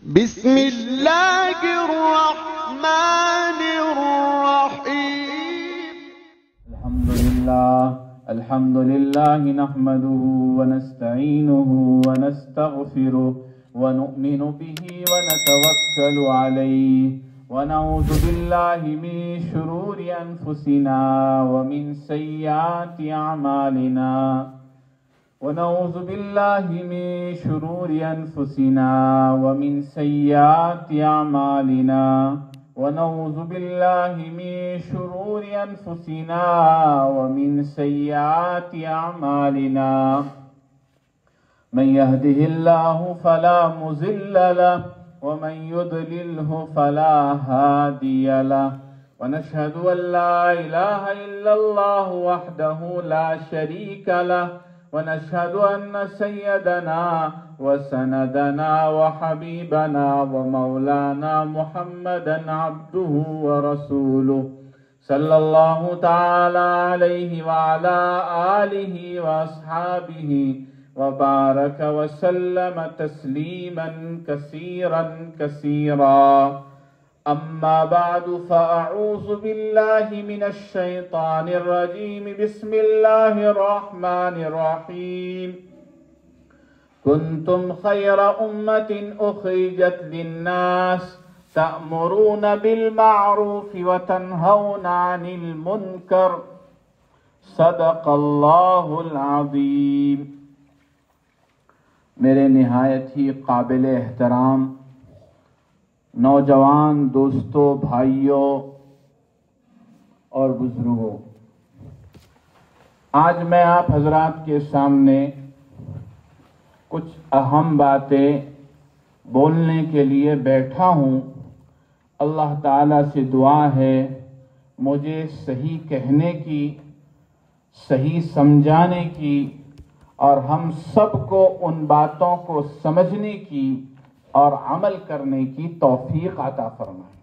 بسم اللہ الرحمن الرحیم الحمد للہ نحمده ونستعینه ونستغفره ونؤمن به ونتوکل علیہ ونعوذ باللہ من شرور انفسنا ومن سیئات اعمالنا ونعوذ باللہ من شرور انفسنا ومن سیئات اعمالنا ونعوذ باللہ من شرور انفسنا ومن سیئات اعمالنا من يهده الله فلا مضل له ومن يضلله فلا هادي له ونشهد ان لا اله الا الله وحده لا شريك له ونشهد أن سيدنا وسندنا وحبيبنا ومولانا محمدا عبده ورسوله صلى الله تعالى عليه وعلى آله وأصحابه وبارك وسلم تسليما كثيرا كثيرا أما بعد فأعوذ بالله من الشيطان الرجيم بسم الله الرحمن الرحيم كنتم خير أمة أخرجت للناس تأمرون بالمعروف وتنهون عن المنكر صدق الله العظيم۔ میرے نہایت ہی قابل احترام نوجوان دوستوں، بھائیوں اور بزرگوں، آج میں آپ حضرات کے سامنے کچھ اہم باتیں بولنے کے لیے بیٹھا ہوں۔ اللہ تعالیٰ سے دعا ہے مجھے صحیح کہنے کی، صحیح سمجھانے کی اور ہم سب کو ان باتوں کو سمجھنے کی اور عمل کرنے کی توفیق عطا فرمائے۔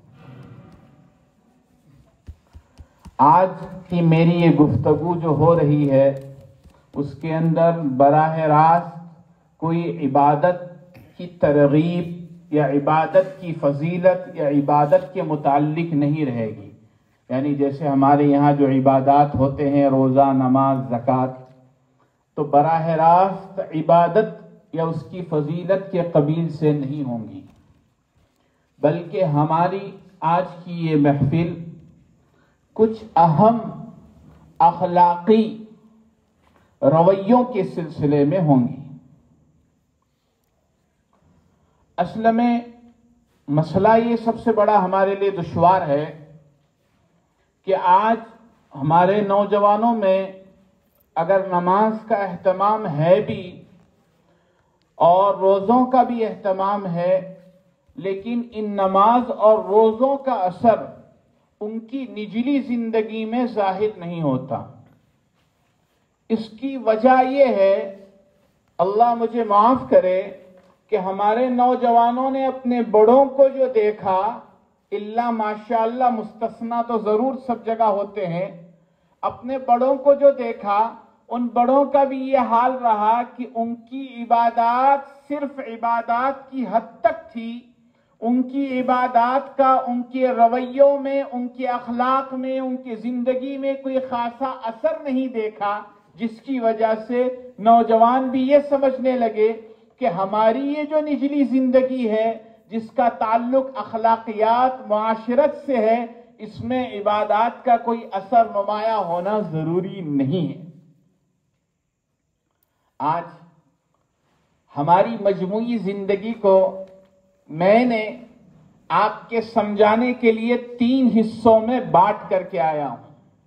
آج کی میری یہ گفتگو جو ہو رہی ہے اس کے اندر براہ راست کوئی عبادت کی ترغیب یا عبادت کی فضیلت یا عبادت کے متعلق نہیں رہے گی، یعنی جیسے ہمارے یہاں جو عبادات ہوتے ہیں روزہ، نماز، زکوٰۃ، تو براہ راست عبادت یا اس کی فضیلت کے قبیل سے نہیں ہوں گی، بلکہ ہماری آج کی یہ محفل کچھ اہم اخلاقی رویوں کے سلسلے میں ہوں گی۔ اصل میں مسئلہ یہ سب سے بڑا ہمارے لیے دشوار ہے کہ آج ہمارے نوجوانوں میں اگر نماز کا اہتمام ہے بھی اور روزوں کا بھی اہتمام ہے، لیکن ان نماز اور روزوں کا اثر ان کی نجلی زندگی میں ظاہر نہیں ہوتا۔ اس کی وجہ یہ ہے، اللہ مجھے معاف کرے، کہ ہمارے نوجوانوں نے اپنے بڑوں کو جو دیکھا، اللہ ماشاءاللہ مستثنا تو ضرور سب جگہ ہوتے ہیں، اپنے بڑوں کو جو دیکھا، ان بڑوں کا بھی یہ حال رہا کہ ان کی عبادات صرف عبادات کی حد تک تھی، ان کی عبادات کا ان کے رویوں میں، ان کے اخلاق میں، ان کی زندگی میں کوئی خاصا اثر نہیں دیکھا، جس کی وجہ سے نوجوان بھی یہ سمجھنے لگے کہ ہماری یہ جو نجلی زندگی ہے جس کا تعلق اخلاقیات معاشرت سے ہے، اس میں عبادات کا کوئی اثر نمایاں ہونا ضروری نہیں ہے۔ آج ہماری مجموعی زندگی کو میں نے آپ کے سمجھانے کے لیے 3 حصوں میں بانٹ کر کے آیا ہوں۔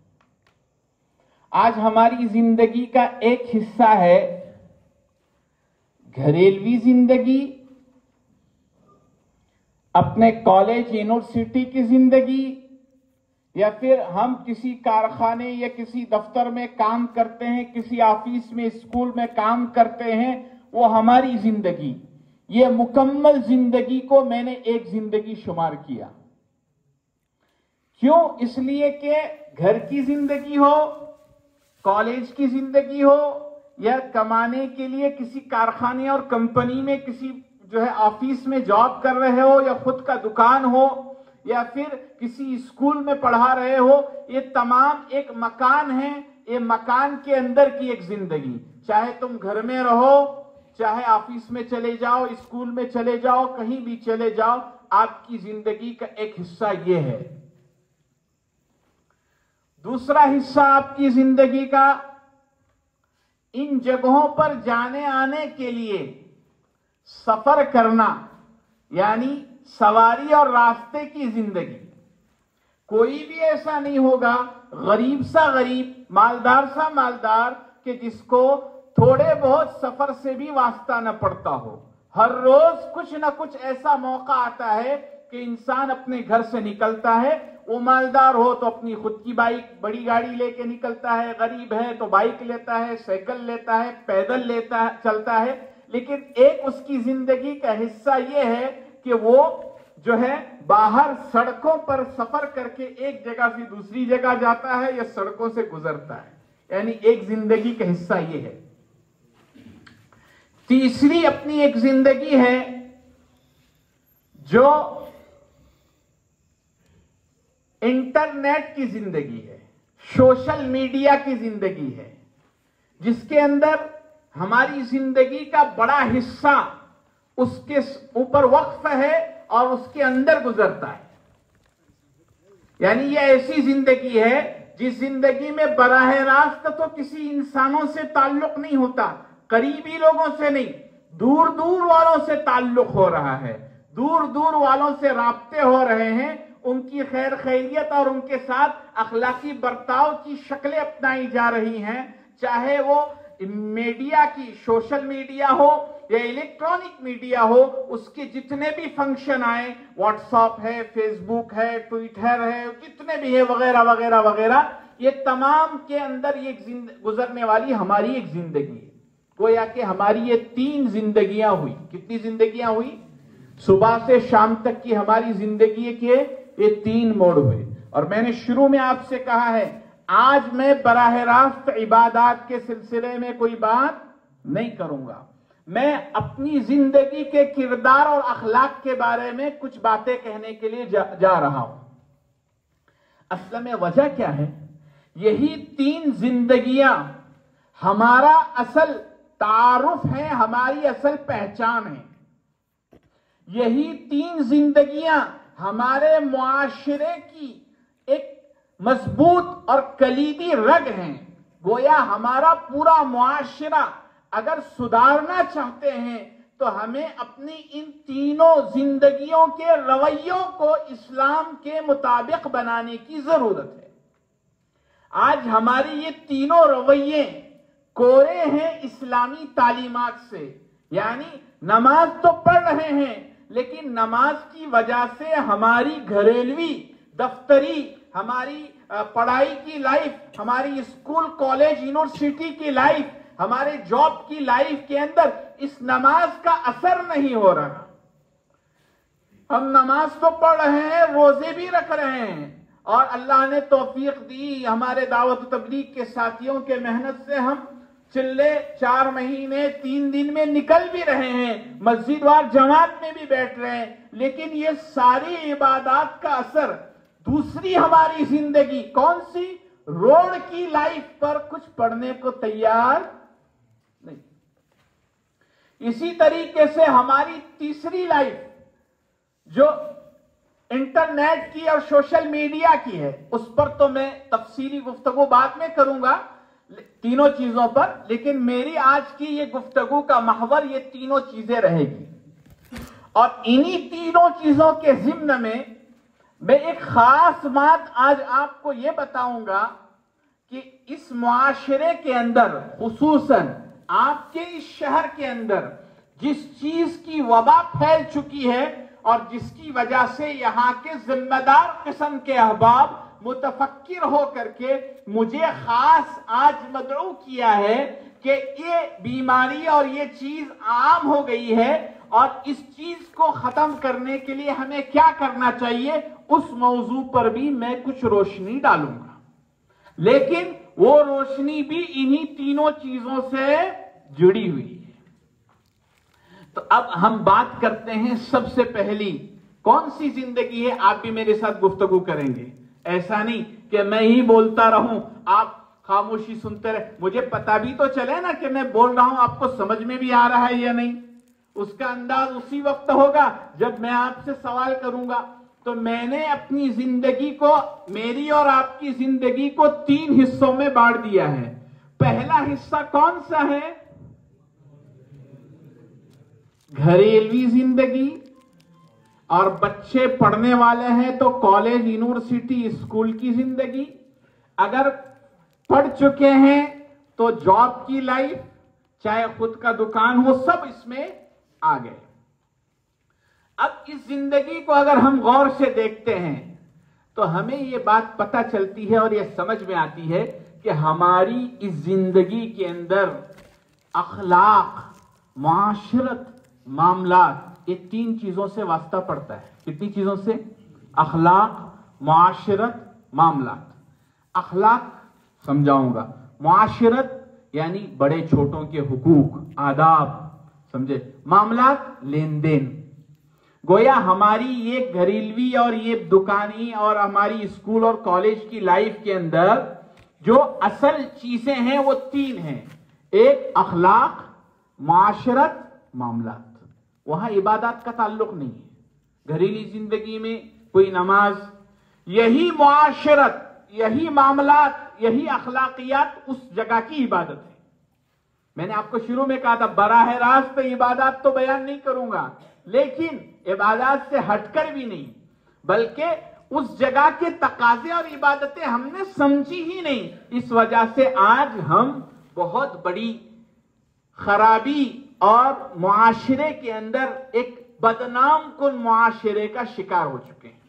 آج ہماری زندگی کا ایک حصہ ہے گھریلوی زندگی، اپنے کالج یونیورسٹی کی زندگی، یا پھر ہم کسی کارخانے یا کسی دفتر میں کام کرتے ہیں، کسی آفس میں، اسکول میں کام کرتے ہیں، وہ ہماری زندگی۔ یہ مکمل زندگی کو میں نے ایک زندگی شمار کیا۔ کیوں؟ اس لیے کہ گھر کی زندگی ہو، کالج کی زندگی ہو، یا کمانے کے لیے کسی کارخانے اور کمپنی میں کسی جو ہے آفس میں جاب کر رہے ہو یا خود کا دکان ہو یا پھر کسی اسکول میں پڑھا رہے ہو، یہ تمام ایک مکان ہے، یہ مکان کے اندر کی ایک زندگی. چاہے تم گھر میں رہو، چاہے آفس میں چلے جاؤ، اسکول میں چلے جاؤ، کہیں بھی چلے جاؤ، آپ کی زندگی کا ایک حصہ یہ ہے. دوسرا حصہ آپ کی زندگی کا ان جگہوں پر جانے آنے کے لیے سفر کرنا، یعنی سواری اور راستے کی زندگی. کوئی بھی ایسا نہیں ہوگا غریب سا غریب، مالدار سا مالدار، کہ جس کو تھوڑے بہت سفر سے بھی واسطہ نہ پڑتا ہو. ہر روز کچھ نہ کچھ ایسا موقع آتا ہے کہ انسان اپنے گھر سے نکلتا ہے. وہ مالدار ہو تو اپنی خود کی بائک، بڑی گاڑی لے کے نکلتا ہے، غریب ہے تو بائک لیتا ہے، سائیکل لیتا ہے، پیدل چلتا ہے. لیکن ایک اس کی زندگی کا حصہ یہ ہے کہ وہ جو ہے باہر سڑکوں پر سفر کر کے ایک جگہ سے دوسری جگہ جاتا ہے یا سڑکوں سے گزرتا ہے. یعنی ایک زندگی کا حصہ یہ ہے. تیسری اپنی ایک زندگی ہے جو انٹرنیٹ کی زندگی ہے، سوشل میڈیا کی زندگی ہے، جس کے اندر ہماری زندگی کا بڑا حصہ اس کے اوپر وقف ہے اور اس کے اندر گزرتا ہے. یعنی یہ ایسی زندگی ہے جس زندگی میں براہ راست تو کسی انسانوں سے تعلق نہیں ہوتا، قریبی لوگوں سے نہیں، دور دور والوں سے تعلق ہو رہا ہے، دور دور والوں سے رابطے ہو رہے ہیں، ان کی خیر خیریت اور ان کے ساتھ اخلاقی برتاؤ کی شکلیں اپنائی جا رہی ہیں. چاہے وہ میڈیا کی سوشل میڈیا ہو یا الیکٹرانک میڈیا ہو، اس کے جتنے بھی فنکشن آئے، واٹس ایپ ہے، فیس بک ہے، ٹویٹر ہے، جتنے بھی ہے وغیرہ وغیرہ وغیرہ، یہ تمام کے اندر یہ گزرنے والی ہماری ایک زندگی ہے. گویا کہ ہماری یہ 3 زندگیاں ہوئی. کتنی زندگیاں ہوئی؟ صبح سے شام تک کی ہماری زندگی کے یہ 3 موڑ ہوئے. اور میں نے شروع میں آپ سے کہا ہے آج میں براہ راست عبادات کے سلسلے میں کوئی بات نہیں کروں گا. میں اپنی زندگی کے کردار اور اخلاق کے بارے میں کچھ باتیں کہنے کے لیے جا رہا ہوں. اصل میں وجہ کیا ہے؟ یہی 3 زندگیاں ہمارا اصل تعارف ہے، ہماری اصل پہچان ہے. یہی 3 زندگیاں ہمارے معاشرے کی ایک مضبوط اور کلیدی رگ ہیں. گویا ہمارا پورا معاشرہ اگر سدھارنا چاہتے ہیں تو ہمیں اپنی ان تینوں زندگیوں کے رویوں کو اسلام کے مطابق بنانے کی ضرورت ہے. آج ہماری یہ تینوں رویے کورے ہیں اسلامی تعلیمات سے. یعنی نماز تو پڑھ رہے ہیں لیکن نماز کی وجہ سے ہماری گھریلوی، دفتری، ہماری پڑھائی کی لائف، ہماری اسکول، کالج، یونیورسٹی کی لائف، ہمارے جاب کی لائف کے اندر اس نماز کا اثر نہیں ہو رہا. ہم نماز تو پڑھ رہے ہیں، روزے بھی رکھ رہے ہیں، اور اللہ نے توفیق دی ہمارے دعوت و تبلیغ کے ساتھیوں کے محنت سے ہم چلے 4 مہینے 3 دن میں نکل بھی رہے ہیں، مسجد وار جماعت میں بھی بیٹھ رہے ہیں. لیکن یہ ساری عبادات کا اثر دوسری ہماری زندگی کون سی؟ روڈ کی لائف پر کچھ پڑھنے کو تیار نہیں. اسی طریقے سے ہماری تیسری لائف جو انٹرنیٹ کی اور سوشل میڈیا کی ہے، اس پر تو میں تفصیلی گفتگو بعد میں کروں گا تینوں چیزوں پر. لیکن میری آج کی یہ گفتگو کا محور یہ تینوں چیزیں رہے گی. اور انہی تینوں چیزوں کے ضمن میں ایک خاص بات آج آپ کو یہ بتاؤں گا کہ اس معاشرے کے اندر، خصوصاً آپ کے اس شہر کے اندر، جس چیز کی وبا پھیل چکی ہے اور جس کی وجہ سے یہاں کے ذمہ دار قسم کے احباب متفکر ہو کر کے مجھے خاص آج مدعو کیا ہے کہ یہ بیماری اور یہ چیز عام ہو گئی ہے، اور اس چیز کو ختم کرنے کے لیے ہمیں کیا کرنا چاہیے، اس موضوع پر بھی میں کچھ روشنی ڈالوں گا. لیکن وہ روشنی بھی انہی تینوں چیزوں سے جڑی ہوئی ہے. تو اب ہم بات کرتے ہیں سب سے پہلی کون سی زندگی ہے. آپ بھی میرے ساتھ گفتگو کریں گے. ایسا نہیں کہ میں ہی بولتا رہوں آپ خاموشی سنتے رہے. مجھے پتا بھی تو چلے نا کہ میں بول رہا ہوں آپ کو سمجھ میں بھی آ رہا ہے یا نہیں. اس کا انداز اسی وقت ہوگا جب میں آپ سے سوال کروں گا. تو میں نے اپنی زندگی کو, میری اور آپ کی زندگی کو 3 حصوں میں بانٹ دیا ہے. پہلا حصہ کون سا ہے؟ گھریلوی زندگی. اور بچے پڑھنے والے ہیں تو کالج, یونیورسٹی, اسکول کی زندگی. اگر پڑھ چکے ہیں تو جاب کی لائف, چاہے خود کا دکان ہو, سب اس میں آ گئے. اب اس زندگی کو اگر ہم غور سے دیکھتے ہیں تو ہمیں یہ بات پتہ چلتی ہے اور یہ سمجھ میں آتی ہے کہ ہماری اس زندگی کے اندر اخلاق, معاشرت, معاملات, یہ 3 چیزوں سے واسطہ پڑتا ہے. کتنی چیزوں سے؟ اخلاق, معاشرت, معاملات. اخلاق سمجھاؤں گا. معاشرت یعنی بڑے چھوٹوں کے حقوق, آداب, سمجھے. معاملات لین دین. گویا ہماری یہ گھریلوی اور یہ دکانی اور ہماری اسکول اور کالج کی لائف کے اندر جو اصل چیزیں ہیں وہ 3 ہیں. ایک اخلاق, معاشرت, معاملات. وہاں عبادات کا تعلق نہیں ہے. گھریلی زندگی میں کوئی نماز, یہی معاشرت, یہی معاملات, یہی اخلاقیات اس جگہ کی عبادت ہے. میں نے آپ کو شروع میں کہا تھا براہ راست عبادات تو بیان نہیں کروں گا, لیکن عبادات سے ہٹ کر بھی نہیں, بلکہ اس جگہ کے تقاضے اور عبادتیں ہم نے سمجھی ہی نہیں. اس وجہ سے آج ہم بہت بڑی خرابی اور معاشرے کے اندر ایک بدنام کن معاشرے کا شکار ہو چکے ہیں.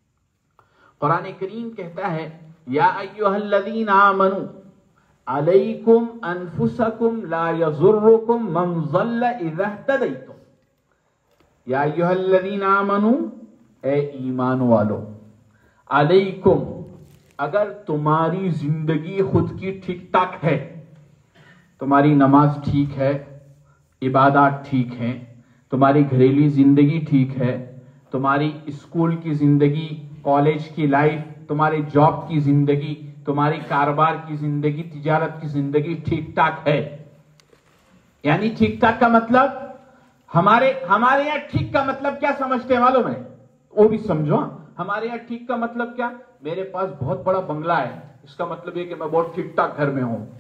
قرآن کریم کہتا ہے یا ایھا الذین آمنوا علیکم انفسکم لا یضرکم من ضل اذا اہتدیتم. یا ایھا الذین آمنوا, اے ایمان والو, علیکم, اگر تمہاری زندگی خود کی ٹھیک ٹھاک ہے, تمہاری نماز ٹھیک ہے, عبادات ٹھیک ہیں, تمہاری گھریلو زندگی ٹھیک ہے, تمہاری اسکول کی زندگی, کالج کی لائف, تمہاری جاب کی زندگی, تمہاری کاروبار کی زندگی, تجارت کی زندگی ٹھیک ٹھاک ہے. یعنی ٹھیک ٹھاک کا مطلب ہمارے یہاں ٹھیک کا مطلب کیا سمجھتے ہیں معلوم ہے؟ وہ بھی سمجھو. ہمارے یہاں ٹھیک کا مطلب کیا؟ میرے پاس بہت بڑا بنگلہ ہے, اس کا مطلب یہ کہ میں بہت ٹھیک ٹھاک گھر میں ہوں.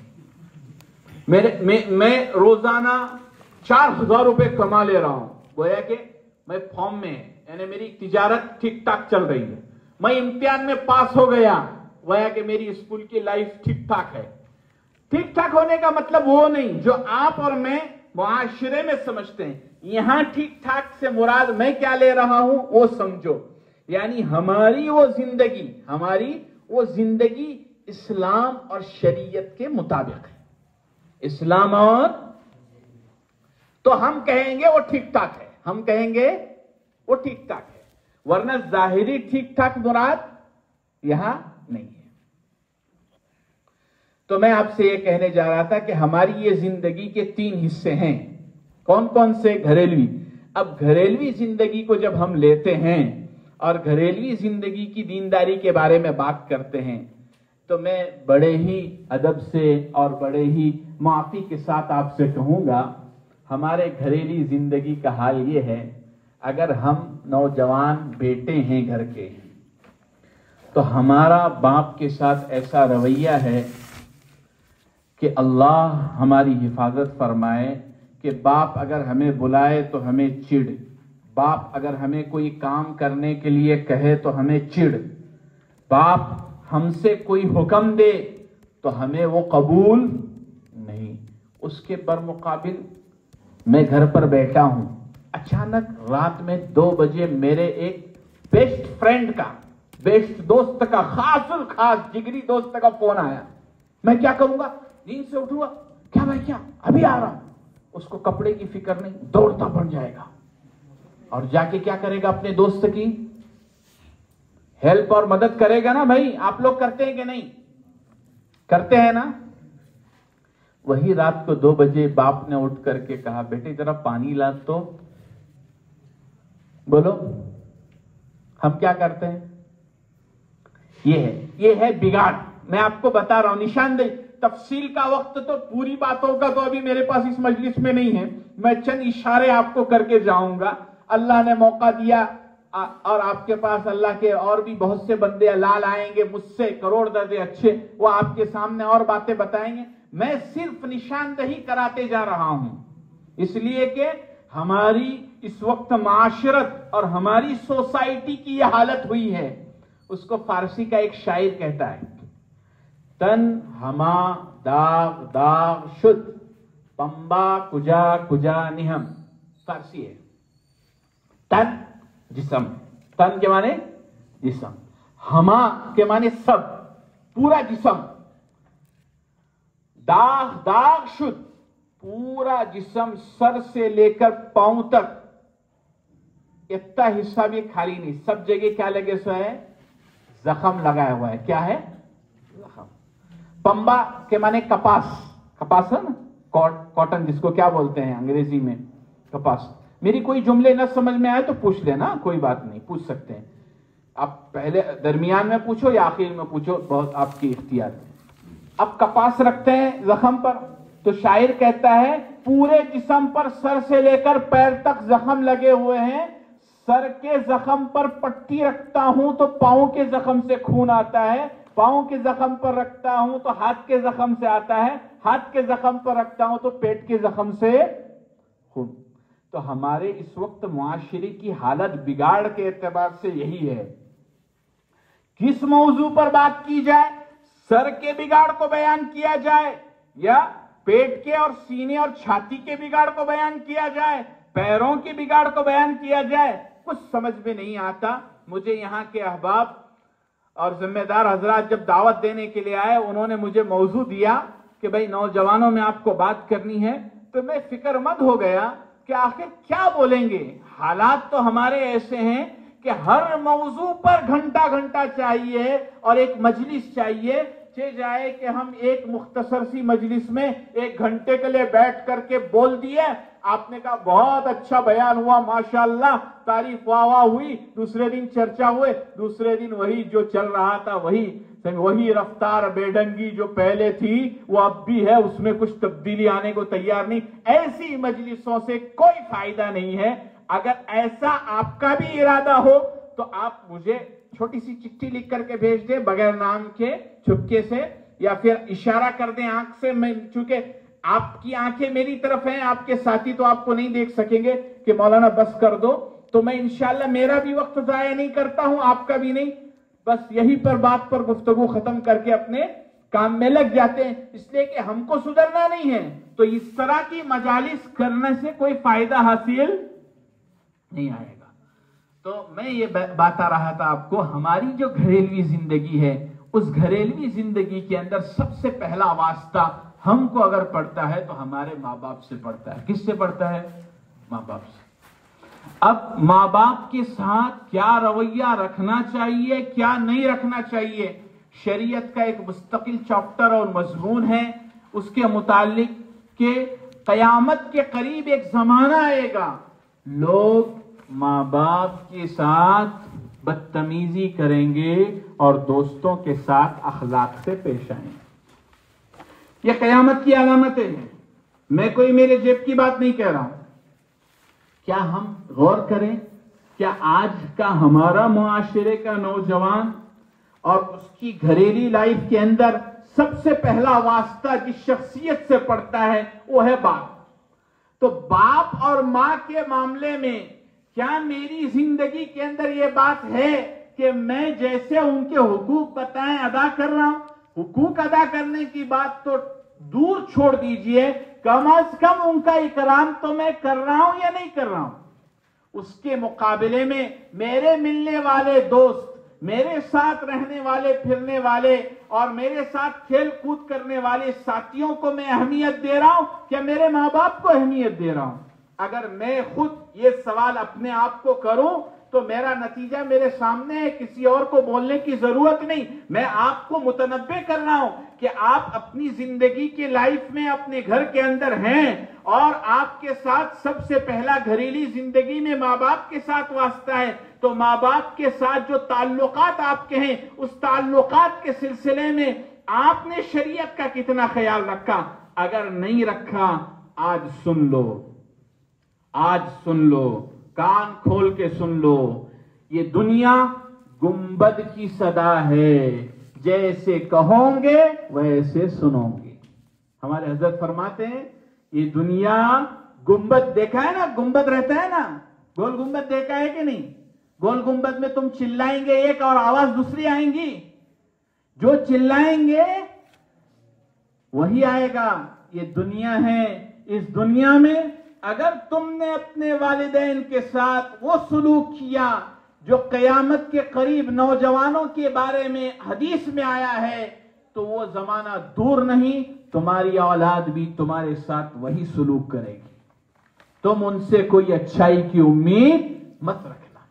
میں روزانہ 4,000 روپے کما لے رہا ہوں, گویا کہ میں فارم میں, یعنی میری تجارت ٹھیک ٹھاک چل رہی ہے. میں امتحان میں پاس ہو گیا, گویا کہ میری اسکول کی لائف ٹھیک ٹھاک ہے. ٹھیک ٹھاک ہونے کا مطلب وہ نہیں جو آپ اور میں معاشرے میں سمجھتے ہیں. یہاں ٹھیک ٹھاک سے مراد میں کیا لے رہا ہوں وہ سمجھو. یعنی ہماری وہ زندگی اسلام اور شریعت کے مطابق ہے. اسلام اور, تو ہم کہیں گے وہ ٹھیک ٹھاک ہے, ہم کہیں گے وہ ٹھیک ٹھاک ہے, ورنہ ظاہری ٹھیک ٹھاک مراد یہاں نہیں ہے. تو میں آپ سے یہ کہنے جا رہا تھا کہ ہماری یہ زندگی کے 3 حصے ہیں. کون کون سے؟ گھریلوی. اب گھریلوی زندگی کو جب ہم لیتے ہیں اور گھریلوی زندگی کی دینداری کے بارے میں بات کرتے ہیں تو میں بڑے ہی ادب سے اور بڑے ہی معافی کے ساتھ آپ سے کہوں گا, ہمارے گھریلی زندگی کا حال یہ ہے, اگر ہم نوجوان بیٹے ہیں گھر کے, تو ہمارا باپ کے ساتھ ایسا رویہ ہے کہ اللہ ہماری حفاظت فرمائے کہ باپ اگر ہمیں بلائے تو ہمیں چڑ, باپ اگر ہمیں کوئی کام کرنے کے لیے کہے تو ہمیں چڑ, باپ ہم سے کوئی حکم دے تو ہمیں وہ قبول نہیں. اس کے برمقابل میں گھر پر بیٹھا ہوں, اچانک رات میں 2 بجے میرے ایک بیسٹ فرینڈ کا, بیسٹ دوست کا, خاص الخاص جگری دوست کا فون آیا. میں کیا کروں گا؟ نیند سے اٹھوں گا, کیا بھائی کیا ابھی آ رہا. اس کو کپڑے کی فکر نہیں, دوڑتا بن جائے گا اور جا کے کیا کرے گا؟ اپنے دوست کی ہیلپ اور مدد کرے گا نا. بھائی آپ لوگ کرتے ہیں کہ نہیں؟ کرتے ہیں نا. وہی رات کو 2 بجے باپ نے اٹھ کر کے کہا بیٹے ذرا پانی لا تو، بولو ہم کیا کرتے ہیں؟ یہ ہے بگاڑ. میں آپ کو بتا رہا ہوں نشاندہی. تفصیل کا وقت تو پوری باتوں کا تو ابھی میرے پاس اس مجلس میں نہیں ہے، میں چند اشارے آپ کو کر کے جاؤں گا. اللہ نے موقع دیا اور آپ کے پاس اللہ کے اور بھی بہت سے بندے لال آئیں گے مجھ سے کروڑ درجے اچھے، وہ آپ کے سامنے اور باتیں بتائیں گے. میں صرف نشاندہی کراتے جا رہا ہوں، اس لیے کہ ہماری اس وقت معاشرت اور ہماری سوسائٹی کی یہ حالت ہوئی ہے. اس کو فارسی کا ایک شاعر کہتا ہے، تن ہما داغ داغ شد پمبا کجا کجا نہم. فارسی ہے. تن جسم، تن کے معنی جسم، ہما کے معنی سب، پورا جسم، داغ داغ شد پورا جسم سر سے لے کر پاؤں تک، اتنا حصہ بھی خالی نہیں، سب جگہ کیا لگے سو ہے؟ زخم لگایا ہوا ہے. کیا ہے؟ زخم. پمبا کے معنی کپاس، کپاس ہے نا، کاٹن جس کو کیا بولتے ہیں انگریزی میں، کپاس. میری کوئی جملے نہ سمجھ میں آئے تو پوچھ لینا، کوئی بات نہیں، پوچھ سکتے ہیں آپ. پہلے درمیان میں پوچھو یا آخر میں پوچھو، بہت آپ کی اختیار ہے. اب کپاس رکھتے ہیں زخم پر، تو شاعر کہتا ہے پورے جسم پر سر سے لے کر پیر تک زخم لگے ہوئے ہیں. سر کے زخم پر پٹی رکھتا ہوں تو پاؤں کے زخم سے خون آتا ہے، پاؤں کے زخم پر رکھتا ہوں تو ہاتھ کے زخم سے آتا ہے، ہاتھ کے زخم پر رکھتا ہوں تو پیٹ کے زخم سے خون. تو ہمارے اس وقت معاشرے کی حالت بگاڑ کے اعتبار سے یہی ہے. کس موضوع پر بات کی جائے؟ سر کے بگاڑ کو بیان کیا جائے یا پیٹ کے اور سینے اور چھاتی کے بگاڑ کو بیان کیا جائے، پیروں کے بگاڑ کو بیان کیا جائے، کچھ سمجھ میں نہیں آتا. مجھے یہاں کے احباب اور ذمہ دار حضرات جب دعوت دینے کے لیے آئے، انہوں نے مجھے موضوع دیا کہ بھئی نوجوانوں میں آپ کو بات کرنی ہے، تو میں فکر مند ہو گیا کہ آخر کیا بولیں گے. حالات تو ہمارے ایسے ہیں کہ ہر موضوع پر گھنٹہ گھنٹہ چاہیے اور ایک مجلس چاہیے. جائے کہ ہم ایک مختصر سی مجلس میں 1 گھنٹے کے لیے بیٹھ کر کے بول دیے، آپ نے کہا بہت اچھا بیان ہوا ماشاءاللہ، تعریف واہ واہ ہوئی، دوسرے دن چرچا ہوئے، دوسرے دن وہی جو چل رہا تھا وہی رفتار بے ڈنگی جو پہلے تھی وہ اب بھی ہے، اس میں کچھ تبدیلی آنے کو تیار نہیں. ایسی مجلسوں سے کوئی فائدہ نہیں ہے. اگر ایسا آپ کا بھی ارادہ ہو تو آپ مجھے چھوٹی سی چٹھی لکھ کر کے بھیج دیں بغیر نام کے، چھپکے سے، یا پھر اشارہ کر دیں آنکھ سے. میں چونکہ آپ کی آنکھیں میری طرف ہیں، آپ کے ساتھی تو آپ کو نہیں دیکھ سکیں گے کہ مولانا بس کر دو، تو میں انشاءاللہ میرا بھی وقت ضائع نہیں کرتا ہوں، آپ کا بھی نہیں. بس یہی پر بات پر گفتگو ختم کر کے اپنے کام میں لگ جاتے ہیں. اس لیے کہ ہم کو سدھرنا نہیں ہے، تو اس طرح کی مجالس کرنے سے کوئی فائدہ حاصل نہیں آئے گا. تو میں یہ بات آ رہا تھا آپ کو، ہماری جو گھریلوی زندگی ہے، اس گھریلوی زندگی کے اندر سب سے پہلا واسطہ ہم کو اگر پڑتا ہے تو ہمارے ماں باپ سے پڑتا ہے. کس سے پڑتا ہے؟ ماں باپ سے. اب ماں باپ کے ساتھ کیا رویہ رکھنا چاہیے، کیا نہیں رکھنا چاہیے، شریعت کا ایک مستقل چیپٹر اور مضمون ہے. اس کے متعلق کہ قیامت کے قریب ایک زمانہ آئے گا، لوگ ماں باپ کے ساتھ بدتمیزی کریں گے اور دوستوں کے ساتھ اخلاق سے پیش آئیں گے. یہ قیامت کی علامتیں ہیں. میں کوئی میرے جیب کی بات نہیں کہہ رہا ہوں. کیا ہم غور کریں، کیا آج کا ہمارا معاشرے کا نوجوان اور اس کی گھریلو لائف کے اندر سب سے پہلا واسطہ جس شخصیت سے پڑتا ہے وہ ہے باپ. تو باپ اور ماں کے معاملے میں کیا میری زندگی کے اندر یہ بات ہے کہ میں جیسے ان کے حقوق بتائیں ادا کر رہا ہوں؟ حقوق ادا کرنے کی بات تو دور چھوڑ دیجئے، کم از کم ان کا اکرام تو میں کر رہا ہوں یا نہیں کر رہا ہوں؟ اس کے مقابلے میں میرے ملنے والے دوست، میرے ساتھ رہنے والے پھرنے والے اور میرے ساتھ کھیل کود کرنے والے ساتھیوں کو میں اہمیت دے رہا ہوں کہ میرے ماں باپ کو اہمیت دے رہا ہوں؟ اگر میں خود یہ سوال اپنے آپ کو کروں تو میرا نتیجہ میرے سامنے ہے، کسی اور کو بولنے کی ضرورت نہیں. میں آپ کو متنبہ کر رہا ہوں کہ آپ اپنی زندگی کے لائف میں اپنے گھر کے اندر ہیں، اور آپ کے ساتھ سب سے پہلا گھریلی زندگی میں ماں باپ کے ساتھ واسطہ ہے. تو ماں باپ کے ساتھ جو تعلقات آپ کے ہیں، اس تعلقات کے سلسلے میں آپ نے شریعت کا کتنا خیال رکھا؟ اگر نہیں رکھا، آج سن لو، آج سن لو، کان کھول کے سن لو. یہ دنیا گنبد کی صدا ہے، جیسے کہو گے ویسے سنو گے. ہمارے حضرت فرماتے ہیں یہ دنیا گنبد، دیکھا ہے نا گنبد رہتا ہے نا، گول گنبد دیکھا ہے کہ نہیں؟ گول گنبد میں تم چلائیں گے ایک اور آواز دوسری آئیں گی، جو چلائیں گے وہی آئے گا. یہ دنیا ہے، اس دنیا میں اگر تم نے اپنے والدین کے ساتھ وہ سلوک کیا جو قیامت کے قریب نوجوانوں کے بارے میں حدیث میں آیا ہے، تو وہ زمانہ دور نہیں، تمہاری اولاد بھی تمہارے ساتھ وہی سلوک کرے گی. تم ان سے کوئی اچھائی کی امید مت رکھنا.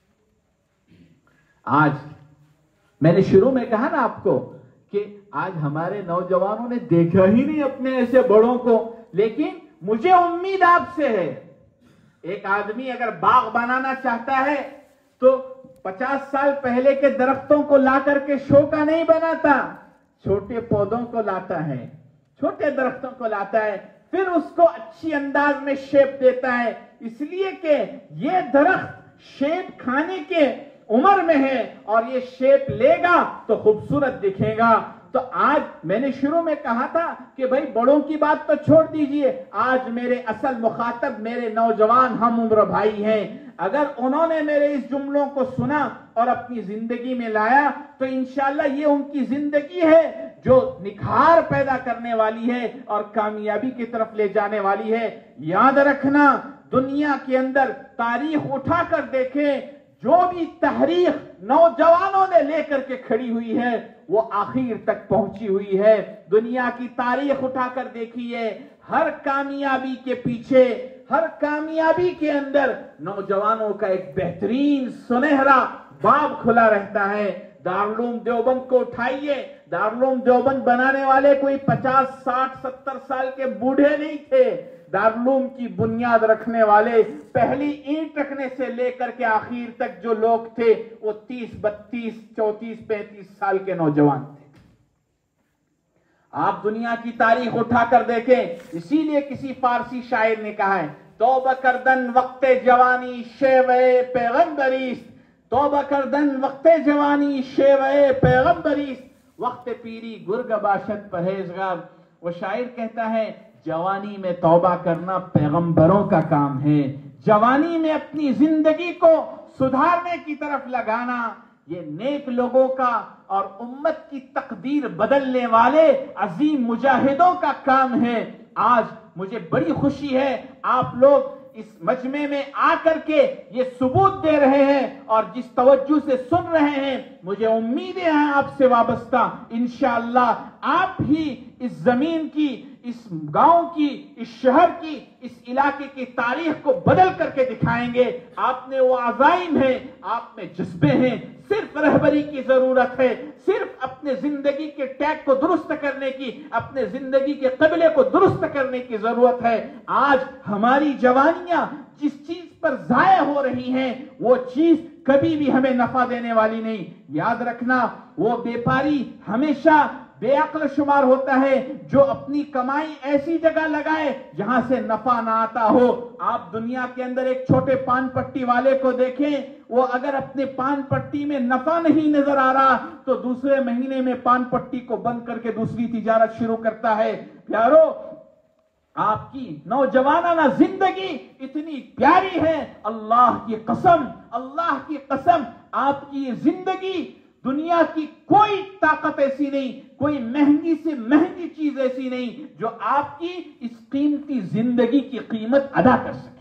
آج میں نے شروع میں کہا نا آپ کو کہ آج ہمارے نوجوانوں نے دیکھا ہی نہیں اپنے ایسے بڑوں کو، لیکن مجھے امید آپ سے ہے. ایک آدمی اگر باغ بنانا چاہتا ہے تو 50 سال پہلے کے درختوں کو لا کر کے شو کا نہیں بناتا، چھوٹے پودوں کو لاتا ہے، چھوٹے درختوں کو لاتا ہے، پھر اس کو اچھی انداز میں شیپ دیتا ہے. اس لیے کہ یہ درخت شیپ کھانے کے عمر میں ہے، اور یہ شیپ لے گا تو خوبصورت دکھے گا. تو آج میں نے شروع میں کہا تھا کہ بھائی بڑوں کی بات تو چھوڑ دیجئے، آج میرے اصل مخاطب میرے نوجوان ہم عمر بھائی ہیں. اگر انہوں نے میرے اس جملوں کو سنا اور اپنی زندگی میں لایا تو انشاءاللہ یہ ان کی زندگی ہے جو نکھار پیدا کرنے والی ہے اور کامیابی کی طرف لے جانے والی ہے. یاد رکھنا، دنیا کے اندر تاریخ اٹھا کر دیکھیں، جو بھی تحریک نوجوانوں نے لے کر کے کھڑی ہوئی ہے وہ آخر تک پہنچی ہوئی ہے. دنیا کی تاریخ اٹھا کر دیکھیے، ہر کامیابی کے پیچھے، ہر کامیابی کے اندر نوجوانوں کا ایک بہترین سنہرا باب کھلا رہتا ہے. دارالعلوم دیوبند کو اٹھائیے، دارالعلوم دیوبند بنانے والے کوئی 50 60 70 سال کے بوڑھے نہیں تھے. دارالعلوم کی بنیاد رکھنے والے، پہلی اینٹ رکھنے سے لے کر کے آخر تک جو لوگ تھے وہ 30 32 34 35 سال کے نوجوان تھے. آپ دنیا کی تاریخ اٹھا کر دیکھیں. اسی لیے کسی فارسی شاعر نے کہا ہے توبہ کردن وقت جوانی شیوے پیغمبریست، توبہ کردن وقت جوانی شیوے پیغمبریست، وقت پیری گرگ باشد پرہیزگار. وہ شاعر کہتا ہے جوانی میں توبہ کرنا پیغمبروں کا کام ہے، جوانی میں اپنی زندگی کو سدھارنے کی طرف لگانا یہ نیک لوگوں کا اور امت کی تقدیر بدلنے والے عظیم مجاہدوں کا کام ہے. آج مجھے بڑی خوشی ہے آپ لوگ اس مجمع میں آ کر کے یہ ثبوت دے رہے ہیں اور جس توجہ سے سن رہے ہیں، مجھے امیدیں ہیں آپ سے وابستہ. انشاءاللہ آپ ہی اس زمین کی، اس گاؤں کی، اس شہر کی، اس علاقے کی تاریخ کو بدل کر کے دکھائیں گے. آپ میں وہ عزائم ہیں، آپ میں جذبے ہیں، صرف رہبری کی ضرورت ہے، صرف اپنے زندگی کے ٹیک کو درست کرنے کی، اپنے زندگی کے قبلے کو درست کرنے کی ضرورت ہے. آج ہماری جوانیاں جس چیز پر ضائع ہو رہی ہیں وہ چیز کبھی بھی ہمیں نفع دینے والی نہیں. یاد رکھنا، وہ بیپاری ہمیشہ بے عقل شمار ہوتا ہے جو اپنی کمائی ایسی جگہ لگائے جہاں سے نفع نہ آتا ہو. آپ دنیا کے اندر ایک چھوٹے پان پٹی والے کو دیکھیں، وہ اگر اپنے پان پٹی میں نفع نہیں نظر آ رہا تو دوسرے مہینے میں پان پٹی کو بند کر کے دوسری تجارت شروع کرتا ہے. پیارو، آپ کی نوجوانانہ زندگی اتنی پیاری ہے، اللہ کی قسم، اللہ کی قسم، آپ کی یہ زندگی دنیا کی کوئی طاقت ایسی نہیں، کوئی مہنگی سے مہنگی چیز ایسی نہیں جو آپ کی اس قیمتی زندگی کی قیمت ادا کر سکے.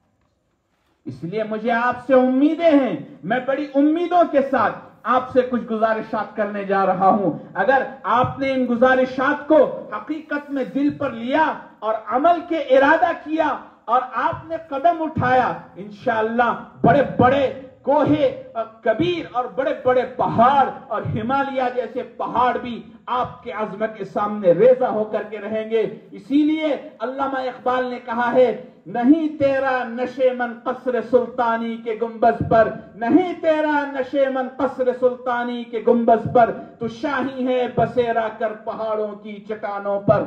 اس لیے مجھے آپ سے امیدیں ہیں. میں بڑی امیدوں کے ساتھ آپ سے کچھ گزارشات کرنے جا رہا ہوں. اگر آپ نے ان گزارشات کو حقیقت میں دل پر لیا اور عمل کے ارادہ کیا اور آپ نے قدم اٹھایا، انشاءاللہ بڑے بڑے کوہے کبیر اور بڑے بڑے پہاڑ اور ہمالیہ جیسے پہاڑ بھی آپ کے عظمت کے سامنے ریزہ ہو کر کے رہیں گے. اسی لیے علامہ اقبال نے کہا ہے نہیں تیرا نشیمن قصر سلطانی کے گنبد پر, نہیں تیرا نشیمن قصر سلطانی کے گنبد پر, تو شاہی ہے بسیرا کر پہاڑوں کی چٹانوں پر.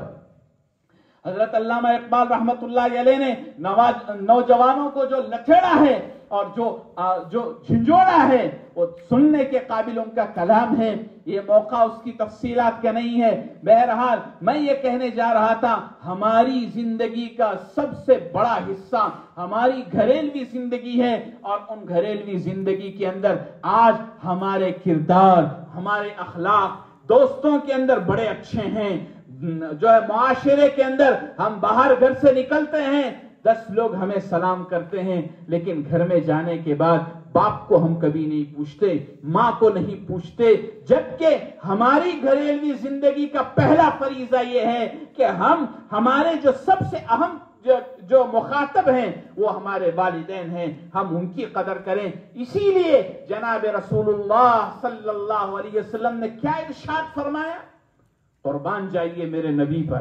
حضرت علامہ اقبال رحمت اللہ علیہ نے نوجوانوں کو جو لچھڑا ہے اور جو جھنجھوڑا ہے وہ سننے کے قابل ان کا کلام ہے. یہ موقع اس کی تفصیلات کا نہیں ہے. بہرحال میں یہ کہنے جا رہا تھا ہماری زندگی کا سب سے بڑا حصہ ہماری گھریلوی زندگی ہے, اور ان گھریلوی زندگی کے اندر آج ہمارے کردار, ہمارے اخلاق دوستوں کے اندر بڑے اچھے ہیں. جو ہے معاشرے کے اندر ہم باہر گھر سے نکلتے ہیں 10 لوگ ہمیں سلام کرتے ہیں, لیکن گھر میں جانے کے بعد باپ کو ہم کبھی نہیں پوچھتے, ماں کو نہیں پوچھتے, جبکہ ہماری گھریلوی زندگی کا پہلا فریضہ یہ ہے کہ ہمارے جو سب سے اہم جو مخاطب ہیں وہ ہمارے والدین ہیں, ہم ان کی قدر کریں. اسی لیے جناب رسول اللہ صلی اللہ علیہ وسلم نے کیا ارشاد فرمایا؟ قربان جائیے میرے نبی پر.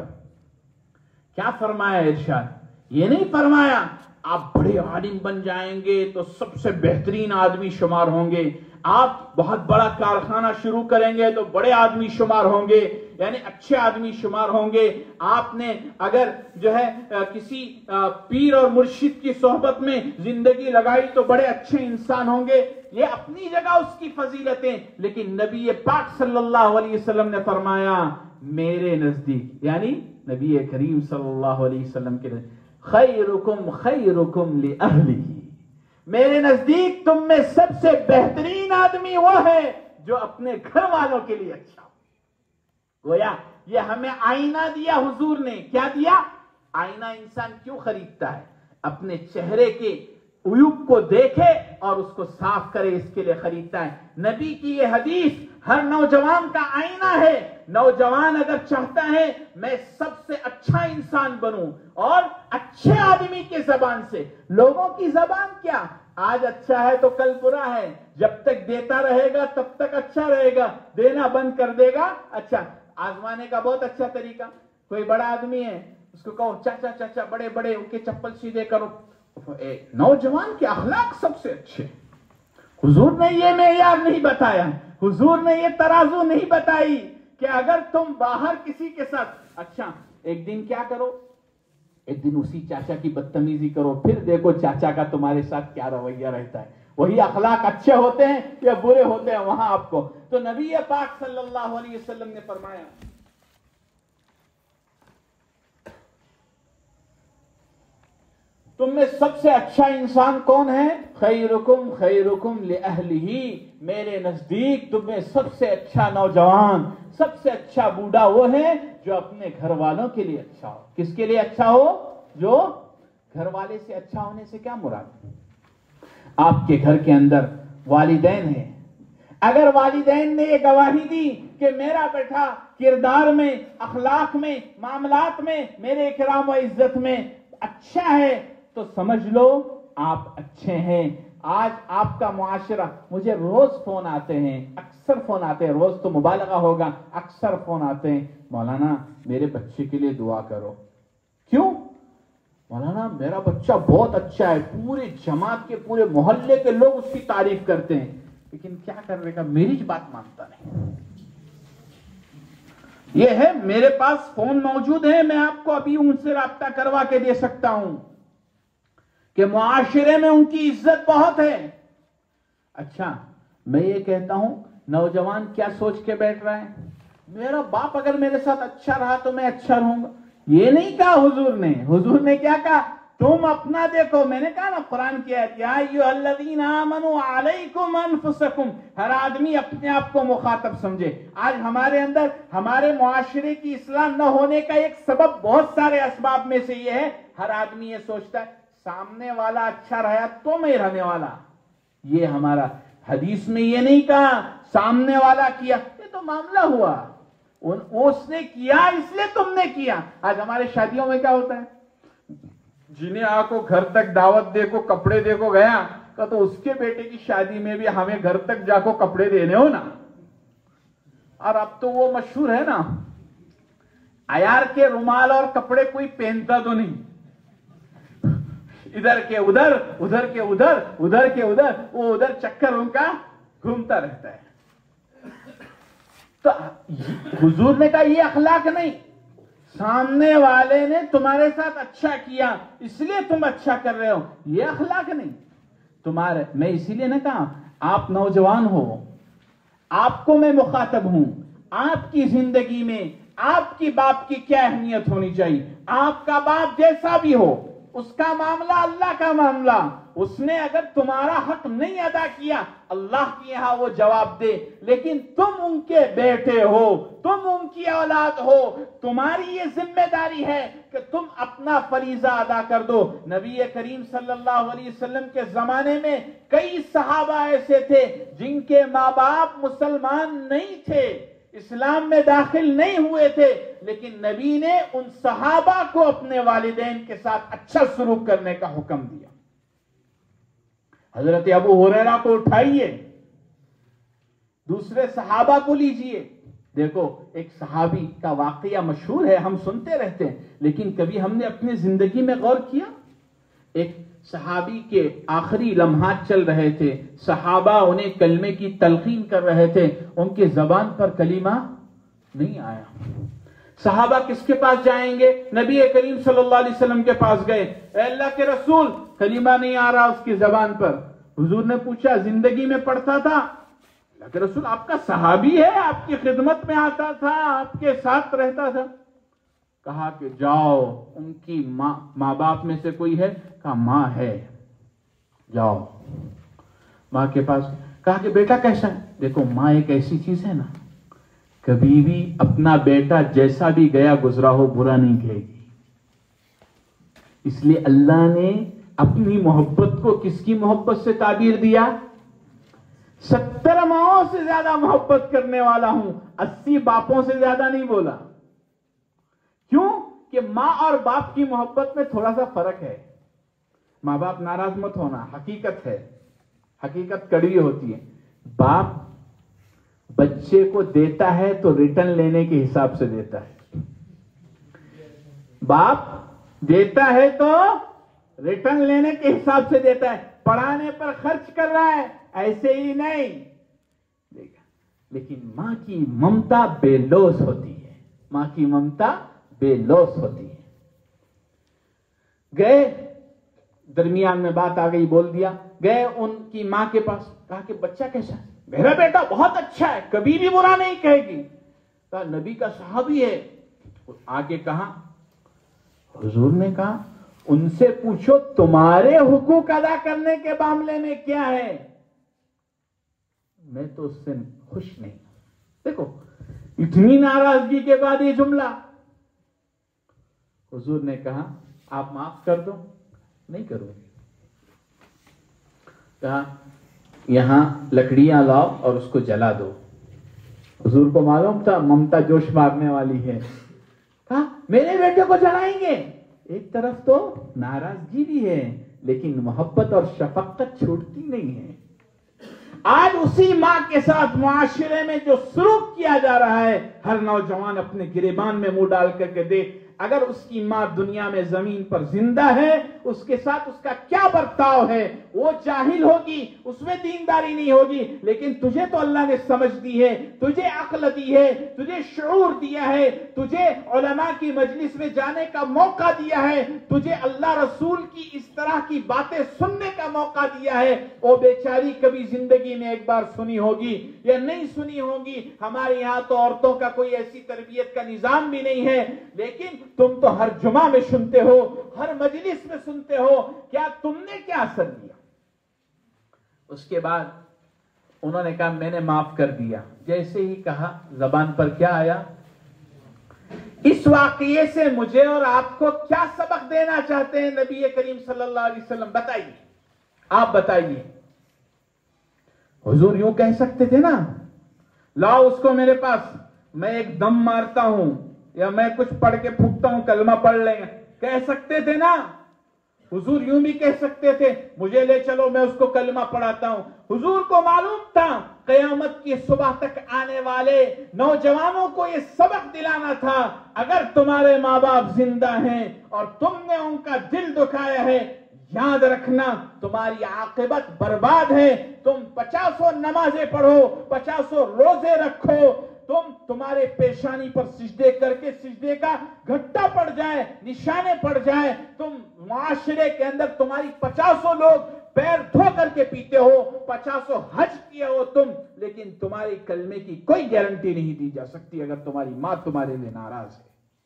کیا فرمایا ارشاد؟ یہ نہیں فرمایا آپ بڑے عالم بن جائیں گے تو سب سے بہترین آدمی شمار ہوں گے, آپ بہت بڑا کارخانہ شروع کریں گے تو بڑے آدمی شمار ہوں گے, یعنی اچھے آدمی شمار ہوں گے. آپ نے اگر جو ہے کسی پیر اور مرشد کی صحبت میں زندگی لگائی تو بڑے اچھے انسان ہوں گے. یہ اپنی جگہ اس کی فضیلتیں, لیکن نبی پاک صلی اللہ علیہ وسلم نے فرمایا میرے نزدیک, یعنی نبی کریم صلی اللہ علیہ وسلم کے خیرکم خیرکم لأہلہ, میرے نزدیک تم میں سب سے بہترین آدمی وہ ہے جو اپنے گھر والوں کے لیے اچھا ہو. گویا یہ ہمیں آئینہ دیا حضور نے. کیا دیا؟ آئینہ انسان کیوں خریدتا ہے؟ اپنے چہرے کے عیوب کو دیکھے اور اس کو صاف کرے, اس کے لیے خریدتا ہے. نبی کی یہ حدیث ہر نوجوان کا آئینہ ہے. نوجوان اگر چاہتا ہے میں سب سے اچھا انسان بنوں اور اچھے آدمی کے زبان سے, لوگوں کی زبان کیا, آج اچھا ہے تو کل برا ہے, جب تک دیتا رہے گا تب تک اچھا رہے گا, دینا بند کر دے گا. اچھا, آزمانے کا بہت اچھا طریقہ, کوئی بڑا آدمی ہے اس کو کہو چاچا چاچا بڑے بڑے ان کے چپل سیدھے کرو. نوجوان کے اخلاق سب سے اچھے. حضور نے یہ معیار نہیں بتایا, حضور نے یہ ترازو نہیں بتائی کہ اگر تم باہر کسی کے ساتھ, اچھا ایک دن کیا کرو, ایک دن اسی چاچا کی بدتمیزی کرو, پھر دیکھو چاچا کا تمہارے ساتھ کیا رویہ رہتا ہے. وہی اخلاق اچھے ہوتے ہیں یا برے ہوتے ہیں وہاں آپ کو. تو نبی پاک صلی اللہ علیہ وسلم نے فرمایا تم میں سب سے اچھا انسان کون ہے؟ خیرکم خیرکم لأہلہ, میرے نزدیک تم میں سب سے اچھا نوجوان, سب سے اچھا بوڑھا وہ ہے جو اپنے گھر والوں کے لیے اچھا ہو. کس کے لیے اچھا ہو؟ جو گھر والے سے اچھا ہونے سے کیا مراد؟ آپ کے گھر کے اندر والدین ہیں, اگر والدین نے یہ گواہی دی کہ میرا بیٹا کردار میں, اخلاق میں, معاملات میں, میرے اکرام و عزت میں اچھا ہے, تو سمجھ لو آپ اچھے ہیں. آج آپ کا معاشرہ, مجھے روز فون آتے ہیں, اکثر فون آتے ہیں, روز تو مبالغہ ہوگا, اکثر فون آتے ہیں, مولانا میرے بچے کے لیے دعا کرو. کیوں؟ مولانا میرا بچہ بہت اچھا ہے, پورے جماعت کے پورے محلے کے لوگ اس کی تعریف کرتے ہیں, لیکن کیا کرنے کا, میری بات مانتا نہیں. یہ ہے, میرے پاس فون موجود ہے, میں آپ کو ابھی ان سے رابطہ کروا کے دے سکتا ہوں کہ معاشرے میں ان کی عزت بہت ہے. اچھا میں یہ کہتا ہوں نوجوان کیا سوچ کے بیٹھ رہا ہے, میرا باپ اگر میرے ساتھ اچھا رہا تو میں اچھا رہوں گا. یہ نہیں کہا حضور نے. حضور نے کیا کہا؟ تم اپنا دیکھو. میں نے کہا نا قرآن کی آیت, یا ایھا الذین آمنوا علیکم انفسکم, ہر آدمی اپنے آپ کو مخاطب سمجھے. آج ہمارے اندر ہمارے معاشرے کی اصلاح نہ ہونے کا ایک سبب, بہت سارے اسباب میں سے یہ ہے, ہر آدمی یہ سوچتا ہے سامنے والا اچھا رہا تو میں رہنے والا. یہ ہمارا حدیث میں یہ نہیں کہا سامنے والا کیا, یہ تو معاملہ ہوا, اس نے کیا اس لیے تم نے کیا. آج ہمارے شادیوں میں کیا ہوتا ہے, جنہیں آ کو گھر تک دعوت دے کو, کپڑے دے کو گیا, کہا تو اس کے بیٹے کی شادی میں بھی ہمیں گھر تک جا کو کپڑے دینے ہو نا. اور اب تو وہ مشہور ہے نا, عیار کے رومال اور کپڑے کوئی پہنتا تو نہیں, ادھر کے ادھر, ادھر کے ادھر, ادھر کے ادھر, وہ ادھر چکر ان کا گھومتا رہتا ہے. تو حضور نے کہا یہ اخلاق نہیں, سامنے والے نے تمہارے ساتھ اچھا کیا اس لیے تم اچھا کر رہے ہو, یہ اخلاق نہیں تمہارے. میں اسی لیے نے کہا آپ نوجوان ہو, آپ کو میں مخاطب ہوں, آپ کی زندگی میں آپ کی باپ کی کیا اہمیت ہونی چاہیے. آپ کا باپ جیسا بھی ہو, اس کا معاملہ اللہ کا معاملہ, اس نے اگر تمہارا حق نہیں ادا کیا اللہ کے یہاں وہ جواب دے, لیکن تم ان کے بیٹے ہو, تم ان کی اولاد ہو, تمہاری یہ ذمہ داری ہے کہ تم اپنا فریضہ ادا کر دو. نبی کریم صلی اللہ علیہ وسلم کے زمانے میں کئی صحابہ ایسے تھے جن کے ماں باپ مسلمان نہیں تھے, اسلام میں داخل نہیں ہوئے تھے, لیکن نبی نے ان صحابہ کو اپنے والدین کے ساتھ اچھا سلوک کرنے کا حکم دیا. حضرت ابو ہریرہ کو اٹھائیے, دوسرے صحابہ کو لیجئے. دیکھو ایک صحابی کا واقعہ مشہور ہے, ہم سنتے رہتے ہیں, لیکن کبھی ہم نے اپنی زندگی میں غور کیا؟ ایک صحابی کے آخری لمحات چل رہے تھے, صحابہ انہیں کلمے کی تلقین کر رہے تھے, ان کی زبان پر کلمہ نہیں آیا. صحابہ کس کے پاس جائیں گے؟ نبی کریم صلی اللہ علیہ وسلم کے پاس گئے. اے اللہ کے رسول, کلمہ نہیں آ رہا اس کی زبان پر. حضور نے پوچھا زندگی میں پڑھتا تھا؟ اللہ کے رسول آپ کا صحابی ہے, آپ کی خدمت میں آتا تھا, آپ کے ساتھ رہتا تھا. کہا کہ جاؤ, ان کی ماں باپ میں سے کوئی ہے؟ کہا ماں ہے. جاؤ ماں کے پاس. کہا کہ بیٹا کیسا ہے؟ دیکھو ماں ایک ایسی چیز ہے نا, کبھی بھی اپنا بیٹا جیسا بھی گیا گزرا ہو برا نہیں کہے گی. اس لیے اللہ نے اپنی محبت کو کس کی محبت سے تعبیر دیا؟ 70 ماؤں سے زیادہ محبت کرنے والا ہوں, 80 باپوں سے زیادہ نہیں بولا. کیوں کہ ماں اور باپ کی محبت میں تھوڑا سا فرق ہے. ماں باپ ناراض مت ہونا, حقیقت ہے, حقیقت کڑوی ہوتی ہے. باپ بچے کو دیتا ہے تو ریٹرن لینے کے حساب سے دیتا ہے. باپ دیتا ہے تو ریٹرن لینے کے حساب سے دیتا ہے. پڑھانے پر خرچ کر رہا ہے, ایسے ہی نہیں. لیکن ماں کی ممتا بے لوث ہوتی ہے, ماں کی ممتا بے لوث ہوتی ہے. گئے, درمیان میں بات آ گئی, بول دیا. گئے ان کی ماں کے پاس, کہا کہ بچہ کیسا ہے؟ میرا بیٹا بہت اچھا ہے, کبھی بھی برا نہیں کہے گی. کہا نبی کا صحابی ہے. آگے کہا, حضور نے کہا ان سے پوچھو تمہارے حقوق ادا کرنے کے معاملے میں کیا ہے, میں تو اس سے خوش نہیں. دیکھو اتنی ناراضگی کے بعد یہ جملہ. حضور نے کہا آپ معاف کر دو. نہیں کروں گی. کہا یہاں لکڑیاں لاؤ اور اس کو جلا دو. حضور کو معلوم تھا ممتا جوش مارنے والی ہے. کہا میرے بیٹے کو جلائیں گے. ایک طرف تو ناراضگی بھی ہے, لیکن محبت اور شفقت چھوٹتی نہیں ہے. آج اسی ماں کے ساتھ معاشرے میں جو سلوک کیا جا رہا ہے, ہر نوجوان اپنے گریبان میں منہ ڈال کر کے دیکھ, اگر اس کی ماں دنیا میں زمین پر زندہ ہے, اس کے ساتھ اس کا کیا برتاؤ ہے. وہ جاہل ہوگی, اس میں دینداری نہیں ہوگی, لیکن تجھے تو اللہ نے سمجھ دی ہے, تجھے عقل دی ہے, تجھے شعور دیا ہے, تجھے علماء کی مجلس میں جانے کا موقع دیا ہے, تجھے اللہ رسول کی اس طرح کی باتیں سننے کا موقع دیا ہے. وہ بیچاری کبھی زندگی میں ایک بار سنی ہوگی یا نہیں سنی ہوگی. ہمارے یہاں تو عورتوں کا کوئی ایسی تربیت کا نظام بھی نہیں ہے, لیکن تم تو ہر جمعہ میں سنتے ہو, ہر مجلس میں سنتے ہو. کیا تم نے کیا اثر دیا؟ اس کے بعد انہوں نے کہا میں نے معاف کر دیا. جیسے ہی کہا زبان پر کیا آیا؟ اس واقعے سے مجھے اور آپ کو کیا سبق دینا چاہتے ہیں نبی کریم صلی اللہ علیہ وسلم؟ بتائیے, آپ بتائیے. حضور یوں کہہ سکتے تھے نا, لاؤ اس کو میرے پاس, میں ایک دم مارتا ہوں یا میں کچھ پڑھ کے پھوٹتا ہوں, کلمہ پڑھ لیں گے, کہہ سکتے تھے نا. حضور یوں بھی کہہ سکتے تھے مجھے لے چلو میں اس کو کلمہ پڑھاتا ہوں. حضور کو معلوم تھا قیامت کی صبح تک آنے والے نوجوانوں کو یہ سبق دلانا تھا اگر تمہارے ماں باپ زندہ ہیں اور تم نے ان کا دل دکھایا ہے یاد رکھنا تمہاری عاقبت برباد ہے. تم 50 نمازیں پڑھو 50 روزے رکھو تمہارے پیشانی پر سجدے کر کے سجدے کا گھٹا پڑ جائے نشانے پڑ جائے تم معاشرے کے اندر تمہاری 50 لوگ پیر دھو کر کے پیتے ہو 50 حج کیے ہو تم لیکن تمہارے کلمے کی کوئی گارنٹی نہیں دی جا سکتی اگر تمہاری ماں تمہارے لیے ناراض ہے.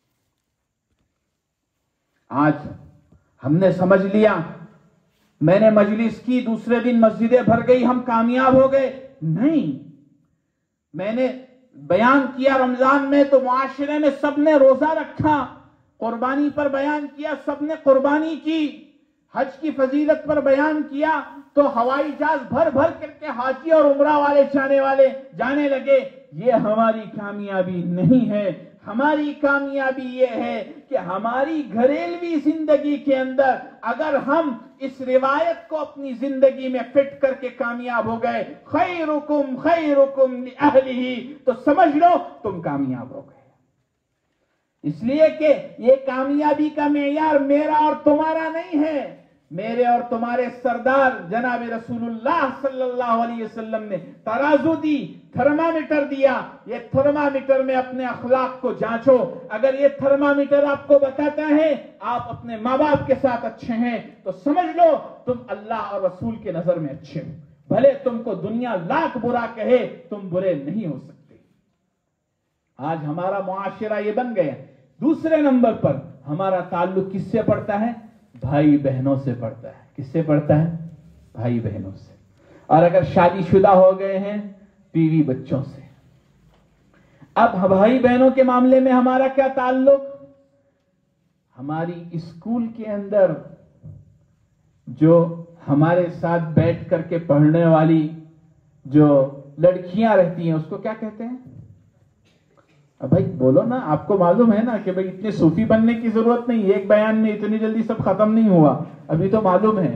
آج ہم نے سمجھ لیا میں نے مجلس کی دوسرے دن مسجدیں بھر گئی ہم کامیاب ہو گئے. نہیں میں نے بیان کیا رمضان میں تو معاشرے میں سب نے روزہ رکھا قربانی پر بیان کیا سب نے قربانی کی حج کی فضیلت پر بیان کیا تو ہوائی جہاز بھر بھر کر کے حاجی اور عمرہ والے جانے لگے. یہ ہماری کامیابی نہیں ہے. ہماری کامیابی یہ ہے کہ ہماری گھریلوی زندگی کے اندر اگر ہم اس روایت کو اپنی زندگی میں فٹ کر کے کامیاب ہو گئے خیرکم خیرکم لأہلہ تو سمجھ لو تم کامیاب ہو گئے. اس لیے کہ یہ کامیابی کا معیار میرا اور تمہارا نہیں ہے. میرے اور تمہارے سردار جناب رسول اللہ صلی اللہ علیہ وسلم نے ترازو دی تھرمامیٹر دیا. یہ تھرمامیٹر میں اپنے اخلاق کو جانچو. اگر یہ تھرمامیٹر آپ کو بتاتا ہے آپ اپنے ماں باپ کے ساتھ اچھے ہیں تو سمجھ لو تم اللہ اور رسول کے نظر میں اچھے ہو. بھلے تم کو دنیا لاکھ برا کہے تم برے نہیں ہو سکتے. آج ہمارا معاشرہ یہ بن گیا. دوسرے نمبر پر ہمارا تعلق کس سے پڑتا ہے؟ بھائی بہنوں سے پڑتا ہے. کس سے پڑتا ہے؟ بھائی بہنوں سے. اور اگر شادی شدہ ہو گئے ہیں بیوی بچوں سے. اب بھائی بہنوں کے معاملے میں ہمارا کیا تعلق؟ ہماری اسکول کے اندر جو ہمارے ساتھ بیٹھ کر کے پڑھنے والی جو لڑکیاں رہتی ہیں اس کو کیا کہتے ہیں؟ اب بھائی بولو نا. آپ کو معلوم ہے نا کہ بھائی اتنے صوفی بننے کی ضرورت نہیں. ایک بیان میں اتنی جلدی سب ختم نہیں ہوا. ابھی تو معلوم ہے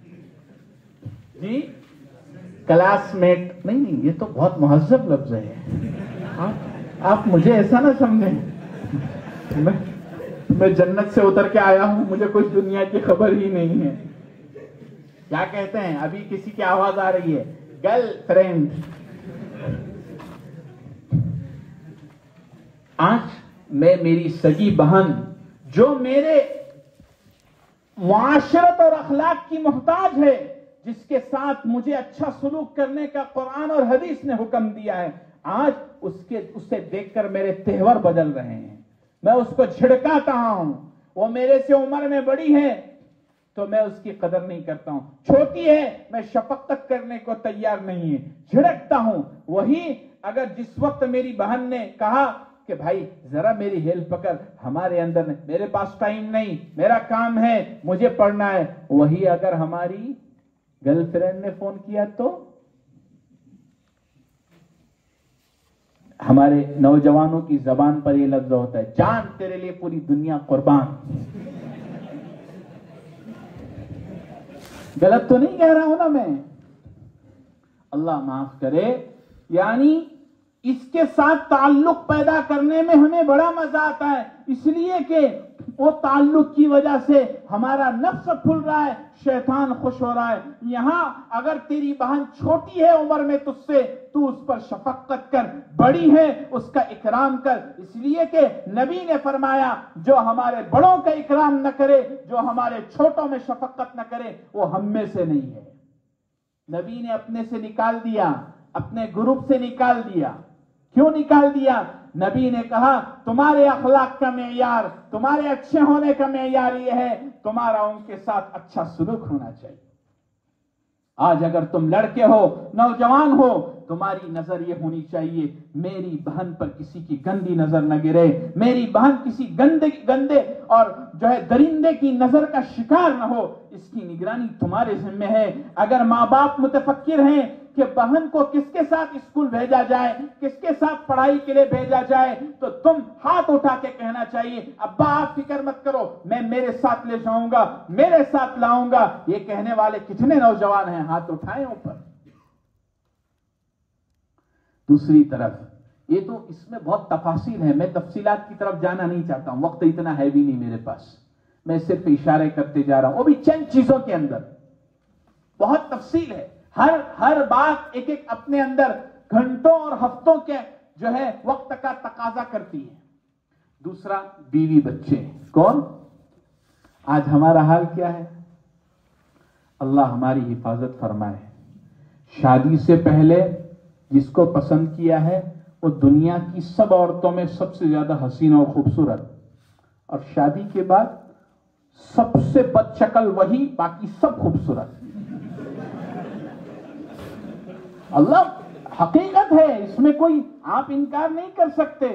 جی کلاس میٹ. نہیں یہ تو بہت مہذب لفظ ہے. آپ مجھے ایسا نہ سمجھیں میں جنت سے اتر کے آیا ہوں مجھے کچھ دنیا کی خبر ہی نہیں ہے. کیا کہتے ہیں؟ ابھی کسی کی آواز آ رہی ہے گرل فرینڈ. آج میں میری سگی بہن جو میرے معاشرت اور اخلاق کی محتاج ہے جس کے ساتھ مجھے اچھا سلوک کرنے کا قرآن اور حدیث نے حکم دیا ہے آج اسے دیکھ کر میرے تہور بدل رہے ہیں. میں اس کو جھڑکاتا ہوں. وہ میرے سے عمر میں بڑی ہے تو میں اس کی قدر نہیں کرتا ہوں. چھوٹی ہے میں شفقت کرنے کو تیار نہیں ہے جھڑکتا ہوں. وہی اگر جس وقت میری بہن نے کہا کہ بھائی ذرا میری ہیلپ کر ہمارے اندر میرے پاس ٹائم نہیں میرا کام ہے مجھے پڑھنا ہے. وہی اگر ہماری گرل فرینڈ نے فون کیا تو ہمارے نوجوانوں کی زبان پر یہ لفظ ہوتا ہے جان تیرے لیے پوری دنیا قربان. غلط تو نہیں کہہ رہا ہوں نا میں؟ اللہ معاف کرے. یعنی اس کے ساتھ تعلق پیدا کرنے میں ہمیں بڑا مزہ آتا ہے اس لیے کہ وہ تعلق کی وجہ سے ہمارا نفس پھول رہا ہے شیطان خوش ہو رہا ہے. یہاں اگر تیری بہن چھوٹی ہے عمر میں تجھ سے تو اس پر شفقت کر. بڑی ہے اس کا اکرام کر. اس لیے کہ نبی نے فرمایا جو ہمارے بڑوں کا اکرام نہ کرے جو ہمارے چھوٹوں میں شفقت نہ کرے وہ ہم میں سے نہیں ہے. نبی نے اپنے سے نکال دیا اپنے گروپ سے نکال دیا. کیوں نکال دیا؟ نبی نے کہا تمہارے اخلاق کا معیار تمہارے اچھے ہونے کا معیار یہ ہے تمہارا ان کے ساتھ اچھا سلوک ہونا چاہیے. آج اگر تم لڑکے ہو نوجوان ہو تمہاری نظر یہ ہونی چاہیے میری بہن پر کسی کی گندی نظر نہ گرے، میری بہن کسی گندے اور جو ہے درندے کی نظر کا شکار نہ ہو، اس کی نگرانی تمہارے ذمہ ہے۔ اگر ماں باپ متفکر ہیں کہ بہن کو کس کے ساتھ اسکول بھیجا جائے، کس کے ساتھ پڑھائی کے لیے بھیجا جائے، تو تم ہاتھ اٹھا کے کہنا چاہیے ابا آپ فکر مت کرو، میں میرے ساتھ لے جاؤں گا، میرے ساتھ لاؤں گا۔ یہ کہنے والے کتنے نوجوان ہیں؟ ہاتھ اٹھائیں اوپر۔ دوسری طرف یہ تو اس میں بہت تفاصیل ہے، میں تفصیلات کی طرف جانا نہیں چاہتا ہوں، وقت اتنا ہے بھی نہیں میرے پاس، میں صرف اشارے کرتے جا رہا ہوں، وہ بھی چند چیزوں کے اندر بہت تفصیل ہے، ہر بات ایک ایک اپنے اندر گھنٹوں اور ہفتوں کے جو ہے وقت کا تقاضا کرتی ہے۔ دوسرا بیوی بچے، کون؟ آج ہمارا حال کیا ہے؟ اللہ ہماری حفاظت فرمائے۔ شادی سے پہلے جس کو پسند کیا ہے وہ دنیا کی سب عورتوں میں سب سے زیادہ حسین اور خوبصورت، اور شادی کے بعد سب سے بد شکل وہی، باقی سب خوبصورت۔ اللہ حقیقت ہے، اس میں کوئی آپ انکار نہیں کر سکتے۔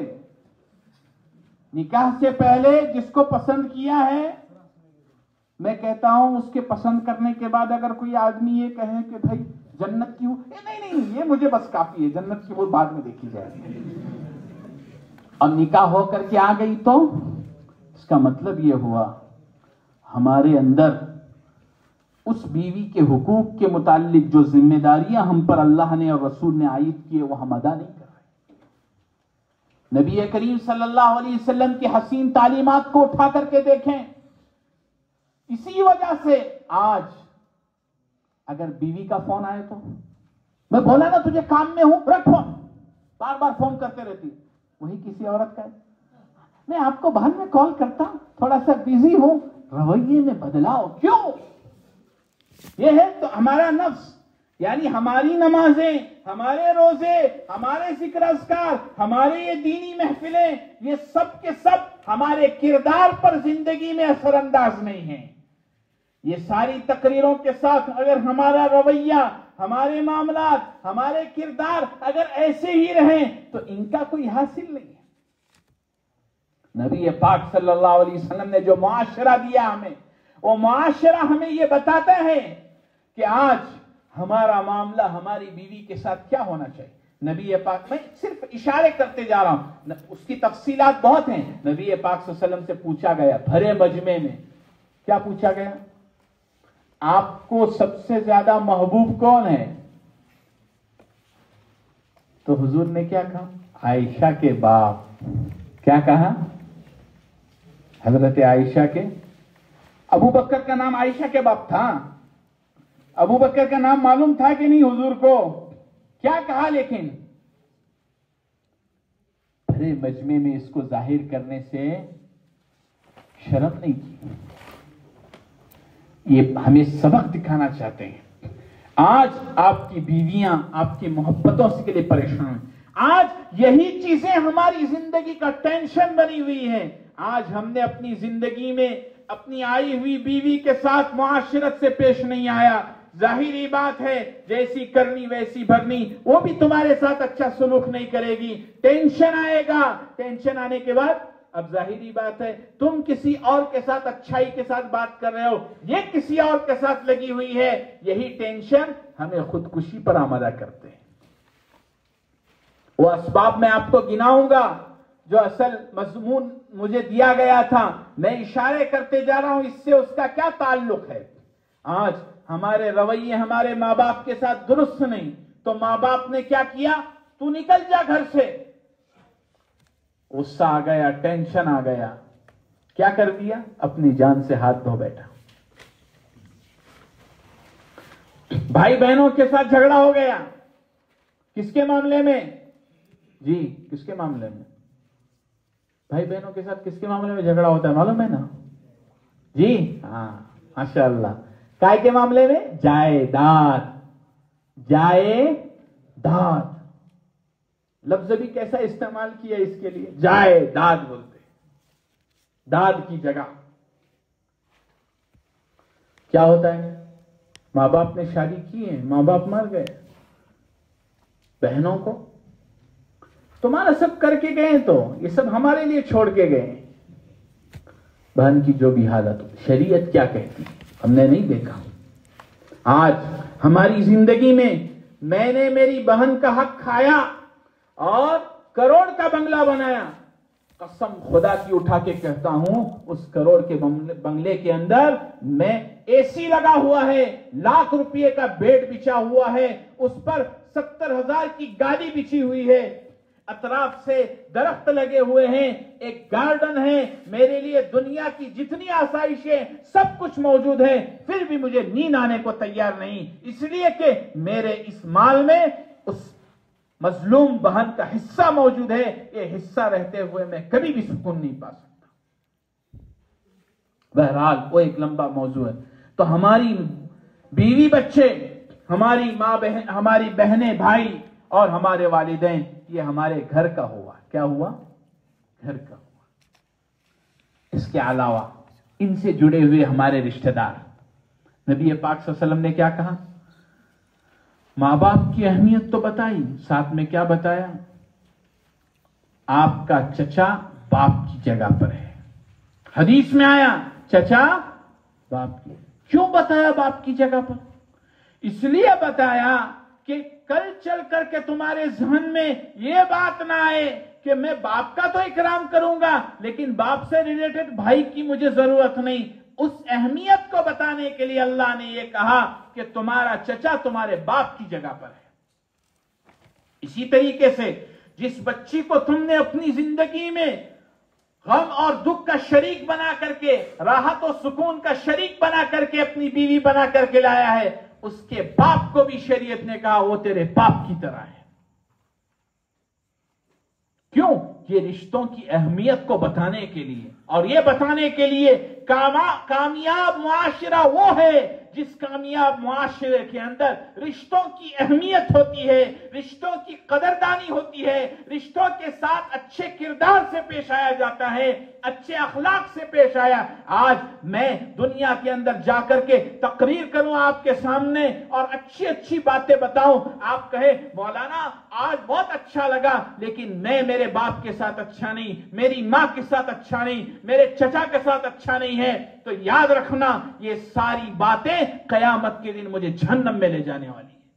نکاح سے پہلے جس کو پسند کیا ہے، میں کہتا ہوں اس کے پسند کرنے کے بعد اگر کوئی آدمی یہ کہے کہ بھائی جنت کی نہیں یہ مجھے بس کافی ہے، جنت کی وہ بعد میں دیکھی جائے گی، اور نکاح ہو کر کے آ گئی تو اس کا مطلب یہ ہوا ہمارے اندر اس بیوی کے حقوق کے متعلق جو ذمہ داریاں ہم پر اللہ نے اور رسول نے عائد کیے وہ ہم ادا نہیں کر رہے۔ نبی کریم صلی اللہ علیہ وسلم کی حسین تعلیمات کو اٹھا کر کے دیکھیں۔ اسی وجہ سے آج اگر بیوی کا فون آئے تو میں بولا نا تجھے کام میں ہوں، رکھ فون، بار بار فون کرتے رہتی، وہی کسی عورت کا ہے، میں آپ کو بعد میں کال کرتا ہوں، تھوڑا سا بزی ہوں، رویے میں بدلاؤ کیوں؟ یہ ہے تو ہمارا نفس، یعنی ہماری نمازیں، ہمارے روزے، ہمارے ذکر اذکار، ہمارے یہ دینی محفلیں، یہ سب کے سب ہمارے کردار پر زندگی میں اثر انداز نہیں ہیں۔ یہ ساری تقریروں کے ساتھ اگر ہمارا رویہ، ہمارے معاملات، ہمارے کردار اگر ایسے ہی رہیں تو ان کا کوئی حاصل نہیں ہے۔ نبی پاک صلی اللہ علیہ وسلم نے جو معاشرہ دیا ہمیں، وہ معاشرہ ہمیں یہ بتاتا ہے کہ آج ہمارا معاملہ ہماری بیوی کے ساتھ کیا ہونا چاہیے۔ نبی پاک، میں صرف اشارے کرتے جا رہا ہوں، اس کی تفصیلات بہت ہیں۔ نبی پاک صلی اللہ علیہ وسلم سے پوچھا گیا بھرے مجمع میں، کیا پوچھا گیا؟ آپ کو سب سے زیادہ محبوب کون ہے؟ تو حضور نے کیا کہا؟ عائشہ کے باپ۔ کیا کہا؟ حضرت عائشہ کے، ابو بکر کا نام عائشہ کے باپ تھا، ابو بکر کا نام معلوم تھا کہ نہیں حضور کو؟ کیا کہا؟ لیکن بھرے مجمع میں اس کو ظاہر کرنے سے شرم نہیں کی۔ یہ ہمیں سبق دکھانا چاہتے ہیں۔ آج آپ کی بیویاں آپ کی محبتوں کے لیے پریشان، آج یہی چیزیں ہماری زندگی کا ٹینشن بنی ہوئی ہیں۔ آج ہم نے اپنی زندگی میں اپنی آئی ہوئی بیوی کے ساتھ معاشرت سے پیش نہیں آیا۔ ظاہری بات ہے، جیسی کرنی ویسی بھرنی، وہ بھی تمہارے ساتھ اچھا سلوک نہیں کرے گی، ٹینشن آئے گا، ٹینشن آنے کے بعد اب ظاہری بات ہے تم کسی اور کے ساتھ اچھائی کے ساتھ بات کر رہے ہو، یہ کسی اور کے ساتھ لگی ہوئی ہے، یہی ٹینشن ہمیں خودکشی پر آمادہ کرتے ہیں۔ وہ اسباب میں آپ کو گناؤں گا جو اصل مضمون مجھے دیا گیا تھا، میں اشارے کرتے جا رہا ہوں، اس سے اس کا کیا تعلق ہے۔ آج ہمارے رویے ہمارے ماں باپ کے ساتھ درست نہیں، تو ماں باپ نے کیا کیا؟ تو نکل جا گھر سے، غصہ آ گیا، ٹینشن آ گیا، کیا کر دیا؟ اپنی جان سے ہاتھ دھو بیٹھا۔ بھائی بہنوں کے ساتھ جھگڑا ہو گیا، کس کے معاملے میں؟ جی کس کے معاملے میں؟ بھائی بہنوں کے ساتھ کس کے معاملے میں جھگڑا ہوتا ہے معلوم ہے نا؟ جی ہاں ماشاءاللہ، کائے کے معاملے میں؟ جائیداد، جائیداد لفظ بھی کیسا استعمال کیا اس کے لیے؟ جائیداد بولتے، داد کی جگہ۔ کیا ہوتا ہے؟ ماں باپ نے شادی کی ہے، ماں باپ مر گئے، بہنوں کو تمہارا سب کر کے گئے تو یہ سب ہمارے لیے چھوڑ کے گئے. بہن کی جو بھی حالت ہو, شریعت کیا کہتی ہم نے نہیں دیکھا. آج ہماری زندگی میں نے میری بہن کا حق کھایا اور کروڑ کا بنگلہ بنایا. قسم خدا کی اٹھا کے کہتا ہوں, اس کروڑ کے بنگلے کے اندر میں اے سی لگا ہوا ہے, لاکھ روپے کا بیڈ بچھا ہوا ہے, اس پر 70,000 کی گاڑی بچھی ہوئی ہے, اطراف سے درخت لگے ہوئے ہیں, ایک گارڈن ہے, میرے لیے دنیا کی جتنی آسائشیں سب کچھ موجود ہے, پھر بھی مجھے نیند آنے کو تیار نہیں, اس لیے کہ میرے اس مال میں اس مظلوم بہن کا حصہ موجود ہے. یہ حصہ رہتے ہوئے میں کبھی بھی سکون نہیں پا سکتا. بہرحال وہ ایک لمبا موضوع ہے. تو ہماری بیوی بچے, ہماری ماں بہن, ہماری بہنیں بھائی اور ہمارے والدین, یہ ہمارے گھر کا ہوا. کیا ہوا؟ گھر کا ہوا. اس کے علاوہ ان سے جڑے ہوئے ہمارے رشتہ دار. نبی پاک صلی اللہ علیہ وسلم نے کیا کہا؟ ماں باپ کی اہمیت تو بتائی, ساتھ میں کیا بتایا؟ آپ کا چچا باپ کی جگہ پر ہے. حدیث میں آیا چچا باپ کی. کیوں بتایا باپ کی جگہ پر؟ اس لیے بتایا کہ کل چل کر کے تمہارے ذہن میں یہ بات نہ آئے کہ میں باپ کا تو اکرام کروں گا لیکن باپ سے ریلیٹڈ بھائی کی مجھے ضرورت نہیں. اس اہمیت کو بتانے کے لیے اللہ نے یہ کہا کہ تمہارا چچا تمہارے باپ کی جگہ پر ہے. اسی طریقے سے جس بچی کو تم نے اپنی زندگی میں غم اور دکھ کا شریک بنا کر کے, راحت و سکون کا شریک بنا کر کے اپنی بیوی بنا کر کے لایا ہے, اس کے باپ کو بھی شریعت نے کہا وہ تیرے باپ کی طرح ہے. کیوں؟ یہ رشتوں کی اہمیت کو بتانے کے لیے, اور یہ بتانے کے لیے کامیاب معاشرہ وہ ہے جس کامیاب معاشرے کے اندر رشتوں کی اہمیت ہوتی ہے, رشتوں کی قدردانی ہوتی ہے, رشتوں کے ساتھ اچھے کردار سے پیش آیا جاتا ہے, اچھے اخلاق سے پیش آیا. آج میں دنیا کے اندر جا کر کے تقریر کروں آپ کے سامنے اور اچھی اچھی باتیں بتاؤں, آپ کہے مولانا آج بہت اچھا لگا, لیکن میں میرے باپ کے ساتھ اچھا نہیں, میری ماں کے ساتھ اچھا نہیں, میرے چچا کے ساتھ اچھا نہیں ہے, تو یاد رکھنا یہ ساری باتیں قیامت کے دن مجھے جہنم میں لے جانے والی ہیں.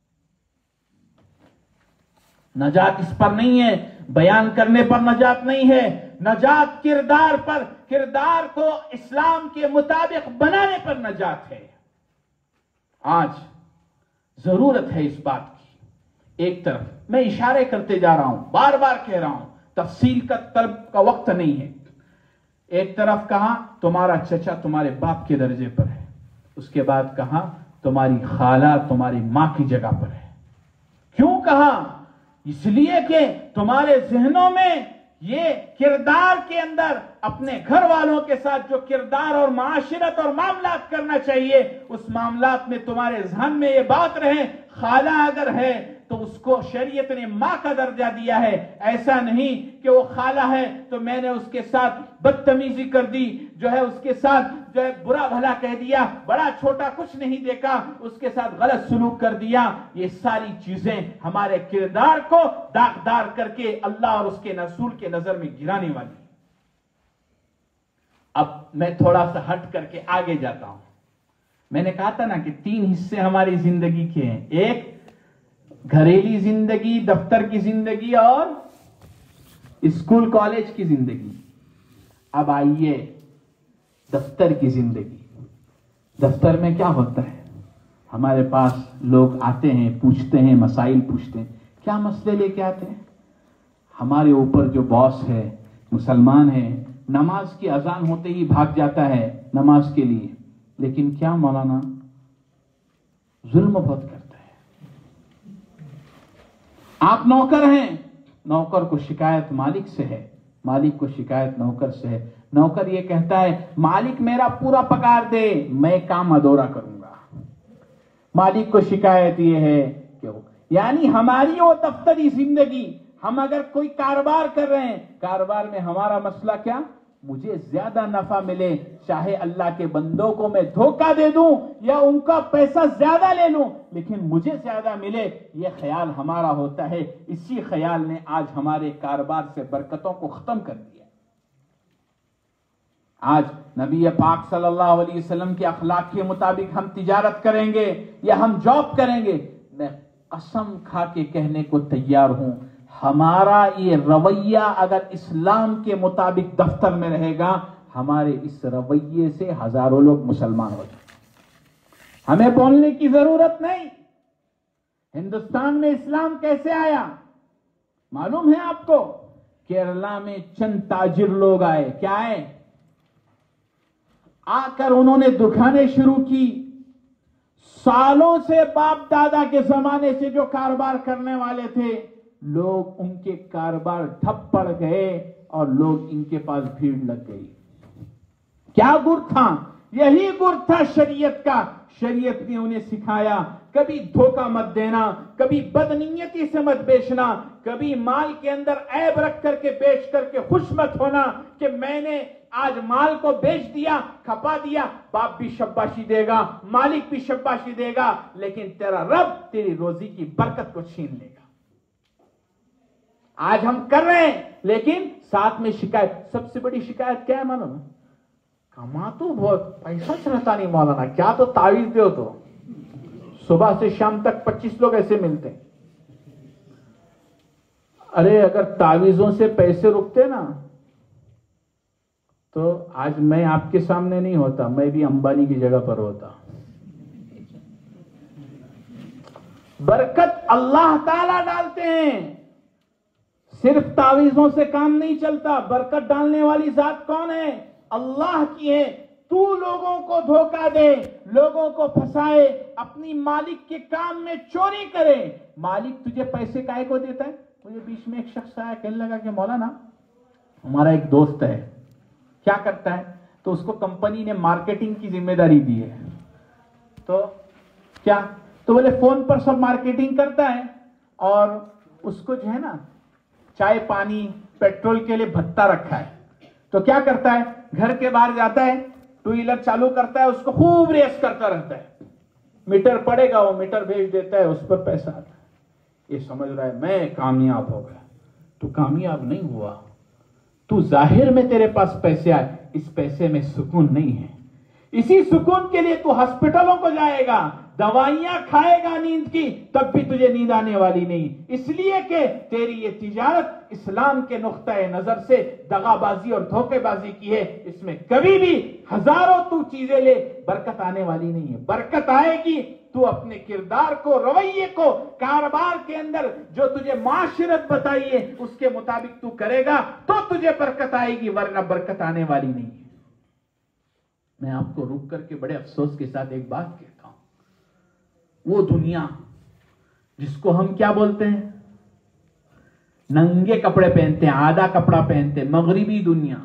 نجات اس پر نہیں ہے, بیان کرنے پر نجات نہیں ہے, نجات کردار پر, کردار کو اسلام کے مطابق بنانے پر نجات ہے. آج ضرورت ہے اس بات کی. ایک طرف میں اشارے کرتے جا رہا ہوں, بار بار کہہ رہا ہوں, تفصیل کا طلب کا وقت نہیں ہے. ایک طرف کہا تمہارا چچا تمہارے باپ کے درجے پر ہے, اس کے بعد کہا تمہاری خالہ تمہاری ماں کی جگہ پر ہے. کیوں کہا؟ اس لیے کہ تمہارے ذہنوں میں یہ کردار کے اندر اپنے گھر والوں کے ساتھ جو کردار اور معاشرت اور معاملات کرنا چاہیے, اس معاملات میں تمہارے ذہن میں یہ بات رہے خالہ اگر ہے تو اس کو شریعت نے ماں کا درجہ دیا ہے. ایسا نہیں کہ وہ خالہ ہے تو میں نے اس کے ساتھ بدتمیزی کر دی, جو ہے اس کے ساتھ جو ہے برا بھلا کہہ دیا, بڑا چھوٹا کچھ نہیں دیکھا, اس کے ساتھ غلط سلوک کر دیا. یہ ساری چیزیں ہمارے کردار کو داغدار کر کے اللہ اور اس کے رسول کے نظر میں گرانے والی. اب میں تھوڑا سا ہٹ کر کے آگے جاتا ہوں. میں نے کہا تھا نا کہ 3 حصے ہماری زندگی کے ہیں, ایک گھریلی زندگی, دفتر کی زندگی اور اسکول کالج کی زندگی. اب آئیے دفتر کی زندگی. دفتر میں کیا ہوتا ہے؟ ہمارے پاس لوگ آتے ہیں, پوچھتے ہیں, مسائل پوچھتے ہیں. کیا مسئلے لے کے آتے ہیں؟ ہمارے اوپر جو باس ہے مسلمان ہے, نماز کی اذان ہوتے ہی بھاگ جاتا ہے نماز کے لیے, لیکن کیا مولانا ظلم بہت کرتا ہے. آپ نوکر ہیں, نوکر کو شکایت مالک سے ہے, مالک کو شکایت نوکر سے ہے. نوکر یہ کہتا ہے مالک میرا پورا پگار دے, میں کام ادھورا کروں گا. مالک کو شکایت یہ ہے کہ یعنی ہماری وہ دفتری زندگی, ہم اگر کوئی کاروبار کر رہے ہیں, کاروبار میں ہمارا مسئلہ کیا؟ مجھے زیادہ نفع ملے، چاہے اللہ کے بندوں کو میں دھوکہ دے دوں یا ان کا پیسہ زیادہ لے لوں، لیکن مجھے زیادہ ملے، یہ خیال ہمارا ہوتا ہے۔ اسی خیال نے آج ہمارے کاروبار سے برکتوں کو ختم کر دیا۔ آج نبی پاک صلی اللہ علیہ وسلم کے اخلاق کے مطابق ہم تجارت کریں گے یا ہم جاب کریں گے، میں قسم کھا کے کہنے کو تیار ہوں، ہمارا یہ رویہ اگر اسلام کے مطابق دفتر میں رہے گا، ہمارے اس رویے سے ہزاروں لوگ مسلمان ہو جائیں۔ ہمیں بولنے کی ضرورت نہیں۔ ہندوستان میں اسلام کیسے آیا معلوم ہے آپ کو؟ کیرلا میں چند تاجر لوگ آئے، کیا آئے؟ آ کر انہوں نے دکانیں شروع کی۔ سالوں سے باپ دادا کے زمانے سے جو کاروبار کرنے والے تھے، لوگ ان کے کاروبار ٹھپ پڑ گئے اور لوگ ان کے پاس بھیڑ لگ گئی۔ کیا گر تھا؟ یہی گر تھا شریعت کا۔ شریعت نے انہیں سکھایا کبھی دھوکہ مت دینا، کبھی بدنیتی سے مت بیچنا، کبھی مال کے اندر عیب رکھ کر کے بیچ کر کے خوش مت ہونا کہ میں نے آج مال کو بیچ دیا، کھپا دیا، باپ بھی شاباشی دے گا، مالک بھی شاباشی دے گا، لیکن تیرا رب تیری روزی کی برکت کو چھین لے گا۔ آج ہم کر رہے ہیں، لیکن ساتھ میں شکایت۔ سب سے بڑی شکایت کیا ہے معلوم؟ کما تو بہت، پیسہ چلتا نہیں مولانا، کیا تو تعویذ دو تو صبح سے شام تک 25 لوگ ایسے ملتے ہیں۔ ارے اگر تعویذوں سے پیسے رکتے نا تو آج میں آپ کے سامنے نہیں ہوتا، میں بھی امبانی کی جگہ پر ہوتا۔ برکت اللہ تعالی ڈالتے ہیں، صرف تعویذوں سے کام نہیں چلتا۔ برکت ڈالنے والی ذات کون ہے؟ اللہ کی ہے۔ تو لوگوں کو دھوکہ دے، لوگوں کو پھنسائے، اپنی مالک کے کام میں چوری کرے، مالک تجھے پیسے کائے کو دیتا ہے؟ مجھے بیچ میں ایک شخص آیا، کہنے لگا کہ مولانا ہمارا ایک دوست ہے، کیا کرتا ہے؟ تو اس کو کمپنی نے مارکیٹنگ کی ذمہ داری دی ہے۔ تو کیا؟ تو بولے فون پر سب مارکیٹنگ کرتا ہے، اور اس کو جو ہے نا چائے پانی پیٹرول کے لیے بھتہ رکھا ہے۔ تو کیا کرتا ہے؟ گھر کے باہر جاتا ہے، ٹو ویلر چالو کرتا ہے، اس کو خوب ریس کرتا رہتا ہے، میٹر پڑے گا وہ میٹر بھیج دیتا ہے، اس پر پیسہ آتا ہے۔ یہ سمجھ رہا ہے میں کامیاب ہو گیا۔ تو کامیاب نہیں ہوا، تو ظاہر میں تیرے پاس پیسے آئے، اس پیسے میں سکون نہیں ہے۔ اسی سکون کے لیے تو ہاسپٹلوں کو جائے گا، دوائیاں کھائے گا نیند کی، تب بھی تجھے نیند آنے والی نہیں، اس لیے کہ تیری یہ تجارت اسلام کے نقطۂ نظر سے دغا بازی اور دھوکے بازی کی ہے۔ اس میں کبھی بھی ہزاروں تو چیزیں لے، برکت آنے والی نہیں ہے۔ برکت آئے گی تو اپنے کردار کو، رویے کو، کاروبار کے اندر جو تجھے معاشرت بتائی ہے اس کے مطابق تو کرے گا تو تجھے برکت آئے گی، ورنہ برکت آنے والی نہیں ہے۔ میں آپ کو رک کر کے بڑے افسوس کے ساتھ ایک بات کہتا ہوں، وہ دنیا جس کو ہم کیا بولتے ہیں، ننگے کپڑے پہنتے ہیں، آدھا کپڑا پہنتے ہیں، مغربی دنیا،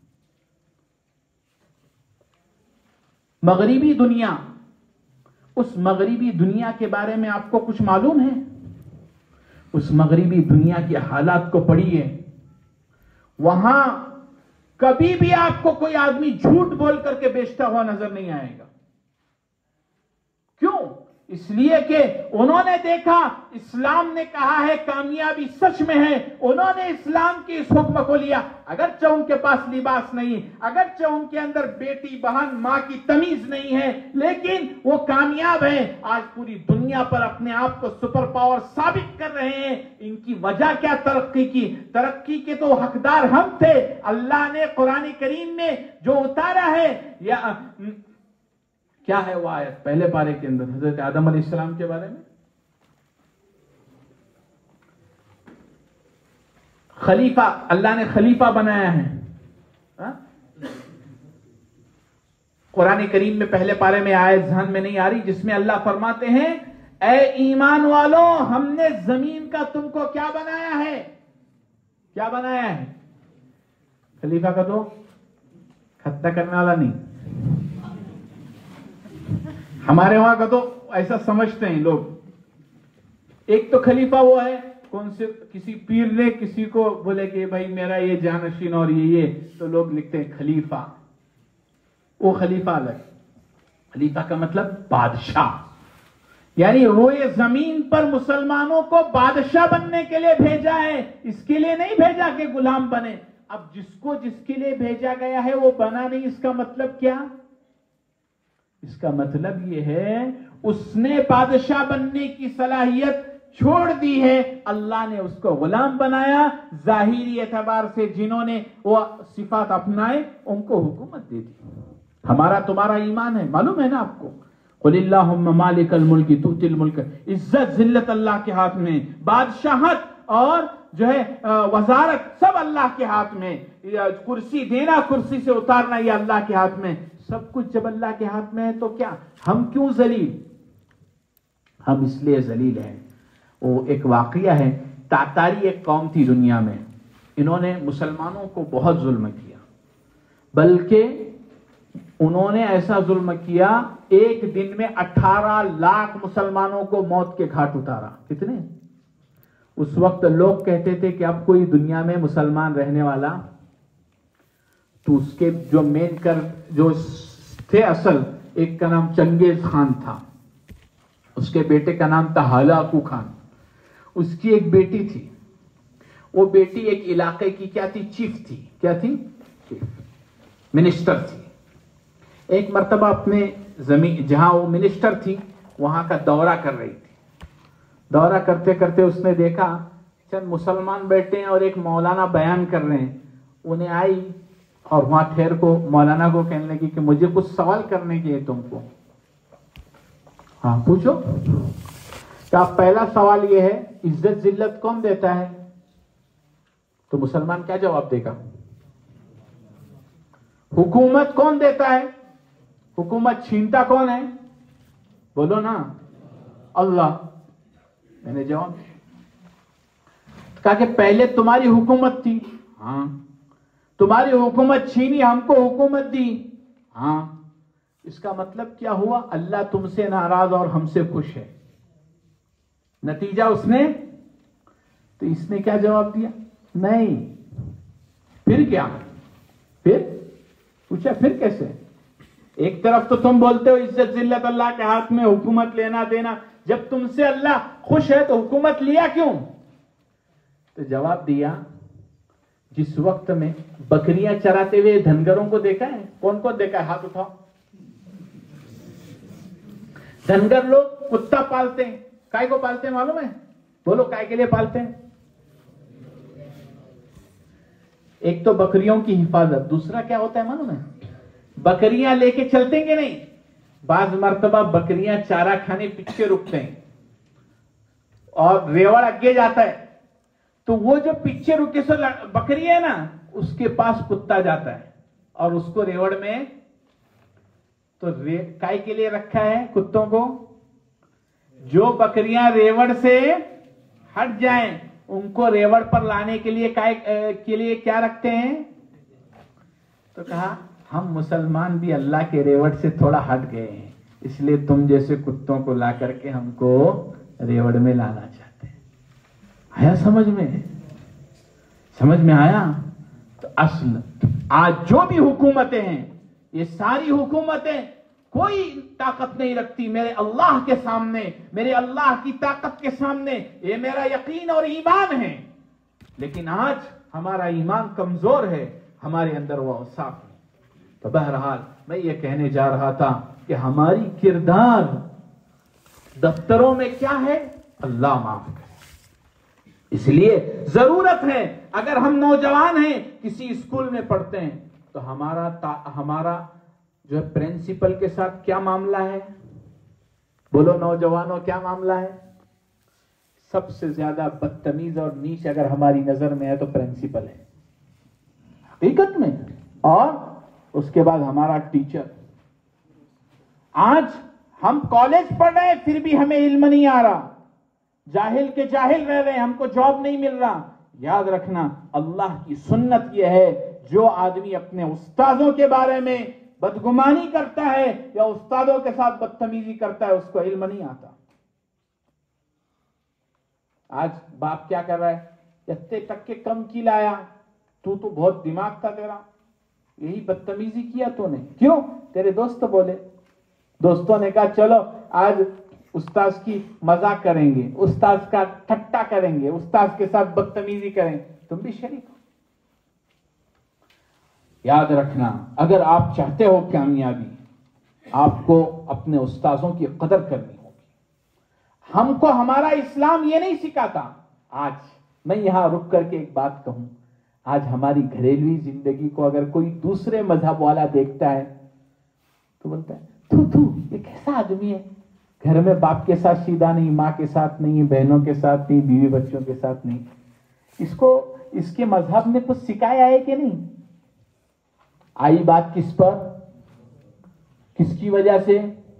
مغربی دنیا، اس مغربی دنیا کے بارے میں آپ کو کچھ معلوم ہے؟ اس مغربی دنیا کے حالات کو پڑھیے، وہاں کبھی بھی آپ کو کوئی آدمی جھوٹ بول کر کے بیچتا ہوا نظر نہیں آئے گا۔ کیوں؟ اس لیے کہ انہوں نے دیکھا اسلام نے کہا ہے کامیابی سچ میں ہے، انہوں نے اسلام کی اس حکم کو لیا، اگرچہ ان کے پاس لباس نہیں، اگرچہ ان کے اندر بیٹی بہن ماں کی تمیز نہیں ہے، لیکن وہ کامیاب ہیں، آج پوری دنیا پر اپنے آپ کو سپر پاور ثابت کر رہے ہیں۔ ان کی وجہ کیا؟ ترقی کی۔ ترقی کے تو حقدار ہم تھے۔ اللہ نے قرآن کریم میں جو اتارا ہے، یا کیا ہے وہ آیت پہلے پارے کے اندر حضرت آدم علیہ السلام کے بارے میں؟ خلیفہ، اللہ نے خلیفہ بنایا ہے۔ قرآن کریم میں پہلے پارے میں آیت ذہن میں نہیں آ رہی جس میں اللہ فرماتے ہیں اے ایمان والو، ہم نے زمین کا تم کو کیا بنایا ہے؟ کیا بنایا ہے؟ خلیفہ کا تو خطہ کرنے والا نہیں، ہمارے وہاں کا تو ایسا سمجھتے ہیں لوگ۔ ایک تو خلیفہ وہ ہے کون سے کسی پیر نے کسی کو بولے کہ بھائی میرا یہ جانشین اور یہ تو لوگ لکھتے ہیں خلیفہ. وہ خلیفہ الگ. خلیفہ کا مطلب بادشاہ، یعنی وہ یہ زمین پر مسلمانوں کو بادشاہ بننے کے لیے بھیجا ہے، اس کے لیے نہیں بھیجا کہ غلام بنے. اب جس کے لیے بھیجا گیا ہے وہ بنا نہیں، اس کا مطلب کیا؟ اس کا مطلب یہ ہے اس نے بادشاہ بننے کی صلاحیت چھوڑ دی ہے، اللہ نے اس کو غلام بنایا. ظاہری اعتبار سے جنہوں نے وہ صفات اپنائے ان کو حکومت دے دی. ہمارا تمہارا ایمان ہے، معلوم ہے نا آپ کو. قل اللہم مالک الملک تؤتی الملک، عزت ذلت اللہ کے ہاتھ میں، بادشاہت اور جو ہے وزارت سب اللہ کے ہاتھ میں، کرسی دینا کرسی سے اتارنا یہ اللہ کے ہاتھ میں. سب کچھ جب اللہ کے ہاتھ میں ہے تو کیا ہم کیوں ذلیل؟ ہم اس لیے ذلیل ہیں. وہ ایک واقعہ ہے، تاتاری ایک قوم تھی دنیا میں، انہوں نے مسلمانوں کو بہت ظلم کیا، بلکہ انہوں نے ایسا ظلم کیا ایک دن میں 18 لاکھ مسلمانوں کو موت کے گھاٹ اتارا. کتنے؟ اس وقت لوگ کہتے تھے کہ اب کوئی دنیا میں مسلمان رہنے والا، تو اس کے جو مین جو تھے اصل، ایک کا نام چنگیز خان تھا، اس کے بیٹے کا نام تھا ہلاکو خان. اس کی ایک بیٹی تھی، وہ بیٹی ایک علاقے کی کیا تھی؟ چیف تھی. کیا تھی؟ چیف، منسٹر تھی. ایک مرتبہ اپنے زمین جہاں وہ منسٹر تھی وہاں کا دورہ کر رہی تھی. دورہ کرتے کرتے اس نے دیکھا چند مسلمان بیٹھے ہیں اور ایک مولانا بیان کر رہے ہیں. انہیں آئی اور وہاں ٹھہر کو مولانا کو کہنے لگی کہ مجھے کچھ سوال کرنے کے تم کو. ہاں پوچھو. کیا پہلا سوال یہ ہے عزت ذلت کون دیتا ہے؟ تو مسلمان کیا جواب دے گا؟ حکومت کون دیتا ہے؟ حکومت چھینتا کون ہے؟ بولو نا. اللہ. میں نے جواب کہا کہ پہلے تمہاری حکومت تھی. ہاں. تمہاری حکومت چھینی، ہم کو حکومت دی. ہاں. اس کا مطلب کیا ہوا؟ اللہ تم سے ناراض اور ہم سے خوش ہے. نتیجہ اس نے، تو اس نے کیا جواب دیا؟ نہیں. پھر کیا؟ پھر پوچھا پھر کیسے؟ ایک طرف تو تم بولتے ہو عزت ذلت اللہ کے ہاتھ میں، حکومت لینا دینا، جب تم سے اللہ خوش ہے تو حکومت لیا کیوں؟ تو جواب دیا جس وقت میں بکریاں چراتے ہوئے دھنگروں کو دیکھا ہے؟ کون کو دیکھا ہے؟ ہاتھ اٹھاؤ. دھنگر لوگ کتا پالتے ہیں. کائے کو پالتے ہیں معلوم ہے؟ بولو کائے کے لیے پالتے ہیں؟ ایک تو بکریوں کی حفاظت، دوسرا کیا ہوتا ہے معلوم ہے؟ بکریاں لے کے چلتے گے نہیں. بعض مرتبہ بکریاں چارہ کھانے پیچھے رکتے ہیں اور ریوڑ اگے جاتا ہے، تو وہ جو پیچھے رکے سو بکری ہے نا، اس کے پاس کتا جاتا ہے اور اس کو ریوڑ میں، تو کائے کے لیے رکھا ہے کتوں کو؟ جو بکریاں ریوڑ سے ہٹ جائیں ان کو ریوڑ پر لانے کے لیے کیا رکھتے ہیں؟ تو کہا ہم مسلمان بھی اللہ کے ریوڑ سے تھوڑا ہٹ گئے ہیں، اس لیے تم جیسے کتوں کو لا کر کے ہم کو ریوڑ میں لانا چاہتے ہیں. آیا سمجھ میں؟ سمجھ میں آیا؟ تو اصل آج جو بھی حکومتیں ہیں، یہ ساری حکومتیں کوئی طاقت نہیں رکھتی میرے اللہ کے سامنے، میرے اللہ کی طاقت کے سامنے. یہ میرا یقین اور ایمان ہے. لیکن آج ہمارا ایمان کمزور ہے، ہمارے اندر وہ اوصاف ہے. تو بہرحال میں یہ کہنے جا رہا تھا کہ ہماری کردار دفتروں میں کیا ہے؟ اللہ معاف کرے. اس لیے ضرورت ہے، اگر ہم نوجوان ہیں کسی اسکول میں پڑھتے ہیں تو ہمارا جو ہے پرنسپل کے ساتھ کیا معاملہ ہے؟ بولو نوجوانوں کیا معاملہ ہے؟ سب سے زیادہ بدتمیز اور نیچ اگر ہماری نظر میں ہے تو پرنسپل ہے حقیقت میں، اور اس کے بعد ہمارا ٹیچر. آج ہم کالج پڑھ رہے ہیں پھر بھی ہمیں علم نہیں آ رہا، جاہل کے جاہل رہ رہے ہیں، ہم کو جاب نہیں مل رہا. یاد رکھنا اللہ کی سنت یہ ہے، جو آدمی اپنے استادوں کے بارے میں بدگمانی کرتا ہے یا استادوں کے ساتھ بدتمیزی کرتا ہے اس کو علم نہیں آتا. آج باپ کیا کر رہا ہے؟ اتنے ٹکے کم کی لایا، تو بہت دماغ تھا تیرا، یہی بدتمیزی کیا تو نے، کیوں؟ تیرے دوست بولے، دوستوں نے کہا چلو آج استاذ کی مذاق کریں گے، استاذ کا ٹھٹا کریں گے، استاذ کے ساتھ بدتمیزی کریں، تم بھی شریک ہو۔ یاد رکھنا، اگر آپ چاہتے ہو کامیابی، آپ کو اپنے استاذوں کی قدر کرنی ہوگی۔ ہم کو ہمارا اسلام یہ نہیں سکھاتا۔ آج میں یہاں رک کر کے ایک بات کہوں، آج ہماری گھریلوی زندگی کو اگر کوئی دوسرے مذہب والا دیکھتا ہے تو بولتا ہے تو یہ کیسا آدمی ہے، گھر میں باپ کے ساتھ سیدھا نہیں، ماں کے ساتھ نہیں، بہنوں کے ساتھ نہیں، بیوی بچوں کے ساتھ نہیں، اس کے مذہب نے کچھ سکھایا ہے کہ نہیں؟ آئی بات کس پر؟ کس کی وجہ سے؟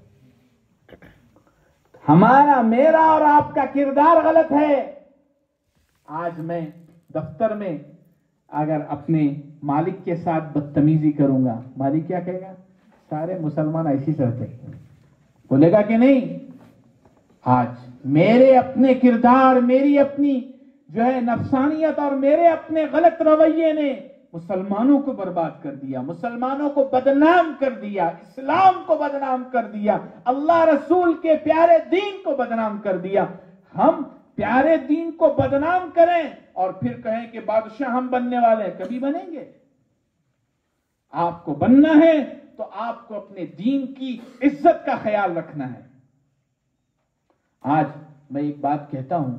ہمارا، میرا اور آپ کا کردار غلط ہے۔ آج میں دفتر میں اگر اپنے مالک کے ساتھ بدتمیزی کروں گا، مالک کیا کہے گا؟ سارے مسلمان ایسی کرتے، بولے گا کہ نہیں؟ آج میرے اپنے کردار، میری اپنی جو ہے نفسانیت اور میرے اپنے غلط رویے نے مسلمانوں کو برباد کر دیا، مسلمانوں کو بدنام کر دیا، اسلام کو بدنام کر دیا، اللہ رسول کے پیارے دین کو بدنام کر دیا۔ ہم پیارے دین کو بدنام کریں اور پھر کہیں کہ بادشاہ ہم بننے والے ہیں، کبھی بنیں گے؟ آپ کو بننا ہے تو آپ کو اپنے دین کی عزت کا خیال رکھنا ہے۔ آج میں ایک بات کہتا ہوں،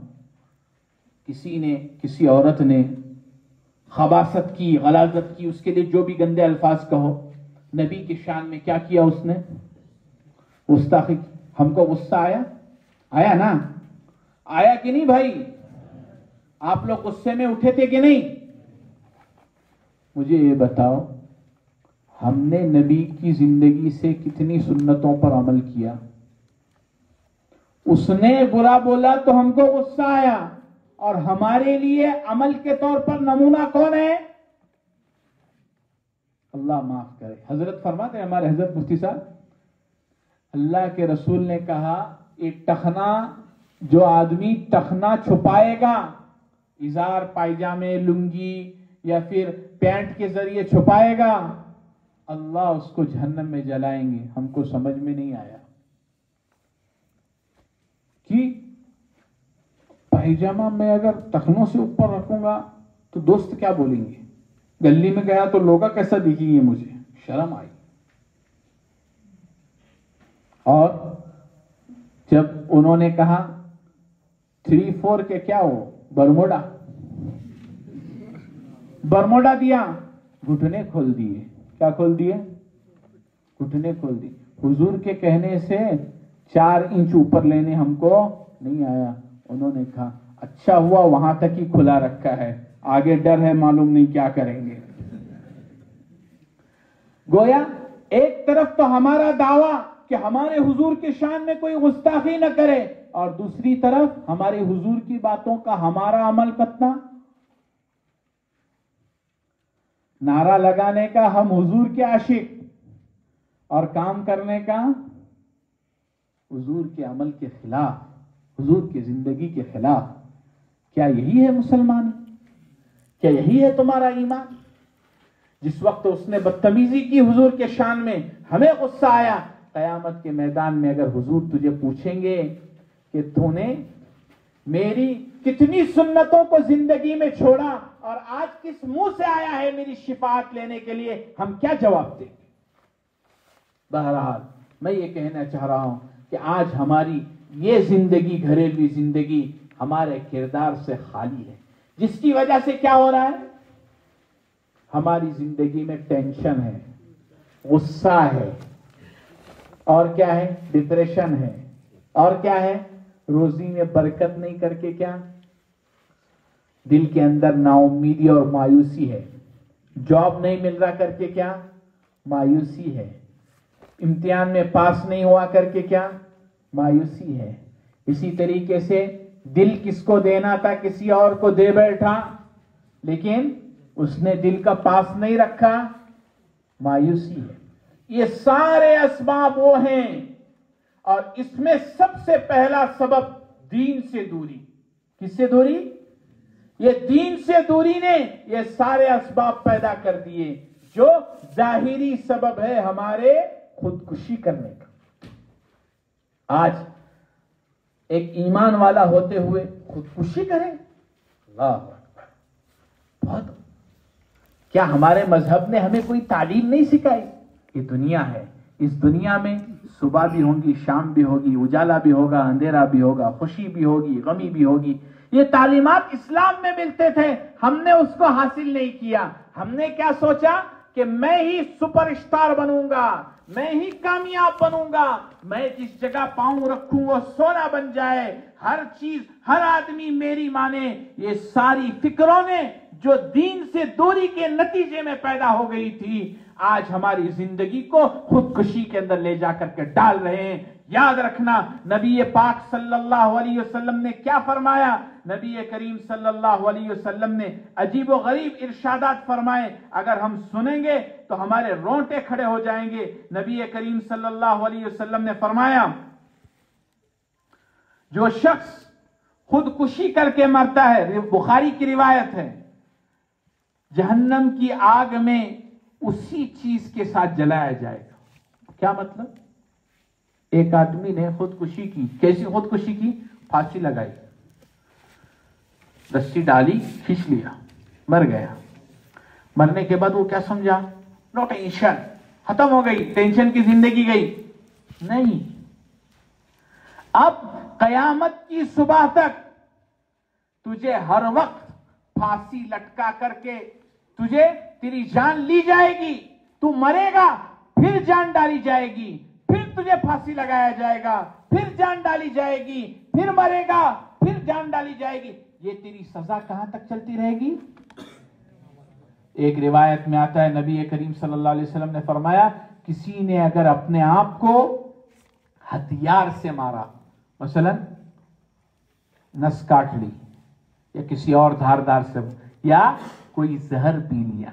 کسی عورت نے خباثت کی، غلاظت کی، اس کے لیے جو بھی گندے الفاظ کہو، نبی کی شان میں کیا کیا اس نے؟ گستاخی کی۔ ہم کو غصہ آیا نا؟ آیا کہ نہیں بھائی؟ آپ لوگ غصے میں اٹھے تھے کہ نہیں؟ مجھے یہ بتاؤ، ہم نے نبی کی زندگی سے کتنی سنتوں پر عمل کیا؟ اس نے برا بولا تو ہم کو غصہ آیا، اور ہمارے لیے عمل کے طور پر نمونہ کون ہے؟ اللہ معاف کرے، حضرت فرماتے ہیں ہمارے حضرت مفتی صاحب، اللہ کے رسول نے کہا ایک ٹخنا، جو آدمی ٹخنا چھپائے گا، ازار، پائجامے، لنگی یا پھر پینٹ کے ذریعے چھپائے گا، اللہ اس کو جہنم میں جلائیں گے۔ ہم کو سمجھ میں نہیں آیا کہ پائجامہ میں اگر ٹخنوں سے اوپر رکھوں گا تو دوست کیا بولیں گے، گلی میں گیا تو لوگا کیسا دکھیں گے، مجھے شرم آئی۔ اور جب انہوں نے کہا 3-4 کے کیا ہو، برموڈا دیا، گھٹنے کھول دیے۔ کیا کھول دیے؟ گھٹنے کھول دیے۔ حضور کے کہنے سے 4 انچ اوپر لینے ہم کو نہیں آیا۔ انہوں نے کہا اچھا ہوا وہاں تک ہی کھلا رکھا ہے، آگے ڈر ہے، معلوم نہیں کیا کریں گے۔ گویا ایک طرف تو ہمارا دعویٰ کہ ہمارے حضور کی شان میں کوئی گستاخی نہ کرے، اور دوسری طرف ہمارے حضور کی باتوں کا ہمارا عمل کتنا؟ نعرہ لگانے کا ہم حضور کے عاشق، اور کام کرنے کا حضور کے عمل کے خلاف، حضور کی زندگی کے خلاف۔ کیا یہی ہے مسلمانی؟ کیا یہی ہے تمہارا ایمان؟ جس وقت اس نے بدتمیزی کی حضور کے شان میں، ہمیں غصہ آیا، قیامت کے میدان میں اگر حضور تجھے پوچھیں گے کہ تو نے میری کتنی سنتوں کو زندگی میں چھوڑا اور آج کس منہ سے آیا ہے میری شفاعت لینے کے لیے، ہم کیا جواب دیں گے؟ بہرحال میں یہ کہنا چاہ رہا ہوں کہ آج ہماری یہ زندگی، گھریلوی زندگی، ہمارے کردار سے خالی ہے، جس کی وجہ سے کیا ہو رہا ہے؟ ہماری زندگی میں ٹینشن ہے، غصہ ہے، اور کیا ہے؟ ڈپریشن ہے، اور کیا ہے؟ روزی میں برکت نہیں کر کے کیا؟ دل کے اندر نا امیدی اور مایوسی ہے، جاب نہیں مل رہا کر کے کیا؟ مایوسی ہے، امتحان میں پاس نہیں ہوا کر کے کیا؟ مایوسی ہے۔ اسی طریقے سے دل کس کو دینا تھا کسی اور کو دے بیٹھا، لیکن اس نے دل کا پاس نہیں رکھا، مایوسی ہے۔ یہ سارے اسباب وہ ہیں، اور اس میں سب سے پہلا سبب دین سے دوری۔ کس سے دوری؟ یہ دین سے دوری نے یہ سارے اسباب پیدا کر دیے جو ظاہری سبب ہے ہمارے خودکشی کرنے کا۔ آج ایک ایمان والا ہوتے ہوئے خودکشی کریں، اللہ اکبر! بہت کیا ہمارے مذہب نے ہمیں کوئی تعلیم نہیں سکھائی؟ یہ دنیا ہے، اس دنیا میں صبح بھی ہوں گی، شام بھی ہوگی، اجالا بھی ہوگا، اندھیرا بھی ہوگا، خوشی بھی ہوگی، غمی بھی ہوگی۔ یہ تعلیمات اسلام میں ملتے تھے، ہم نے اس کو حاصل نہیں کیا۔ ہم نے کیا سوچا کہ میں ہی سپر اسٹار بنوں گا، میں ہی کامیاب بنوں گا، میں جس جگہ پاؤں رکھوں وہ سونا بن جائے، ہر چیز ہر آدمی میری مانے۔ یہ ساری فکروں نے جو دین سے دوری کے نتیجے میں پیدا ہو گئی تھی، آج ہماری زندگی کو خودکشی کے اندر لے جا کر کے ڈال رہے ہیں۔ یاد رکھنا نبی پاک صلی اللہ علیہ وسلم نے کیا فرمایا؟ نبی کریم صلی اللہ علیہ وسلم نے عجیب و غریب ارشادات فرمائے، اگر ہم سنیں گے تو ہمارے رونٹے کھڑے ہو جائیں گے۔ نبی کریم صلی اللہ علیہ وسلم نے فرمایا، جو شخص خودکشی کر کے مرتا ہے، بخاری کی روایت ہے، جہنم کی آگ میں اسی چیز کے ساتھ جلایا جائے گا۔ کیا مطلب؟ ایک آدمی نے خودکشی کی، کیسی خودکشی کی؟ پھانسی لگائی، رسی ڈالی، کھینچ لیا، مر گیا۔ مرنے کے بعد وہ کیا سمجھا؟ نو ٹینشن، ختم ہو گئی، ٹینشن کی زندگی گئی۔ نہیں، اب قیامت کی صبح تک تجھے ہر وقت پھانسی لٹکا کر کے تجھے تیری جان لی جائے گی، تو مرے گا، پھر جان ڈالی جائے گی، پھر تجھے پھانسی لگایا جائے گا، پھر جان ڈالی جائے گی، پھر مرے گا، پھر جان ڈالی جائے گی۔ یہ تیری سزا کہاں تک چلتی رہے گی؟ ایک روایت میں آتا ہے نبی کریم صلی اللہ علیہ وسلم نے فرمایا، کسی نے اگر اپنے آپ کو ہتھیار سے مارا، مثلا نس کاٹ لی یا کسی اور دھاردار سے، یا کوئی زہر پی لیا،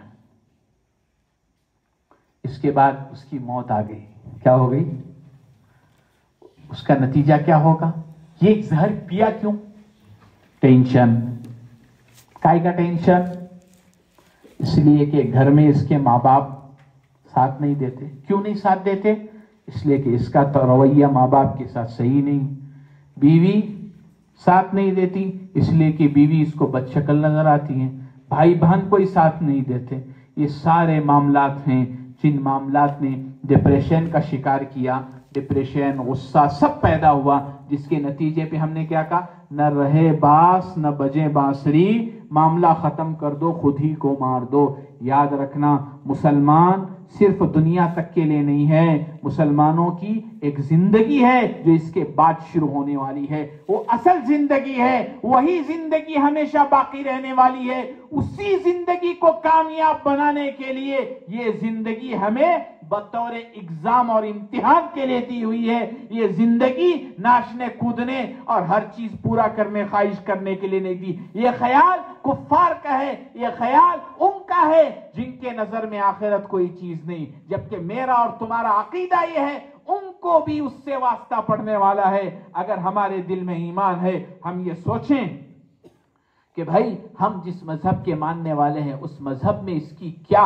اس کے بعد اس کی موت آ گئی، کیا ہو گئی؟ اس کا نتیجہ کیا ہوگا؟ یہ زہر پیا کیوں؟ ٹینشن۔ کائے کا ٹینشن؟ اس لیے کہ گھر میں اس کے ماں باپ ساتھ نہیں دیتے۔ کیوں نہیں ساتھ دیتے؟ اس لیے کہ اس کا رویہ ماں باپ کے ساتھ صحیح نہیں۔ بیوی ساتھ نہیں دیتی، اس لیے کہ بیوی اس کو بدشکل نظر آتی ہے۔ بھائی بہن کوئی ساتھ نہیں دیتے۔ یہ سارے معاملات ہیں جن معاملات نے ڈپریشن کا شکار کیا۔ ڈپریشن، غصہ سب پیدا ہوا، جس کے نتیجے پہ ہم نے کیا کہا؟ نہ رہے باس نہ بجے بانسری، معاملہ ختم کر دو، خود ہی کو مار دو۔ یاد رکھنا، مسلمان صرف دنیا تک کے لیے نہیں ہے، مسلمانوں کی ایک زندگی ہے جو اس کے بعد شروع ہونے والی ہے، وہ اصل زندگی ہے، وہی زندگی ہمیشہ باقی رہنے والی ہے۔ اسی زندگی کو کامیاب بنانے کے لیے یہ زندگی ہمیں بطور اگزام اور امتحان کے لیے دی ہوئی ہے۔ یہ زندگی ناچنے کودنے اور ہر چیز پورا کرنے خواہش کرنے کے لیے نہیں دی۔ یہ خیال کفار کا ہے، یہ خیال ان کا ہے جن کے نظر میں آخرت کوئی چیز نہیں، جبکہ میرا اور تمہارا عقیدہ یہ ہے ان کو بھی اس سے واسطہ پڑنے والا ہے۔ اگر ہمارے دل میں ایمان ہے، ہم یہ سوچیں کہ بھائی ہم جس مذہب کے ماننے والے ہیں اس مذہب میں اس کی کیا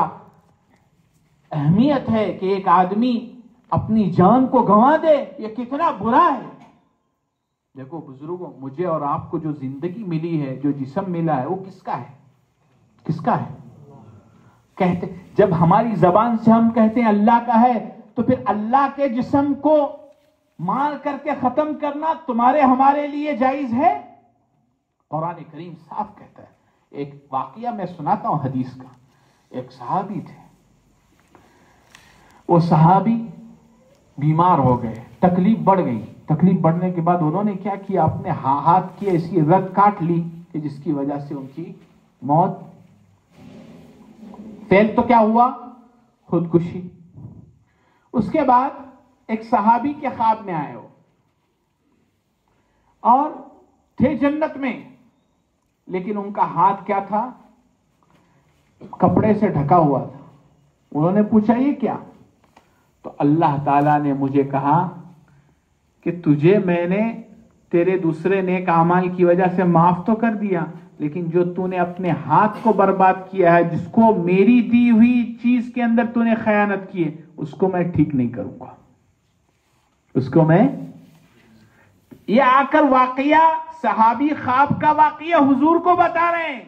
اہمیت ہے کہ ایک آدمی اپنی جان کو گنوا دے، یہ کتنا برا ہے۔ دیکھو بزرگوں، مجھے اور آپ کو جو زندگی ملی ہے، جو جسم ملا ہے، وہ کس کا ہے؟ کس کا ہے؟ کہتے جب ہماری زبان سے ہم کہتے ہیں اللہ کا ہے، تو پھر اللہ کے جسم کو مار کر کے ختم کرنا تمہارے ہمارے لیے جائز ہے؟ قرآن کریم صاف کہتا ہے۔ ایک واقعہ میں سناتا ہوں حدیث کا۔ ایک صحابی تھے، وہ صحابی بیمار ہو گئے، تکلیف بڑھ گئی۔ تکلیف بڑھنے کے بعد انہوں نے کیا کیا؟ اپنے ہاتھ کی ایسی رگ کاٹ لی کہ جس کی وجہ سے ان کی موت۔ فعل تو کیا ہوا؟ خودکشی۔ اس کے بعد ایک صحابی کے خواب میں آئے ہو اور تھے جنت میں، لیکن ان کا ہاتھ کیا تھا؟ کپڑے سے ڈھکا ہوا تھا۔ انہوں نے پوچھا یہ کیا؟ تو اللہ تعالیٰ نے مجھے کہا کہ تجھے میں نے تیرے دوسرے نیک اعمال کی وجہ سے معاف تو کر دیا، لیکن جو تو نے اپنے ہاتھ کو برباد کیا ہے، جس کو میری دی ہوئی چیز کے اندر تو نے خیانت کی ہے، اس کو میں ٹھیک نہیں کروں گا، اس کو میں. یہ آ کر واقعہ صحابی خواب کا واقعہ حضور کو بتا رہے ہیں.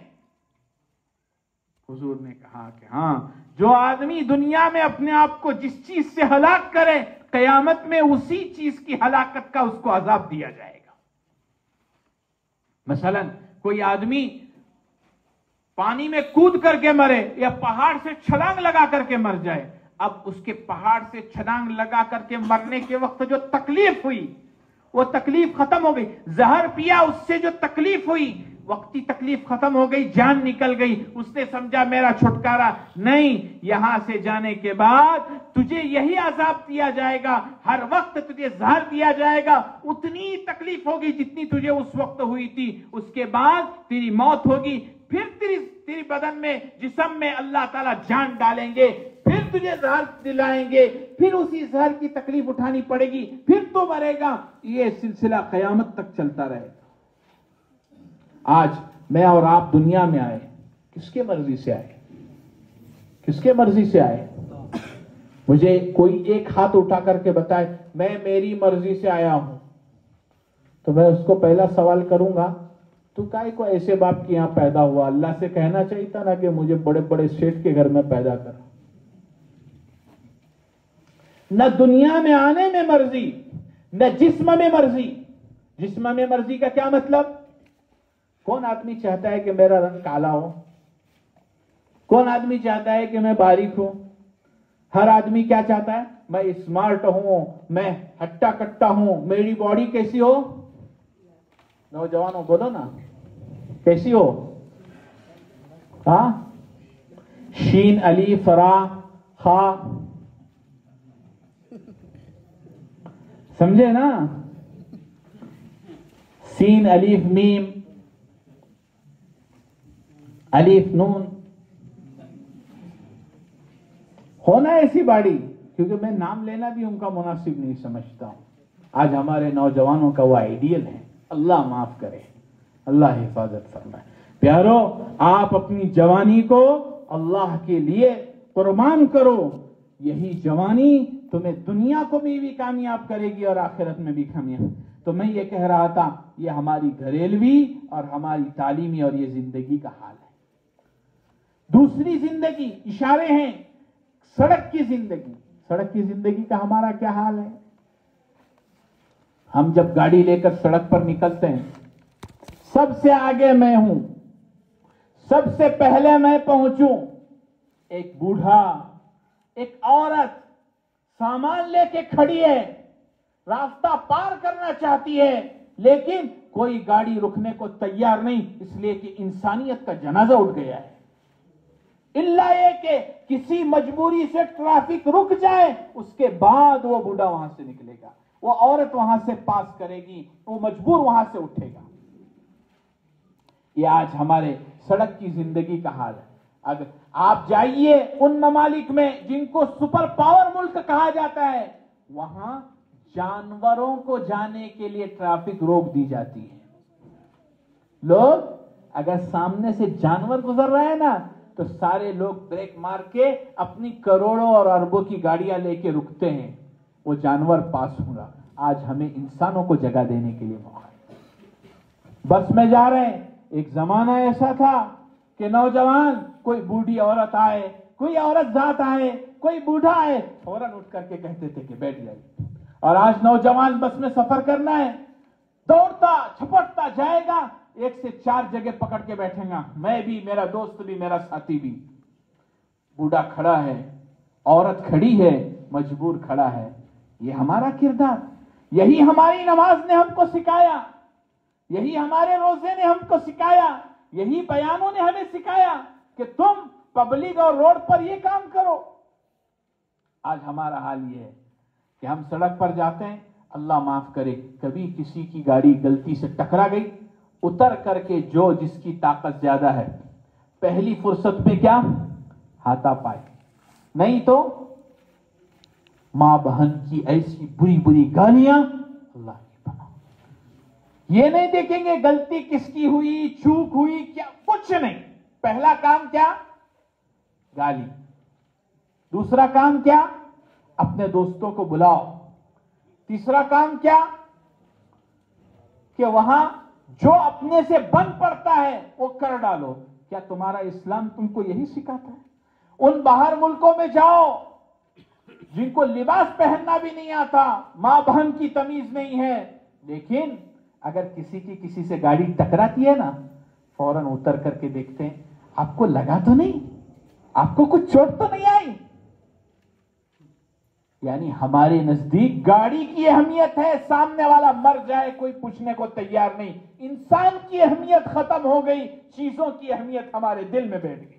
حضور نے کہا کہ ہاں، جو آدمی دنیا میں اپنے آپ کو جس چیز سے ہلاک کرے، قیامت میں اسی چیز کی ہلاکت کا اس کو عذاب دیا جائے گا. مثلا کوئی آدمی پانی میں کود کر کے مرے یا پہاڑ سے چھلانگ لگا کر کے مر جائے، اب اس کے پہاڑ سے چھلانگ لگا کر کے مرنے کے وقت جو تکلیف ہوئی وہ تکلیف ختم ہو گئی. زہر پیا، اس سے جو تکلیف ہوئی وقتی تکلیف ختم ہو گئی، جان نکل گئی، اس نے سمجھا میرا چھٹکارا نہیں. یہاں سے جانے کے بعد تجھے یہی عذاب دیا جائے گا، ہر وقت تجھے زہر دیا جائے گا، اتنی تکلیف ہوگی جتنی تجھے اس وقت ہوئی تھی. اس کے بعد تیری موت ہوگی، پھر تیری بدن میں، جسم میں اللہ تعالیٰ جان ڈالیں گے، پھر تجھے زہر دلائیں گے، پھر اسی زہر کی تکلیف اٹھانی پڑے گی، پھر تو مرے گا. یہ سلسلہ قیامت تک چلتا رہے گا. آج میں اور آپ دنیا میں آئے، کس کے مرضی سے آئے؟ کس کے مرضی سے آئے؟ مجھے کوئی ایک ہاتھ اٹھا کر کے بتائے میں میری مرضی سے آیا ہوں، تو میں اس کو پہلا سوال کروں گا تو کائے کو ایسے باپ کے یہاں پیدا ہوا؟ اللہ سے کہنا چاہیے تھا نا کہ مجھے بڑے بڑے سیٹ کے گھر میں پیدا کرا. نہ دنیا میں آنے میں مرضی، نہ جسم میں مرضی. جسم میں مرضی کا کیا مطلب؟ کون آدمی چاہتا ہے کہ میرا رنگ کالا ہو؟ کون آدمی چاہتا ہے کہ میں باریک ہوں؟ ہر آدمی کیا چاہتا ہے؟ میں اسمارٹ ہوں، میں ہٹا کٹا ہوں، میری باڈی کیسی ہو؟ نوجوانوں بولو نا، کیسی ہو؟ ہاں، شین الف را خا، سمجھے نا؟ سین الف میم الف نون، ہونا ایسی باڑی. کیونکہ میں نام لینا بھی ان کا مناسب نہیں سمجھتا ہوں. آج ہمارے نوجوانوں کا وہ آئیڈیل ہے. اللہ معاف کرے، اللہ حفاظت فرمائے. پیارو، آپ اپنی جوانی کو اللہ کے لیے قربان کرو. یہی جوانی تمہیں دنیا کو بھی کامیاب کرے گی اور آخرت میں بھی کامیاب. تو میں یہ کہہ رہا تھا، یہ ہماری گھریلوی اور ہماری تعلیمی اور یہ زندگی کا حال ہے. دوسری زندگی، اشارے ہیں سڑک کی زندگی. سڑک کی زندگی کا ہمارا کیا حال ہے؟ ہم جب گاڑی لے کر سڑک پر نکلتے ہیں، سب سے آگے میں ہوں، سب سے پہلے میں پہنچوں. ایک بوڑھا، ایک عورت سامان لے کے کھڑی ہے، راستہ پار کرنا چاہتی ہے، لیکن کوئی گاڑی رکنے کو تیار نہیں، اس لیے کہ انسانیت کا جنازہ اٹھ گیا ہے. اللہ یہ کہ کسی مجبوری سے ٹریفک رک جائے، اس کے بعد وہ بوڑھا وہاں سے نکلے گا، وہ عورت وہاں سے پاس کرے گی، وہ مجبور وہاں سے اٹھے گا. یہ آج ہمارے سڑک کی زندگی کا حال ہے. اگر آپ جائیے ان ممالک میں جن کو سپر پاور ملک کہا جاتا ہے، وہاں جانوروں کو جانے کے لیے ٹریفک روک دی جاتی ہے. لوگ اگر سامنے سے جانور گزر رہے ہیں نا تو سارے لوگ بریک مار کے اپنی کروڑوں اور اربوں کی گاڑیاں لے کے رکتے ہیں، وہ جانور پاس ہوگا. آج ہمیں انسانوں کو جگہ دینے کے لیے موقع ہے. بس میں جا رہے ہیں، ایک زمانہ ایسا تھا کہ نوجوان، کوئی بوڑھی عورت آئے، کوئی عورت ذات آئے، کوئی بوڑھا آئے، فوراً اٹھ کر کے کہتے تھے کہ بیٹھ جائیے. اور آج نوجوان بس میں سفر کرنا ہے، دوڑتا چھپٹتا جائے گا، 1 سے 4 جگہ پکڑ کے بیٹھیں گا، میں بھی، میرا دوست بھی، میرا ساتھی بھی. بوڑھا کھڑا ہے، عورت کھڑی ہے، مجبور کھڑا ہے. یہ ہمارا کردار. یہی ہماری نماز نے ہم کو سکھایا، یہی ہمارے روزے نے ہم کو سکھایا، یہی بیانوں نے ہمیں سکھایا کہ تم پبلک اور روڈ پر یہ کام کرو. آج ہمارا حال یہ ہے کہ ہم سڑک پر جاتے ہیں، اللہ معاف کرے، کبھی کسی کی گاڑی غلطی سے ٹکرا گئی، اتر کر کے جو جس کی طاقت زیادہ ہے پہلی فرصت میں کیا ہاتھا پائے، نہیں تو ماں بہن کی ایسی بری بری گالیاں، اللہ کی پناہ. یہ نہیں دیکھیں گے غلطی کس کی ہوئی، چوک ہوئی، کیا، کچھ نہیں. پہلا کام کیا؟ گالی. دوسرا کام کیا؟ اپنے دوستوں کو بلاؤ. تیسرا کام کیا؟ کہ وہاں جو اپنے سے بن پڑتا ہے وہ کر ڈالو. کیا تمہارا اسلام تم کو یہی سکھاتا ہے؟ ان باہر ملکوں میں جاؤ جن کو لباس پہننا بھی نہیں آتا، ماں بہن کی تمیز نہیں ہے، لیکن اگر کسی کی کسی سے گاڑی ٹکراتی ہے نا، فوراً اتر کر کے دیکھتے ہیں آپ کو لگا تو نہیں، آپ کو کچھ چوٹ تو نہیں آئی. یعنی ہمارے نزدیک گاڑی کی اہمیت ہے، سامنے والا مر جائے کوئی پوچھنے کو تیار نہیں. انسان کی اہمیت ختم ہو گئی، چیزوں کی اہمیت ہمارے دل میں بیٹھ گئی.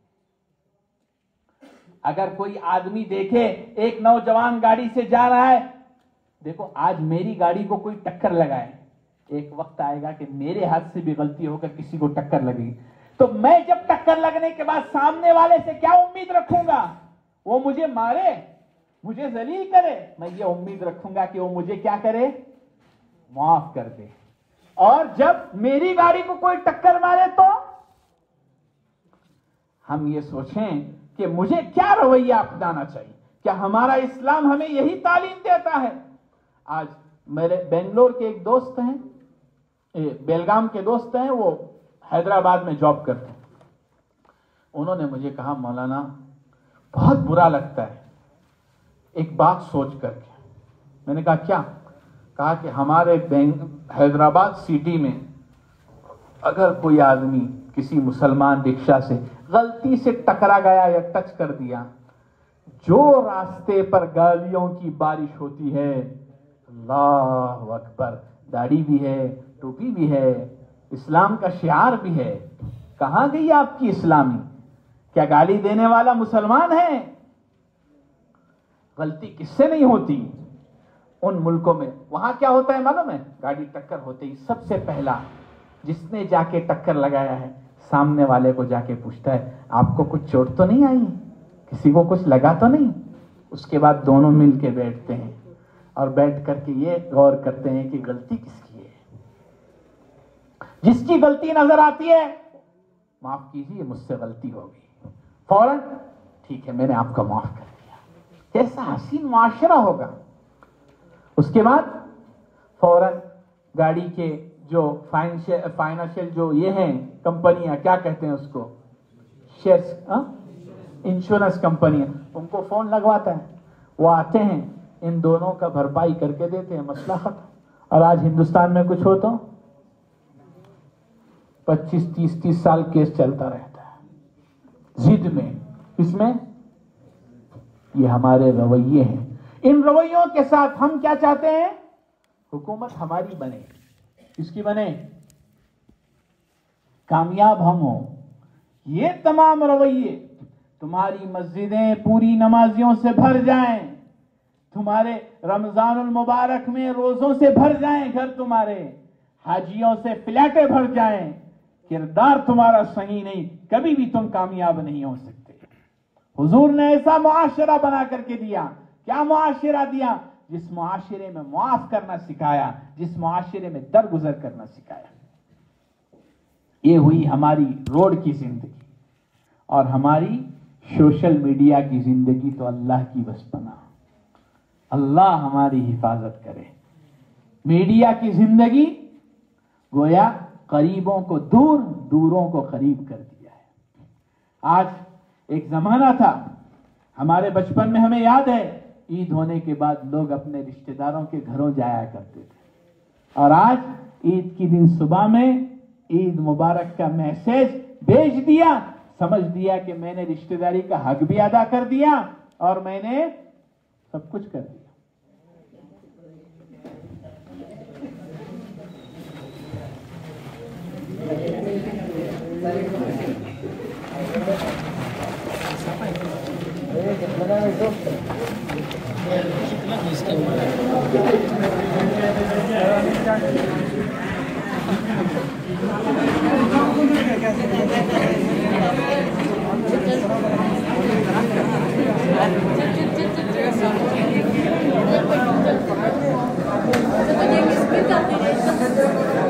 اگر کوئی آدمی دیکھے ایک نوجوان گاڑی سے جا رہا ہے، دیکھو آج میری گاڑی کو کوئی ٹکر لگائے، ایک وقت آئے گا کہ میرے ہاتھ سے بھی غلطی ہو کر کسی کو ٹکر لگے گی، تو میں جب ٹکر لگنے کے بعد سامنے والے سے کیا امید رکھوں گا؟ وہ مجھے مارے، مجھے ذلیل کرے؟ میں یہ امید رکھوں گا کہ وہ مجھے کیا کرے؟ معاف کر دے. اور جب میری گاڑی کو کوئی ٹکر مارے تو ہم یہ سوچیں کہ مجھے کیا رویہ اپنانا چاہیے. کیا ہمارا اسلام ہمیں یہی تعلیم دیتا ہے؟ آج میرے بنگلور کے ایک دوست ہیں، بیلگام کے دوست ہیں، وہ حیدرآباد میں جاب کرتے ہیں. انہوں نے مجھے کہا مولانا بہت برا لگتا ہے ایک بات سوچ کر کے. میں نے کہا کیا؟ کہا کہ ہمارے حیدرآباد سٹی میں اگر کوئی آدمی کسی مسلمان رکشہ سے غلطی سے ٹکرا گیا یا ٹچ کر دیا، جو راستے پر گالیوں کی بارش ہوتی ہے، اللہ اکبر، داڑھی بھی ہے، ٹوپی بھی ہے، اسلام کا شعار بھی ہے. کہاں گئی آپ کی اسلامی؟ کیا گالی دینے والا مسلمان ہے؟ غلطی کس سے نہیں ہوتی؟ ان ملکوں میں. وہاں کیا ہوتا ہے معلوم ہے؟ گاڑی ٹکر ہوتے ہی سب سے پہلا جس نے جا کے ٹکر لگایا ہے سامنے والے کو جا کے پوچھتا ہے آپ کو کچھ چوٹ تو نہیں آئی، کسی کو کچھ لگا تو نہیں؟ اس کے بعد دونوں مل کے بیٹھتے ہیں اور بیٹھ کر کے یہ غور کرتے ہیں کہ غلطی کس کی ہے. جس کی غلطی نظر آتی ہے معاف کیجیے مجھ سے غلطی ہو گئی، فوراً ٹھیک ہے میں نے آپ کو معاف کر دیا. کیسا حسین معاشرہ ہوگا. اس کے بعد فوراً گاڑی کے جو فائنینشیل جو یہ ہیں کمپنیاں، کیا کہتے ہیں اس کو، شیئرز، انشورنس کمپنیاں، ان کو فون لگواتا ہے، وہ آتے ہیں ان دونوں کا بھرپائی کر کے دیتے ہیں، مسئلہ ختم. اور آج ہندوستان میں کچھ ہو تو 25-30 سال کیس چلتا رہتا ہے ضد میں. اس میں یہ ہمارے رویے ہیں. ان رویوں کے ساتھ ہم کیا چاہتے ہیں؟ حکومت ہماری بنے. کس کی بنے؟ کامیاب ہم ہوں. یہ تمام رویے، تمہاری مسجدیں پوری نمازیوں سے بھر جائیں، تمہارے رمضان المبارک میں روزوں سے بھر جائیں گھر، تمہارے حاجیوں سے فلیٹیں بھر جائیں، کردار تمہارا صحیح نہیں، کبھی بھی تم کامیاب نہیں ہو سکتے. حضور نے ایسا معاشرہ بنا کر کے دیا. کیا معاشرہ دیا؟ جس معاشرے میں معاف کرنا سکھایا، جس معاشرے میں درگزر کرنا سکھایا. یہ ہوئی ہماری روڈ کی زندگی. اور ہماری سوشل میڈیا کی زندگی تو اللہ کی بس پناہ. اللہ ہماری حفاظت کرے. میڈیا کی زندگی گویا قریبوں کو دور، دوروں کو قریب کر دیا ہے. آج ایک زمانہ تھا ہمارے بچپن میں، ہمیں یاد ہے عید ہونے کے بعد لوگ اپنے رشتہ داروں کے گھروں جایا کرتے تھے، اور آج عید کی دن صبح میں عید مبارک کا میسج بھیج دیا، سمجھ دیا کہ میں نے رشتہ داری کا حق بھی ادا کر دیا اور میں نے سب کچھ کر دیا. Sebenarnya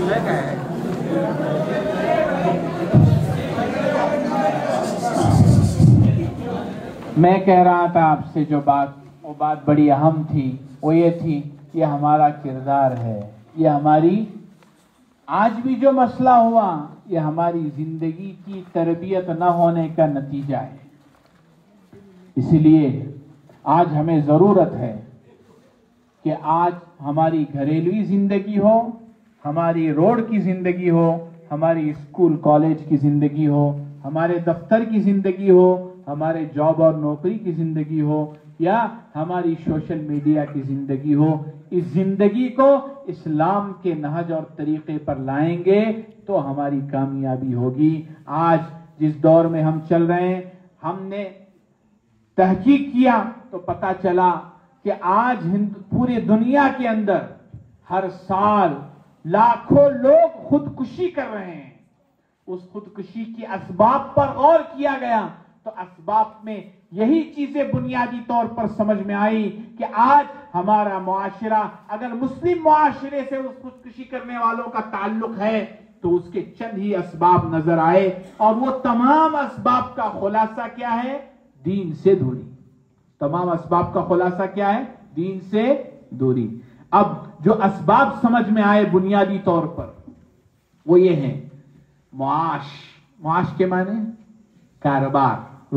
میں کہہ رہا تھا آپ سے جو بات، وہ بات بڑی اہم تھی، وہ یہ تھی یہ ہمارا کردار ہے، یہ ہماری آج بھی جو مسئلہ ہوا یہ ہماری زندگی کی تربیت نہ ہونے کا نتیجہ ہے۔ اسی لیے آج ہمیں ضرورت ہے کہ آج ہماری گھریلوی زندگی ہو، ہماری روڈ کی زندگی ہو، ہماری اسکول کالج کی زندگی ہو، ہمارے دفتر کی زندگی ہو، ہمارے جاب اور نوکری کی زندگی ہو، یا ہماری سوشل میڈیا کی زندگی ہو، اس زندگی کو اسلام کے نہج اور طریقے پر لائیں گے تو ہماری کامیابی ہوگی۔ آج جس دور میں ہم چل رہے ہیں، ہم نے تحقیق کیا تو پتہ چلا کہ آج پوری دنیا کے اندر ہر سال لاکھوں لوگ خودکشی کر رہے ہیں۔ اس خودکشی کی اسباب پر غور کیا گیا تو اسباب میں یہی چیزیں بنیادی طور پر سمجھ میں آئی کہ آج ہمارا معاشرہ اگر مسلم معاشرے سے اس خودکشی کرنے والوں کا تعلق ہے تو اس کے چند ہی اسباب نظر آئے، اور وہ تمام اسباب کا خلاصہ کیا ہے؟ دین سے دوری۔ تمام اسباب کا خلاصہ کیا ہے؟ دین سے دوری۔ اب جو اسباب سمجھ میں آئے بنیادی طور پر وہ یہ ہیں: معاش کے معنی کاروبار،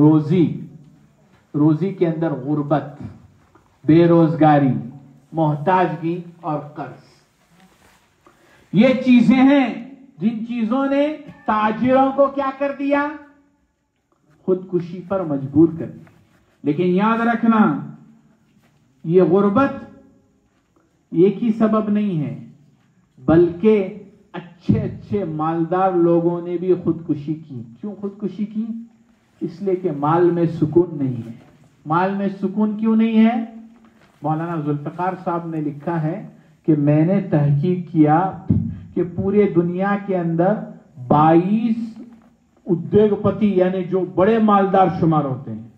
روزی کے اندر غربت، بے روزگاری، محتاجگی اور قرض۔ یہ چیزیں ہیں جن چیزوں نے تاجروں کو کیا کر دیا؟ خودکشی پر مجبور کر دیا۔ لیکن یاد رکھنا، یہ غربت ایک ہی سبب نہیں ہے، بلکہ اچھے مالدار لوگوں نے بھی خودکشی کی۔ کیوں خودکشی کی؟ اس لیے کہ مال میں سکون نہیں ہے۔ مال میں سکون کیوں نہیں ہے؟ مولانا ذوالفقار صاحب نے لکھا ہے کہ میں نے تحقیق کیا کہ پورے دنیا کے اندر 22 ادیوگ پتی، یعنی جو بڑے مالدار شمار ہوتے ہیں،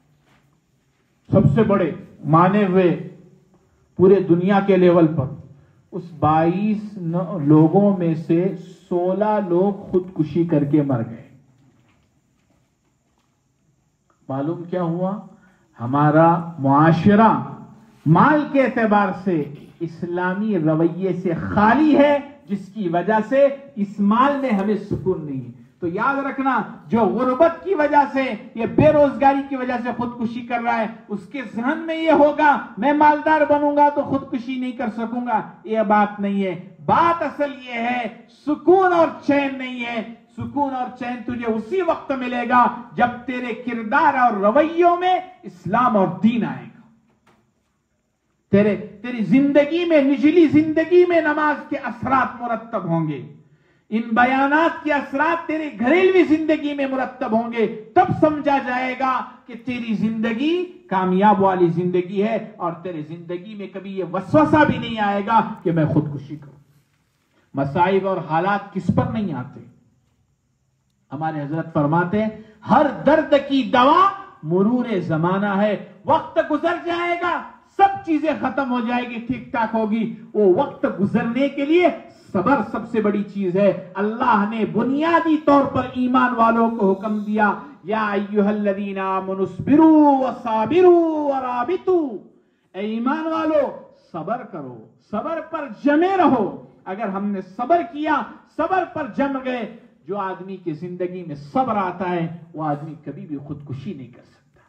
سب سے بڑے مانے ہوئے پورے دنیا کے لیول پر، اس 22 لوگوں میں سے 16 لوگ خودکشی کر کے مر گئے۔ معلوم کیا ہوا؟ ہمارا معاشرہ مال کے اعتبار سے اسلامی رویے سے خالی ہے، جس کی وجہ سے اس مال میں ہمیں سکون نہیں ہے۔ تو یاد رکھنا، جو غربت کی وجہ سے، یہ بے روزگاری کی وجہ سے خودکشی کر رہا ہے، اس کے ذہن میں یہ ہوگا میں مالدار بنوں گا تو خودکشی نہیں کر سکوں گا۔ یہ بات نہیں ہے۔ بات اصل یہ ہے، سکون اور چین نہیں ہے۔ سکون اور چین تجھے اسی وقت ملے گا جب تیرے کردار اور رویوں میں اسلام اور دین آئے گا۔ تیری زندگی میں، نجلی زندگی میں نماز کے اثرات مرتب ہوں گے، ان بیانات کے اثرات تیری گھریلوی زندگی میں مرتب ہوں گے، تب سمجھا جائے گا کہ تیری زندگی کامیاب والی زندگی ہے، اور تیری زندگی میں کبھی یہ وسوسہ بھی نہیں آئے گا کہ میں خودکشی کروں۔ مصائب اور حالات کس پر نہیں آتے؟ ہمارے حضرت فرماتے ہیں ہر درد کی دوا مرور زمانہ ہے۔ وقت گزر جائے گا، سب چیزیں ختم ہو جائے گی، ٹھیک ٹھاک ہوگی۔ وہ وقت گزرنے کے لیے صبر سب سے بڑی چیز ہے۔ اللہ نے بنیادی طور پر ایمان والوں کو حکم دیا، یا ایھا الذین آمنوا اصبروا وصابروا ورابطوا، اے ایمان والو صبر کرو، صبر پر جمے رہو۔ اگر ہم نے صبر کیا، صبر پر جم گئے، جو آدمی کی زندگی میں صبر آتا ہے وہ آدمی کبھی بھی خودکشی نہیں کر سکتا۔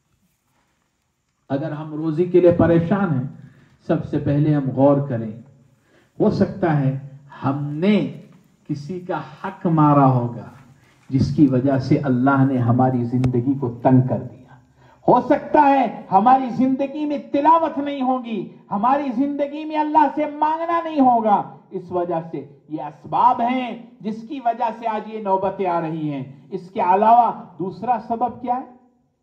اگر ہم روزی کے لیے پریشان ہیں، سب سے پہلے ہم غور کریں، ہو سکتا ہے ہم نے کسی کا حق مارا ہوگا جس کی وجہ سے اللہ نے ہماری زندگی کو تنگ کر دیا۔ ہو سکتا ہے ہماری زندگی میں تلاوت نہیں ہوگی، ہماری زندگی میں اللہ سے مانگنا نہیں ہوگا، اس وجہ سے یہ اسباب ہیں جس کی وجہ سے آج یہ نوبتیں آ رہی ہیں۔ اس کے علاوہ دوسرا سبب کیا ہے؟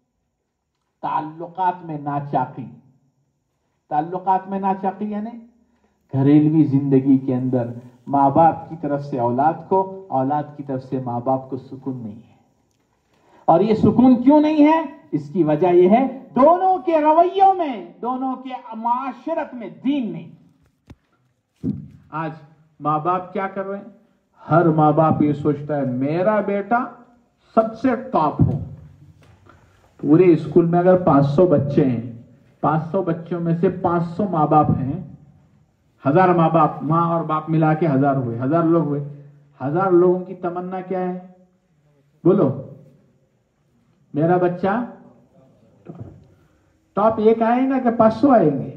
تعلقات میں ناچاقی۔ تعلقات میں ناچاقی یعنی گھریلوی زندگی کے اندر ماں باپ کی طرف سے اولاد کو، اولاد کی طرف سے ماں باپ کو سکون نہیں ہے۔ اور یہ سکون کیوں نہیں ہے؟ اس کی وجہ یہ ہے دونوں کے رویوں میں، دونوں کے معاشرت میں دین نہیں۔ آج ماں باپ کیا کر رہے ہیں؟ ہر ماں باپ یہ سوچتا ہے میرا بیٹا سب سے ٹاپ ہو. پورے اسکول میں اگر 500 بچے ہیں، 500 بچوں میں سے 500 ماں باپ ہیں، 1000 ماں باپ، ماں اور باپ ملا کے 1000 ہوئے، 1000 لوگ ہوئے. 1000 لوگوں کی تمنا کیا ہے؟ بولو، میرا بچہ ٹاپ 1 آئے گا کہ 500 آئیں گے؟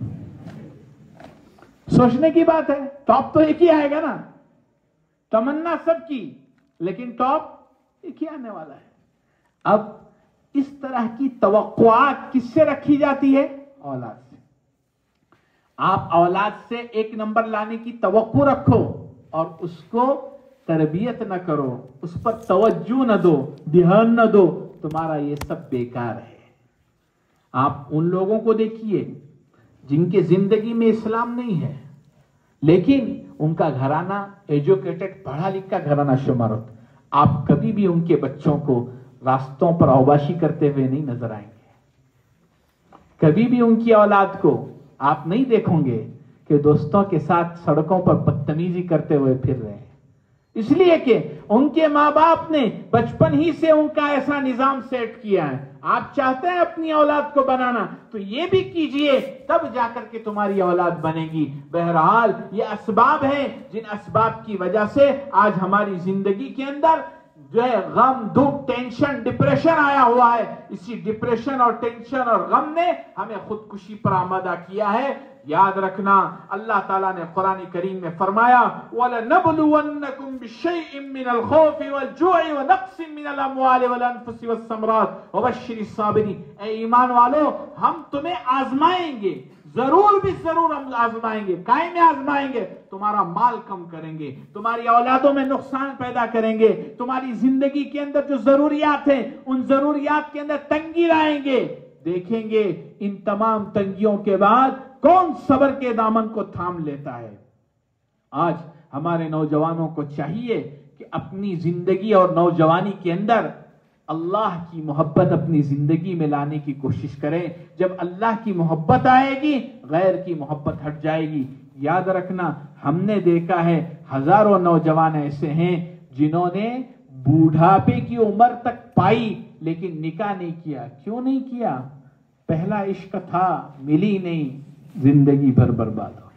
سوچنے کی بات ہے. ٹاپ تو 1 ہی آئے گا نا. تمنا سب کی، لیکن ٹاپ 1 ہی آنے والا ہے. اب اس طرح کی توقعات کس سے رکھی جاتی ہے؟ اولاد سے. آپ اولاد سے 1 نمبر لانے کی توقع رکھو اور اس کو تربیت نہ کرو، اس پر توجہ نہ دو، دھیان نہ دو، تمہارا یہ سب بیکار ہے. آپ ان لوگوں کو دیکھیے جن کے زندگی میں اسلام نہیں ہے، لیکن ان کا گھرانہ ایجوکیٹڈ، پڑھا لکھا گھرانہ شمار ہوتا. آپ کبھی بھی ان کے بچوں کو راستوں پر اوباشی کرتے ہوئے نہیں نظر آئیں گے. کبھی بھی ان کی اولاد کو آپ نہیں دیکھیں گے کہ دوستوں کے ساتھ سڑکوں پر بدتمیزی کرتے ہوئے پھر رہے ہیں. اس لیے کہ ان کے ماں باپ نے بچپن ہی سے ان کا ایسا نظام سیٹ کیا ہے. آپ چاہتے ہیں اپنی اولاد کو بنانا تو یہ بھی کیجئے، تب جا کر کے تمہاری اولاد بنے گی. بہرحال یہ اسباب ہیں جن اسباب کی وجہ سے آج ہماری زندگی کے اندر جو ہے غم، دکھ، ٹینشن، ڈپریشن آیا ہوا ہے. اسی ڈپریشن اور ٹینشن اور غم نے ہمیں خودکشی پر آمادہ کیا ہے. یاد رکھنا، اللہ تعالیٰ نے قرآن کریم میں فرمایا وَلَنَبْلُوَنَّكُمْ بِشَيْءٍ مِّنَ الْخَوْفِ وَالْجُوعِ وَنَقْصٍ مِّنَ الْأَمْوَالِ وَالْأَنفُسِ وَالثَّمَرَاتِ وَبَشِّرِ الصَّابِرِينَ. اے ایمان والو، ہم تمہیں آزمائیں گے، ضرور بھی ضرور ہم آزمائیں گے. کائیں میں آزمائیں گے؟ تمہارا مال کم کریں گے، تمہاری اولادوں میں نقصان پیدا کریں گے، تمہاری زندگی کے اندر جو ضروریات ہیں ان ضروریات کے اندر تنگی لائیں گے. دیکھیں گے ان تمام تنگیوں کے بعد کون صبر کے دامن کو تھام لیتا ہے. آج ہمارے نوجوانوں کو چاہیے کہ اپنی زندگی اور نوجوانی کے اندر اللہ کی محبت اپنی زندگی میں لانے کی کوشش کریں. جب اللہ کی محبت آئے گی، غیر کی محبت ہٹ جائے گی. یاد رکھنا، ہم نے دیکھا ہے ہزاروں نوجوان ایسے ہیں جنہوں نے بوڑھاپے کی عمر تک پائی لیکن نکاح نہیں کیا. کیوں نہیں کیا؟ پہلا عشق تھا، ملی نہیں، زندگی بھر برباد ہو.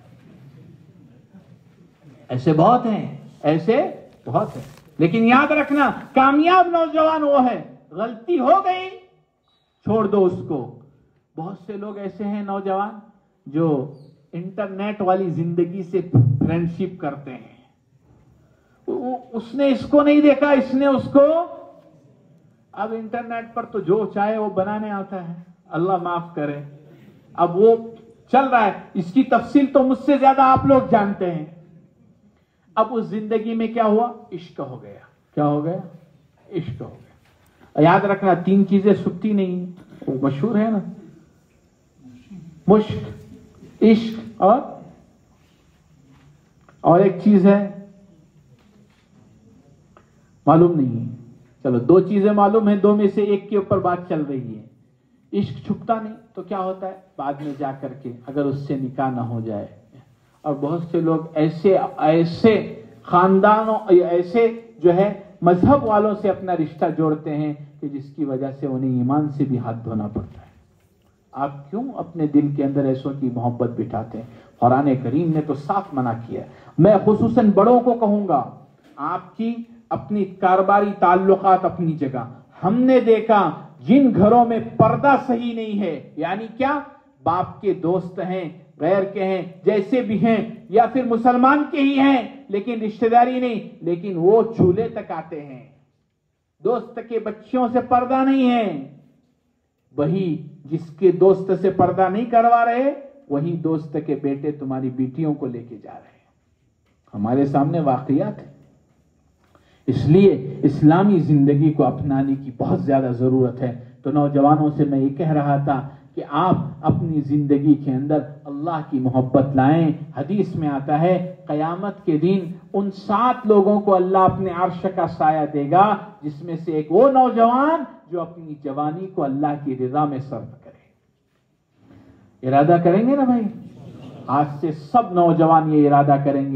ایسے بہت ہیں، ایسے بہت ہیں. لیکن یاد رکھنا، کامیاب نوجوان وہ ہے، غلطی ہو گئی چھوڑ دو اس کو. بہت سے لوگ ایسے ہیں نوجوان جو انٹرنیٹ والی زندگی سے فرینڈشپ کرتے ہیں. اس نے اس کو نہیں دیکھا، اس نے اس کو. اب انٹرنیٹ پر تو جو چاہے وہ بنانے آتا ہے، اللہ معاف کرے. اب وہ چل رہا ہے، اس کی تفصیل تو مجھ سے زیادہ آپ لوگ جانتے ہیں. اب اس زندگی میں کیا ہوا؟ عشق ہو گیا. کیا ہو گیا؟ عشق ہو گیا. یاد رکھنا، 3 چیزیں سکتی نہیں، وہ مشہور ہے نا، مشق، عشق اور ایک چیز ہے معلوم نہیں. چلو 2 چیزیں معلوم ہیں، 2 میں سے ایک کے اوپر بات چل رہی ہے. عشق چھپتا نہیں تو کیا ہوتا ہے بعد میں جا کر کے اگر اس سے نکاح نہ ہو جائے. اور بہت سے لوگ ایسے خاندانوں، ایسے جو ہے مذہب والوں سے اپنا رشتہ جوڑتے ہیں کہ جس کی وجہ سے انہیں ایمان سے بھی ہاتھ دھونا پڑتا ہے. آپ کیوں اپنے دل کے اندر ایسوں کی محبت بٹھاتے ہیں؟ قرآن کریم نے تو صاف منع کیا. میں خصوصاً بڑوں کو کہوں گا، آپ کی اپنی کاروباری تعلقات اپنی جگہ. ہم نے دیکھا جن گھروں میں پردہ صحیح نہیں ہے، یعنی کیا، باپ کے دوست ہیں، غیر کے ہیں، جیسے بھی ہیں، یا پھر مسلمان کے ہی ہیں لیکن رشتہ داری نہیں، لیکن وہ چولہے تک آتے ہیں. دوست کے بچوں سے پردہ نہیں ہے. وہی جس کے دوست سے پردہ نہیں کروا رہے، وہی دوست کے بیٹے تمہاری بیٹیوں کو لے کے جا رہے ہیں. ہمارے سامنے واقعات ہیں. اس لیے اسلامی زندگی کو اپنانے کی بہت زیادہ ضرورت ہے. تو نوجوانوں سے میں یہ کہہ رہا تھا کہ آپ اپنی زندگی کے اندر اللہ کی محبت لائیں. حدیث میں آتا ہے قیامت کے دن ان 7 لوگوں کو اللہ اپنے عرش کا سایہ دے گا، جس میں سے ایک وہ نوجوان جو اپنی جوانی کو اللہ کی رضا میں صرف کرے. ارادہ کریں گے نا بھائی؟ آج سے سب نوجوان یہ ارادہ کریں گے،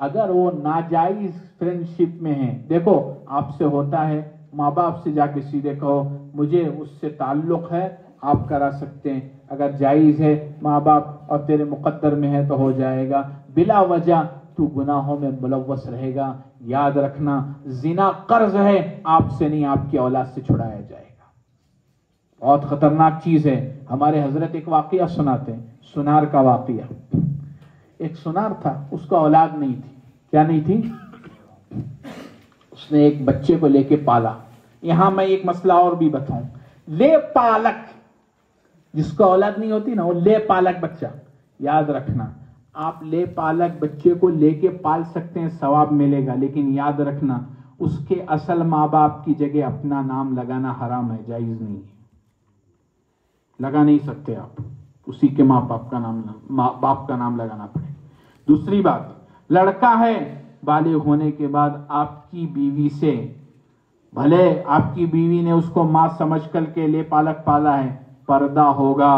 اگر وہ ناجائز فرینڈشپ میں ہیں، دیکھو آپ سے ہوتا ہے، ماں باپ سے جا کے سیدھے کہو مجھے اس سے تعلق ہے، آپ کرا سکتے ہیں، اگر جائز ہے ماں باپ اور تیرے مقدر میں ہے تو ہو جائے گا، بلا وجہ تو گناہوں میں ملوث رہے گا۔ یاد رکھنا زنا قرض ہے، آپ سے نہیں آپ کی اولاد سے چھڑایا جائے گا، بہت خطرناک چیز ہے۔ ہمارے حضرت ایک واقعہ سناتے ہیں، سنار کا واقعہ۔ ایک سنار تھا، اس کا اولاد نہیں تھی۔ کیا نہیں تھی؟ اس نے ایک بچے کو لے کے پالا۔ یہاں میں ایک مسئلہ اور بھی بتاؤں، لے پالک جس کو اولاد نہیں ہوتی نا، وہ لے پالک بچہ، یاد رکھنا آپ لے پالک بچے کو لے کے پال سکتے ہیں، ثواب ملے گا، لیکن یاد رکھنا اس کے اصل ماں باپ کی جگہ اپنا نام لگانا حرام ہے، جائز نہیں ہے، لگا نہیں سکتے آپ، اسی کے ماں باپ کا نام لگانا پڑے۔ دوسری بات، لڑکا ہے بالغ ہونے کے بعد آپ کی بیوی سے، بھلے آپ کی بیوی نے اس کو ماں سمجھ کر کے لے پالک پالا ہے، پردہ ہوگا،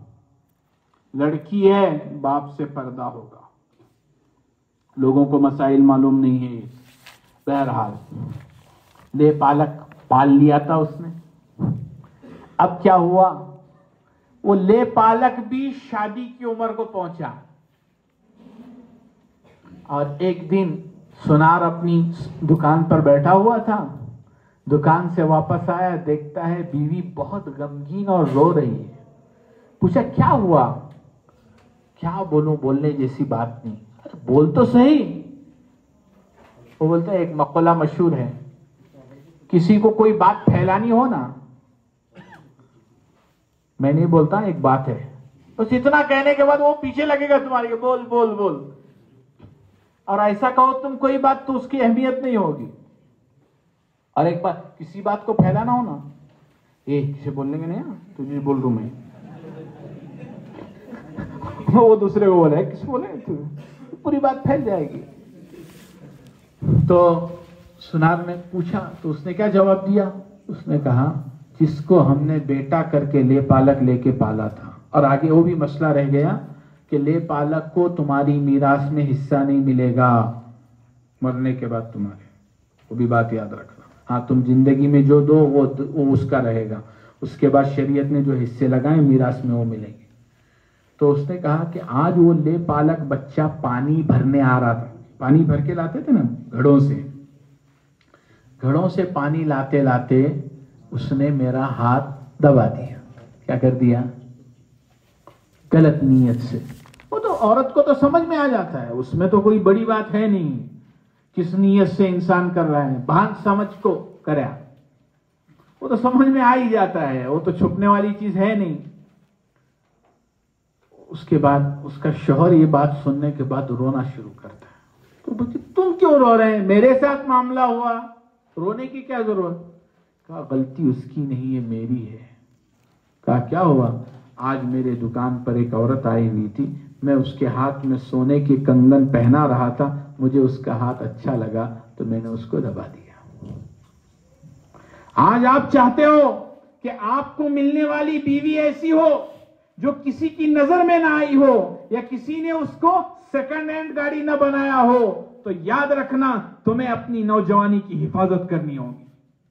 لڑکی ہے باپ سے پردہ ہوگا۔ لوگوں کو مسائل معلوم نہیں ہے۔ بہرحال لے پالک پال لیا تھا اس نے۔ اب کیا ہوا، وہ لے پالک بھی شادی کی عمر کو پہنچا، اور ایک دن سنار اپنی دکان پر بیٹھا ہوا تھا، دکان سے واپس آیا، دیکھتا ہے بیوی بہت غمگین اور رو رہی ہے۔ پوچھا کیا ہوا؟ کیا بولوں، بولنے جیسی بات نہیں، بول تو صحیح۔ وہ بولتا ہے ایک مقولہ مشہور ہے، کسی کو کوئی بات پھیلانی ہو نا، میں نہیں بولتا ایک بات ہے، بس اتنا کہنے کے بعد وہ پیچھے لگے گا تمہاری، بول بول بول، اور ایسا کہو تم کوئی بات تو اس کی اہمیت نہیں ہوگی۔ اور ایک بات، کسی بات کو پھیلانا ہو نا، کسی بولنے کے نہیں، تجھے بول رہا ہوں میں، وہ دوسرے کو بولے کسی بولے پوری بات پھیل جائے گی۔ تو سنار نے پوچھا تو اس نے کیا جواب دیا؟ اس نے کہا جس کو ہم نے بیٹا کر کے لے پالک لے کے پالا تھا، اور آگے وہ بھی مسئلہ رہ گیا کہ لے پالک کو تمہاری میراث میں حصہ نہیں ملے گا مرنے کے بعد تمہارے، وہ بھی بات یاد رکھنا۔ ہاں تم زندگی میں جو دو وہ اس کا رہے گا، اس کے بعد شریعت نے جو حصے لگائے میراث میں وہ ملیں گے۔ تو اس نے کہا کہ آج وہ لے پالک بچہ پانی بھرنے آ رہا تھا، پانی بھر کے لاتے تھے نا گھڑوں سے پانی لاتے لاتے اس نے میرا ہاتھ دبا دیا۔ کیا کر دیا؟ غلط نیت سے۔ وہ تو عورت کو تو سمجھ میں آ جاتا ہے، اس میں تو کوئی بڑی بات ہے نہیں، کس نیت سے انسان کر رہا ہے، بھان سمجھ کو کرا، وہ تو سمجھ میں آ ہی جاتا ہے، وہ تو چھپنے والی چیز ہے نہیں۔ اس کے بعد اس کا شوہر یہ بات سننے کے بعد رونا شروع کرتا ہے۔ تو بچے تم کیوں رو رہے ہیں، میرے ساتھ معاملہ ہوا، رونے کی کیا ضرورت؟ کہا غلطی اس کی نہیں ہے، میری ہے۔ کہا کیا ہوا؟ آج میرے دکان پر ایک عورت آئی ہوئی تھی، میں اس کے ہاتھ میں سونے کے کنگن پہنا رہا تھا، مجھے اس کا ہاتھ اچھا لگا تو میں نے اس کو دبا دیا۔ آج آپ چاہتے ہو کہ آپ کو ملنے والی بیوی ایسی ہو جو کسی کی نظر میں نہ آئی ہو، یا کسی نے اس کو سیکنڈ ہینڈ گاڑی نہ بنایا ہو، تو یاد رکھنا تمہیں اپنی نوجوانی کی حفاظت کرنی ہوگی۔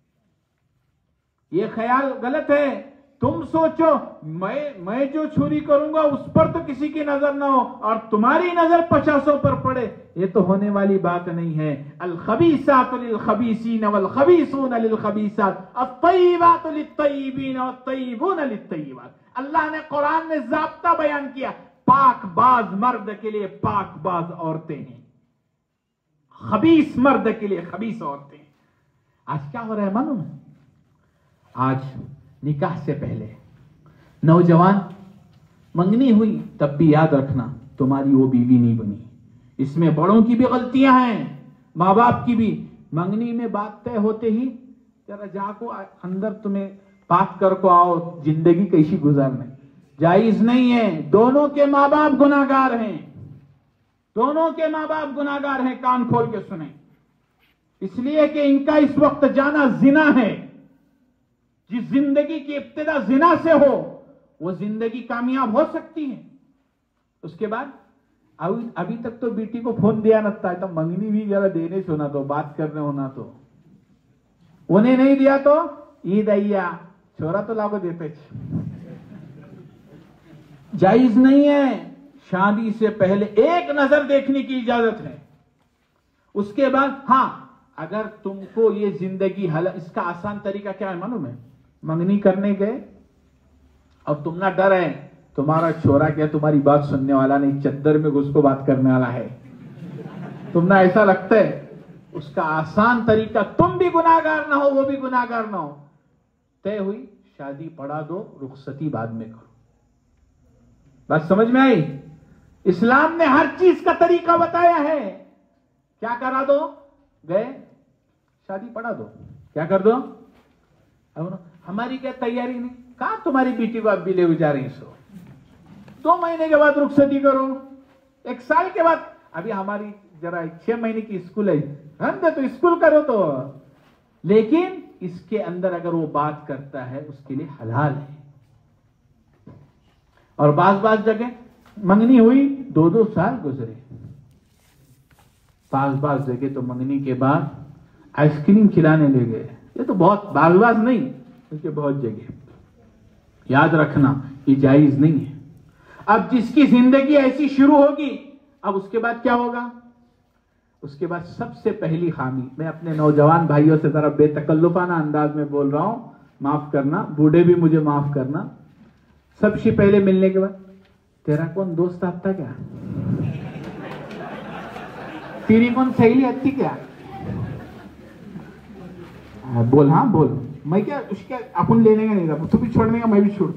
یہ خیال غلط ہے۔ تم سوچو میں جو چھری کروں گا اس پر تو کسی کی نظر نہ ہو اور تمہاری نظر 50 پر پڑے، یہ تو ہونے والی بات نہیں ہے۔ الخبیثات للخبیثین والخبیثون للخبیثات، الطیبات للطیبین والطیبون للطیبات۔ اللہ نے قرآن میں ضابطہ بیان کیا، پاک باز مرد کے لیے پاک باز عورتیں ہیں، خبیث مرد کے لیے خبیث عورتیں ہیں۔ آج کیا ہو رہا ہے معلوم ہے؟ آج نکاح سے پہلے نوجوان منگنی ہوئی، تب بھی یاد رکھنا تمہاری وہ بیوی نہیں بنی۔ اس میں بڑوں کی بھی غلطیاں ہیں، ماں باپ کی بھی۔ منگنی میں بات طے ہوتے ہی ذرا جا کو اندر تمہیں بات کر کو آؤ، زندگی کیسی گزارنے، جائز نہیں ہے۔ دونوں کے ماں باپ گناہگار ہیں، دونوں کے ماں باپ گناہگار ہیں، کان کھول کے سنیں، اس لیے کہ ان کا اس وقت جانا زنا ہے۔ جس زندگی کی ابتدا زنا سے ہو وہ زندگی کامیاب ہو سکتی ہے۔ اس کے بعد अभी तक तो बेटी को फोन दिया न था, तो मंगनी भी जरा देने सुना तो बात करने होना तो उन्हें नहीं दिया तो ईद अय्या छोरा तो लाभो देते। जायज नहीं है, शादी से पहले एक नजर देखने की इजाजत है। उसके बाद हाँ, अगर तुमको ये जिंदगी इसका आसान तरीका क्या है मालूम है? मंगनी करने गए अब तुम ना डर है तुम्हारा छोरा क्या तुम्हारी बात सुनने वाला नहीं, चद्दर में घुस को बात करने वाला है, तुम ना ऐसा लगता है। उसका आसान तरीका, तुम भी गुनाहगार ना हो वो भी गुनाहगार ना हो, तय हुई शादी पढ़ा दो, रुखसती बाद में करो। बात समझ में आई? इस्लाम ने हर चीज का तरीका बताया है। क्या करा दो? गए शादी पढ़ा दो, क्या कर दो? अब हमारी क्या तैयारी नहीं, कहा तुम्हारी बेटी को आप भी ले जा रही सो, 2 महीने के बाद रुखसती करो, 1 साल के बाद, अभी हमारी जरा 6 महीने की स्कूल है, हम तो स्कूल करो तो, लेकिन इसके अंदर अगर वो बात करता है उसके लिए हलाल है। और बाज जगह मंगनी हुई 2-2 साल गुजरे, बाज जगह तो मंगनी के बाद आइसक्रीम खिलाने ले गए। ये तो बहुत बाज नहीं, उसके बहुत जगह। याद रखना ये जायज नहीं है। अब जिसकी जिंदगी ऐसी शुरू होगी, अब उसके बाद क्या होगा? उसके बाद सबसे पहली खामी, मैं अपने नौजवान भाइयों से जरा बेतकल्लुफाना अंदाज में बोल रहा हूं, माफ करना, बूढ़े भी मुझे माफ करना। सबसे पहले मिलने के बाद, तेरा कौन दोस्त आता क्या? तेरी कौन सहेली आती क्या? बोल, हाँ बोल, मैं क्या उसके अपन लेने का नहीं था, तू भी छोड़ने का मैं भी छोड़।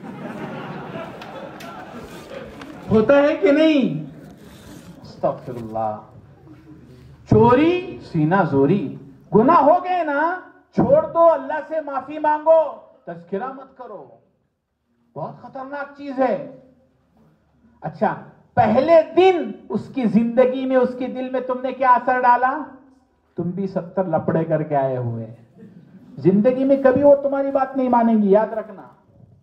होता है कि नहीं? अस्तगफिरुल्लाह। चोरी सीना जोरी, गुनाह हो गए ना, छोड़ दो, अल्लाह से माफी मांगो, तज़किरा मत करो, बहुत खतरनाक चीज है। अच्छा, पहले दिन उसकी जिंदगी में, उसके दिल में तुमने क्या असर डाला? तुम भी 70 लपड़े करके आए हुए हैं, जिंदगी में कभी वो तुम्हारी बात नहीं मानेंगी, याद रखना।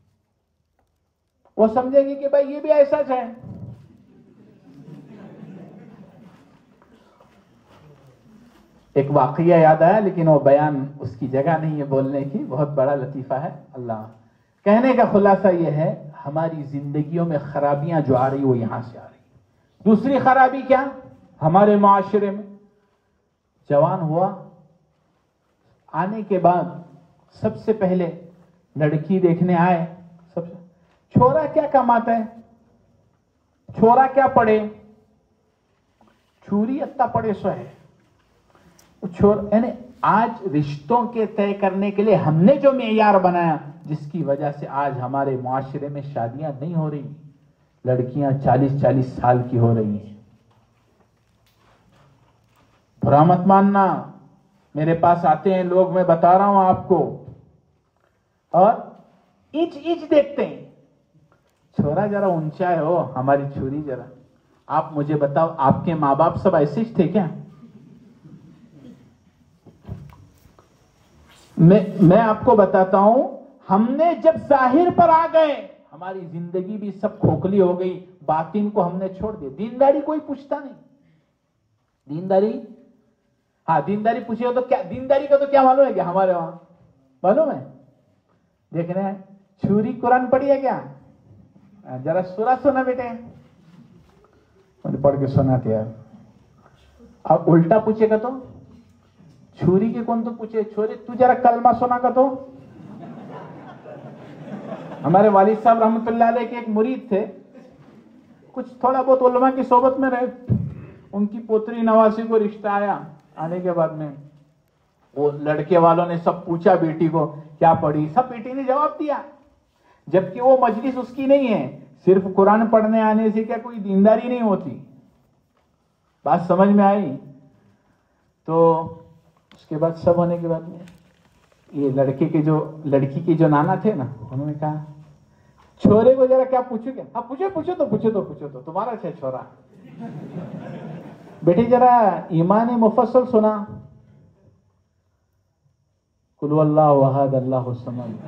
वो समझेगी कि भाई ये भी ऐसा है। एक वाकया याद आया, लेकिन वो बयान उसकी जगह नहीं है बोलने की, बहुत बड़ा लतीफा है। अल्लाह, कहने का खुलासा ये है, हमारी जिंदगियों में खराबियां जो आ रही वो यहां से आ रही। दूसरी खराबी क्या? हमारे माशरे में जवान हुआ, आने के बाद सबसे पहले लड़की देखने आए, सबसे छोरा क्या कमाता है, छोरा क्या पढ़े, छुरी अत्ता पढ़े सो है। यानी आज रिश्तों के तय करने के लिए हमने जो मेयार बनाया, जिसकी वजह से आज हमारे मुआशरे में शादियां नहीं हो रही, लड़कियां 40-40 साल की हो रही हैं। बुरा मत मानना, मेरे पास आते हैं लोग, मैं बता रहा हूं आपको, और इंच देखते हैं, छोरा जरा ऊंचा है, हो हमारी छुरी जरा। आप मुझे बताओ, आपके माँ बाप सब ऐसे ही थे क्या? मैं आपको बताता हूं, हमने जब जाहिर पर आ गए, हमारी जिंदगी भी सब खोखली हो गई, बातिन को हमने छोड़ दिया। दीनदारी कोई पूछता नहीं, दीनदारी, हाँ दीनदारी पूछिए तो क्या, दीनदारी का तो क्या मालूम है क्या हमारे वहां? मालूम है? देख रहे हैं, छुरी कुरान पढ़ी है क्या? जरा सूरा सुना बेटे, पढ़ के सुनाते यार। अब उल्टा पूछेगा तो छुरी के कौन तो पूछे, छोरे तू जरा कलमा सुना का तो। हमारे वालिद साहब रहमतुल्लाह अलैह के एक मुरीद थे, कुछ थोड़ा बहुत उलमा की सोबत में रहे, उनकी पोतरी नवासी को रिश्ता आया। आने के बाद में वो लड़के वालों ने सब पूछा बेटी को क्या पढ़ी, सब बेटी ने जवाब दिया, जबकि वो मजलिस उसकी नहीं है। सिर्फ कुरान पढ़ने आने से क्या कोई दीनदारी नहीं होती? बात समझ में आई? तो उसके बाद सब होने के बाद में ये लड़की के जो नाना थे ना, उन्होंने कहा छोरे को जरा क्या पूछो क्या? हाँ पूछो तो तुम्हारा अच्छा छोरा। बेटी जरा ईमान मुफस्सल सुना, कुल वल्लाहु अहद अल्लाहु समद।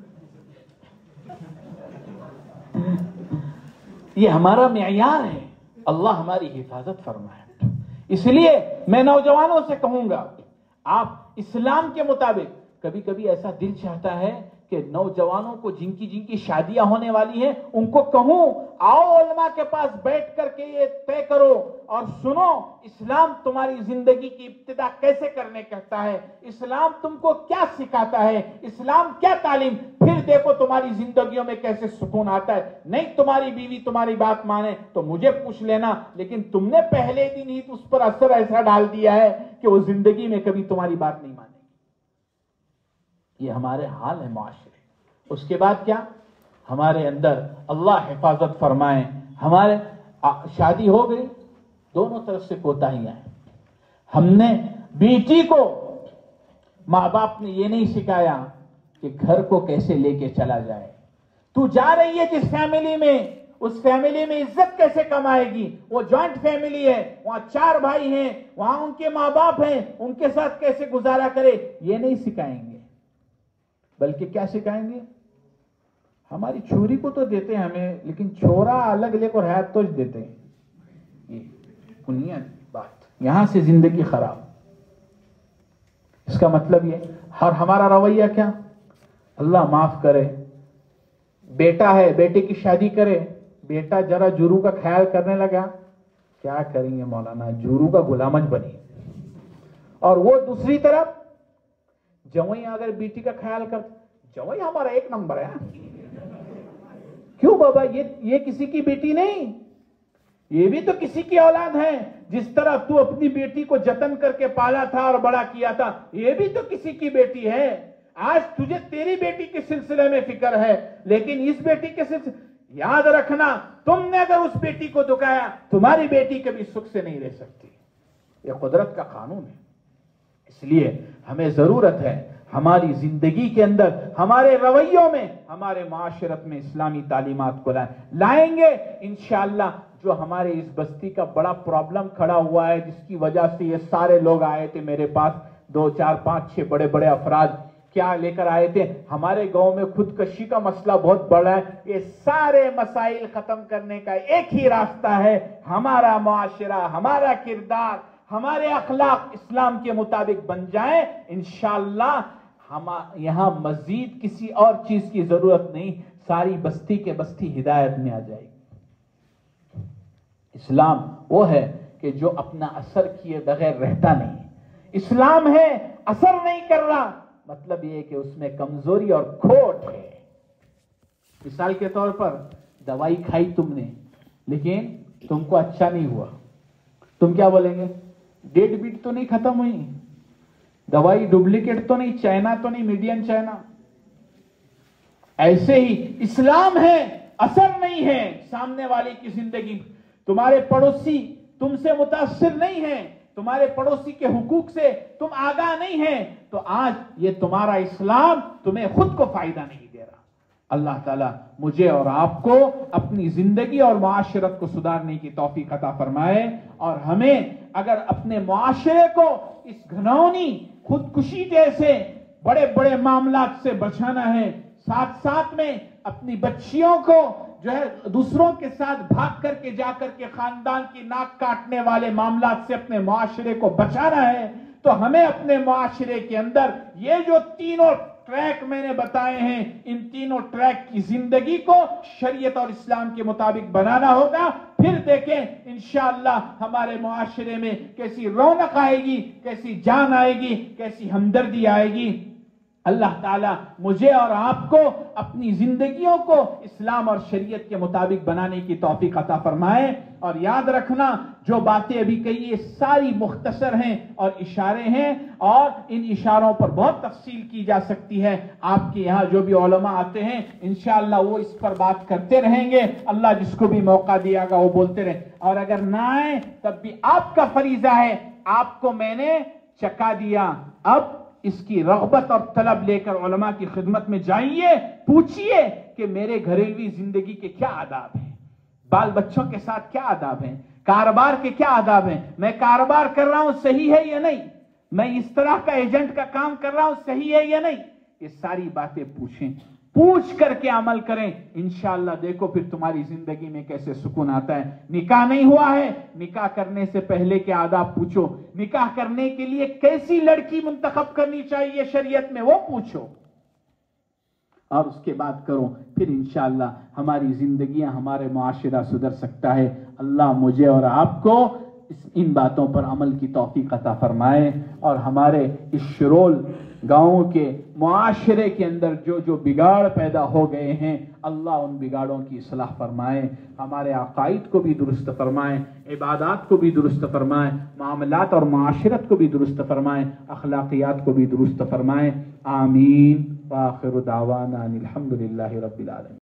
ये हमारा मेयार है, اللہ ہماری حفاظت فرمائے. اس لیے میں نوجوانوں سے کہوں گا، آپ اسلام کے مطابق، کبھی کبھی ایسا دل چاہتا ہے کہ نوجوانوں کو جن کی شادیاں ہونے والی ہیں ان کو کہوں آؤ علماء کے پاس بیٹھ کر کے یہ طے کرو اور سنو اسلام تمہاری زندگی کی ابتدا کیسے کرنے کہتا ہے، اسلام تم کو کیا سکھاتا ہے، اسلام کیا تعلیم، پھر دیکھو تمہاری زندگیوں میں کیسے سکون آتا ہے. نہیں تمہاری بیوی تمہاری بات مانے تو مجھے پوچھ لینا، لیکن تم نے پہلے دن ہی اس پر اثر ایسا ڈال دیا ہے کہ وہ زندگی میں کبھی تمہاری بات نہیں مانے. یہ ہمارے حال ہے معاشرے. اس کے بعد کیا، ہمارے اندر اللہ حفاظت فرمائے، ہمارے شادی ہو گئی، دونوں طرف سے کوتاہیاں ہیں. ہم نے بیٹی کو، ماں باپ نے یہ نہیں سکھایا کہ گھر کو کیسے لے کے چلا جائے. تو جا رہی ہے جس فیملی میں، اس فیملی میں عزت کیسے کمائے گی. وہ جوائنٹ فیملی ہے، وہاں 4 بھائی ہیں، وہاں ان کے ماں باپ ہیں، ان کے ساتھ کیسے گزارا کرے، یہ نہیں سکھائیں گے. بلکہ کیا سکھائیں گے، ہماری چھوری کو تو دیتے ہیں ہمیں، لیکن چھوڑا الگ لے کر حیات تو دیتے ہیں. یہ بنیاد بات، یہاں سے زندگی خراب. اس کا مطلب یہ، اور ہمارا رویہ کیا، اللہ معاف کرے، بیٹا ہے بیٹے کی شادی کرے، بیٹا ذرا جورو کا خیال کرنے لگا، کیا کریں گے مولانا، جورو کا غلامج بنی. اور وہ دوسری طرف جوئی اگر بیٹی کا خیال کر، جوئی ہمارا 1 نمبر ہے. کیوں بابا، یہ کسی کی بیٹی نہیں، یہ بھی تو کسی کی اولاد ہے. جس طرح تو اپنی بیٹی کو جتن کر کے پالا تھا اور بڑا کیا تھا، یہ بھی تو کسی کی بیٹی ہے. آج تجھے تیری بیٹی کے سلسلے میں فکر ہے، لیکن اس بیٹی کے سلسلے، یاد رکھنا تم نے اگر اس بیٹی کو دکھایا، تمہاری بیٹی کبھی سکھ سے نہیں رہ سکتی. یہ قدرت کا قانون ہے. اس لیے ہمیں ضرورت ہے ہماری زندگی کے اندر، ہمارے رویوں میں، ہمارے معاشرت میں اسلامی تعلیمات کو لائیں گے انشاءاللہ. جو ہمارے اس بستی کا بڑا پرابلم کھڑا ہوا ہے، جس کی وجہ سے یہ سارے لوگ آئے تھے میرے پاس، 2 4 5 6 بڑے بڑے افراد کیا لے کر آئے تھے، ہمارے گاؤں میں خودکشی کا مسئلہ بہت بڑا ہے. یہ سارے مسائل ختم کرنے کا ایک ہی راستہ ہے، ہمارا معاشرہ، ہمارا کردار، ہمارے اخلاق اسلام کے مطابق بن جائیں. انشاءاللہ یہاں مزید کسی اور چیز کی ضرورت نہیں، ساری بستی کے بستی ہدایت میں آ جائے گی. اسلام وہ ہے کہ جو اپنا اثر کیے بغیر رہتا نہیں. اسلام ہے اثر نہیں کر رہا، مطلب یہ کہ اس میں کمزوری اور کھوٹ ہے. مثال کے طور پر دوائی کھائی تم نے، لیکن تم کو اچھا نہیں ہوا، تم کیا بولیں گے، ڈیٹ بیٹ تو نہیں ختم ہوئی، دوائی ڈپلیکیٹ تو نہیں، چائنا تو نہیں، میڈین چائنا. ایسے ہی اسلام ہے اثر نہیں ہے سامنے والے کی زندگی. تمہارے پڑوسی تم سے متاثر نہیں ہیں، تمہارے پڑوسی کے حقوق سے تم آگاہ نہیں ہیں، تو آج یہ تمہارا اسلام تمہیں خود کو فائدہ نہیں دے رہا. اللہ تعالیٰ مجھے اور آپ کو اپنی زندگی اور معاشرت کو سدھارنے کی توفیق عطا فرمائے. اور ہمیں اگر اپنے معاشرے کو اس گھناؤنی خودکشی جیسے بڑے بڑے معاملات سے بچانا ہے، ساتھ ساتھ میں اپنی بچیوں کو جو ہے دوسروں کے ساتھ بھاگ کر کے جا کر کے خاندان کی ناک کاٹنے والے معاملات سے اپنے معاشرے کو بچانا ہے، تو ہمیں اپنے معاشرے کے اندر یہ جو تینوں ٹریک میں نے بتائے ہیں، ان تینوں ٹریک کی زندگی کو شریعت اور اسلام کے مطابق بنانا ہوگا. پھر دیکھیں انشاءاللہ ہمارے معاشرے میں کیسی رونق آئے گی، کیسی جان آئے گی، کیسی ہمدردی آئے گی. اللہ تعالیٰ مجھے اور آپ کو اپنی زندگیوں کو اسلام اور شریعت کے مطابق بنانے کی توفیق عطا فرمائے. اور یاد رکھنا جو باتیں ابھی کہی یہ ساری مختصر ہیں اور اشارے ہیں، اور ان اشاروں پر بہت تفصیل کی جا سکتی ہے. آپ کے یہاں جو بھی علماء آتے ہیں انشاءاللہ وہ اس پر بات کرتے رہیں گے. اللہ جس کو بھی موقع دیا گا وہ بولتے رہیں، اور اگر نہ آئے تب بھی آپ کا فریضہ ہے. آپ کو میں نے چکا دیا، اب اس کی رغبت اور طلب لے کر علماء کی خدمت میں جائیے، پوچھئے کہ میرے گھریلوی زندگی کے کیا آداب ہیں، بال بچوں کے ساتھ کیا آداب ہیں، کاروبار کے کیا آداب ہیں، میں کاروبار کر رہا ہوں صحیح ہے یا نہیں، میں اس طرح کا ایجنٹ کا کام کر رہا ہوں صحیح ہے یا نہیں. یہ ساری باتیں پوچھیں. پوچھ کر کے عمل کریں، انشاءاللہ دیکھو پھر تمہاری زندگی میں کیسے سکون آتا ہے۔ نکاح نہیں ہوا ہے، نکاح کرنے سے پہلے کے آداب پوچھو، نکاح کرنے کے لیے کیسی لڑکی منتخب کرنی چاہیے شریعت میں وہ پوچھو، اور اس کے بعد کرو، پھر انشاءاللہ ہماری زندگیاں، ہمارے معاشرہ سدھر سکتا ہے۔ اللہ مجھے اور آپ کو ان باتوں پر عمل کی توفیق عطا فرمائے، اور ہمارے اس شرول گاؤں کے معاشرے کے اندر جو بگاڑ پیدا ہو گئے ہیں، اللہ ان بگاڑوں کی اصلاح فرمائے، ہمارے عقائد کو بھی درست فرمائے، عبادات کو بھی درست فرمائے، معاملات اور معاشرت کو بھی درست فرمائے، اخلاقیات کو بھی درست فرمائے۔ آمین۔ وآخر دعوانا ان الحمد للہ رب العالمین۔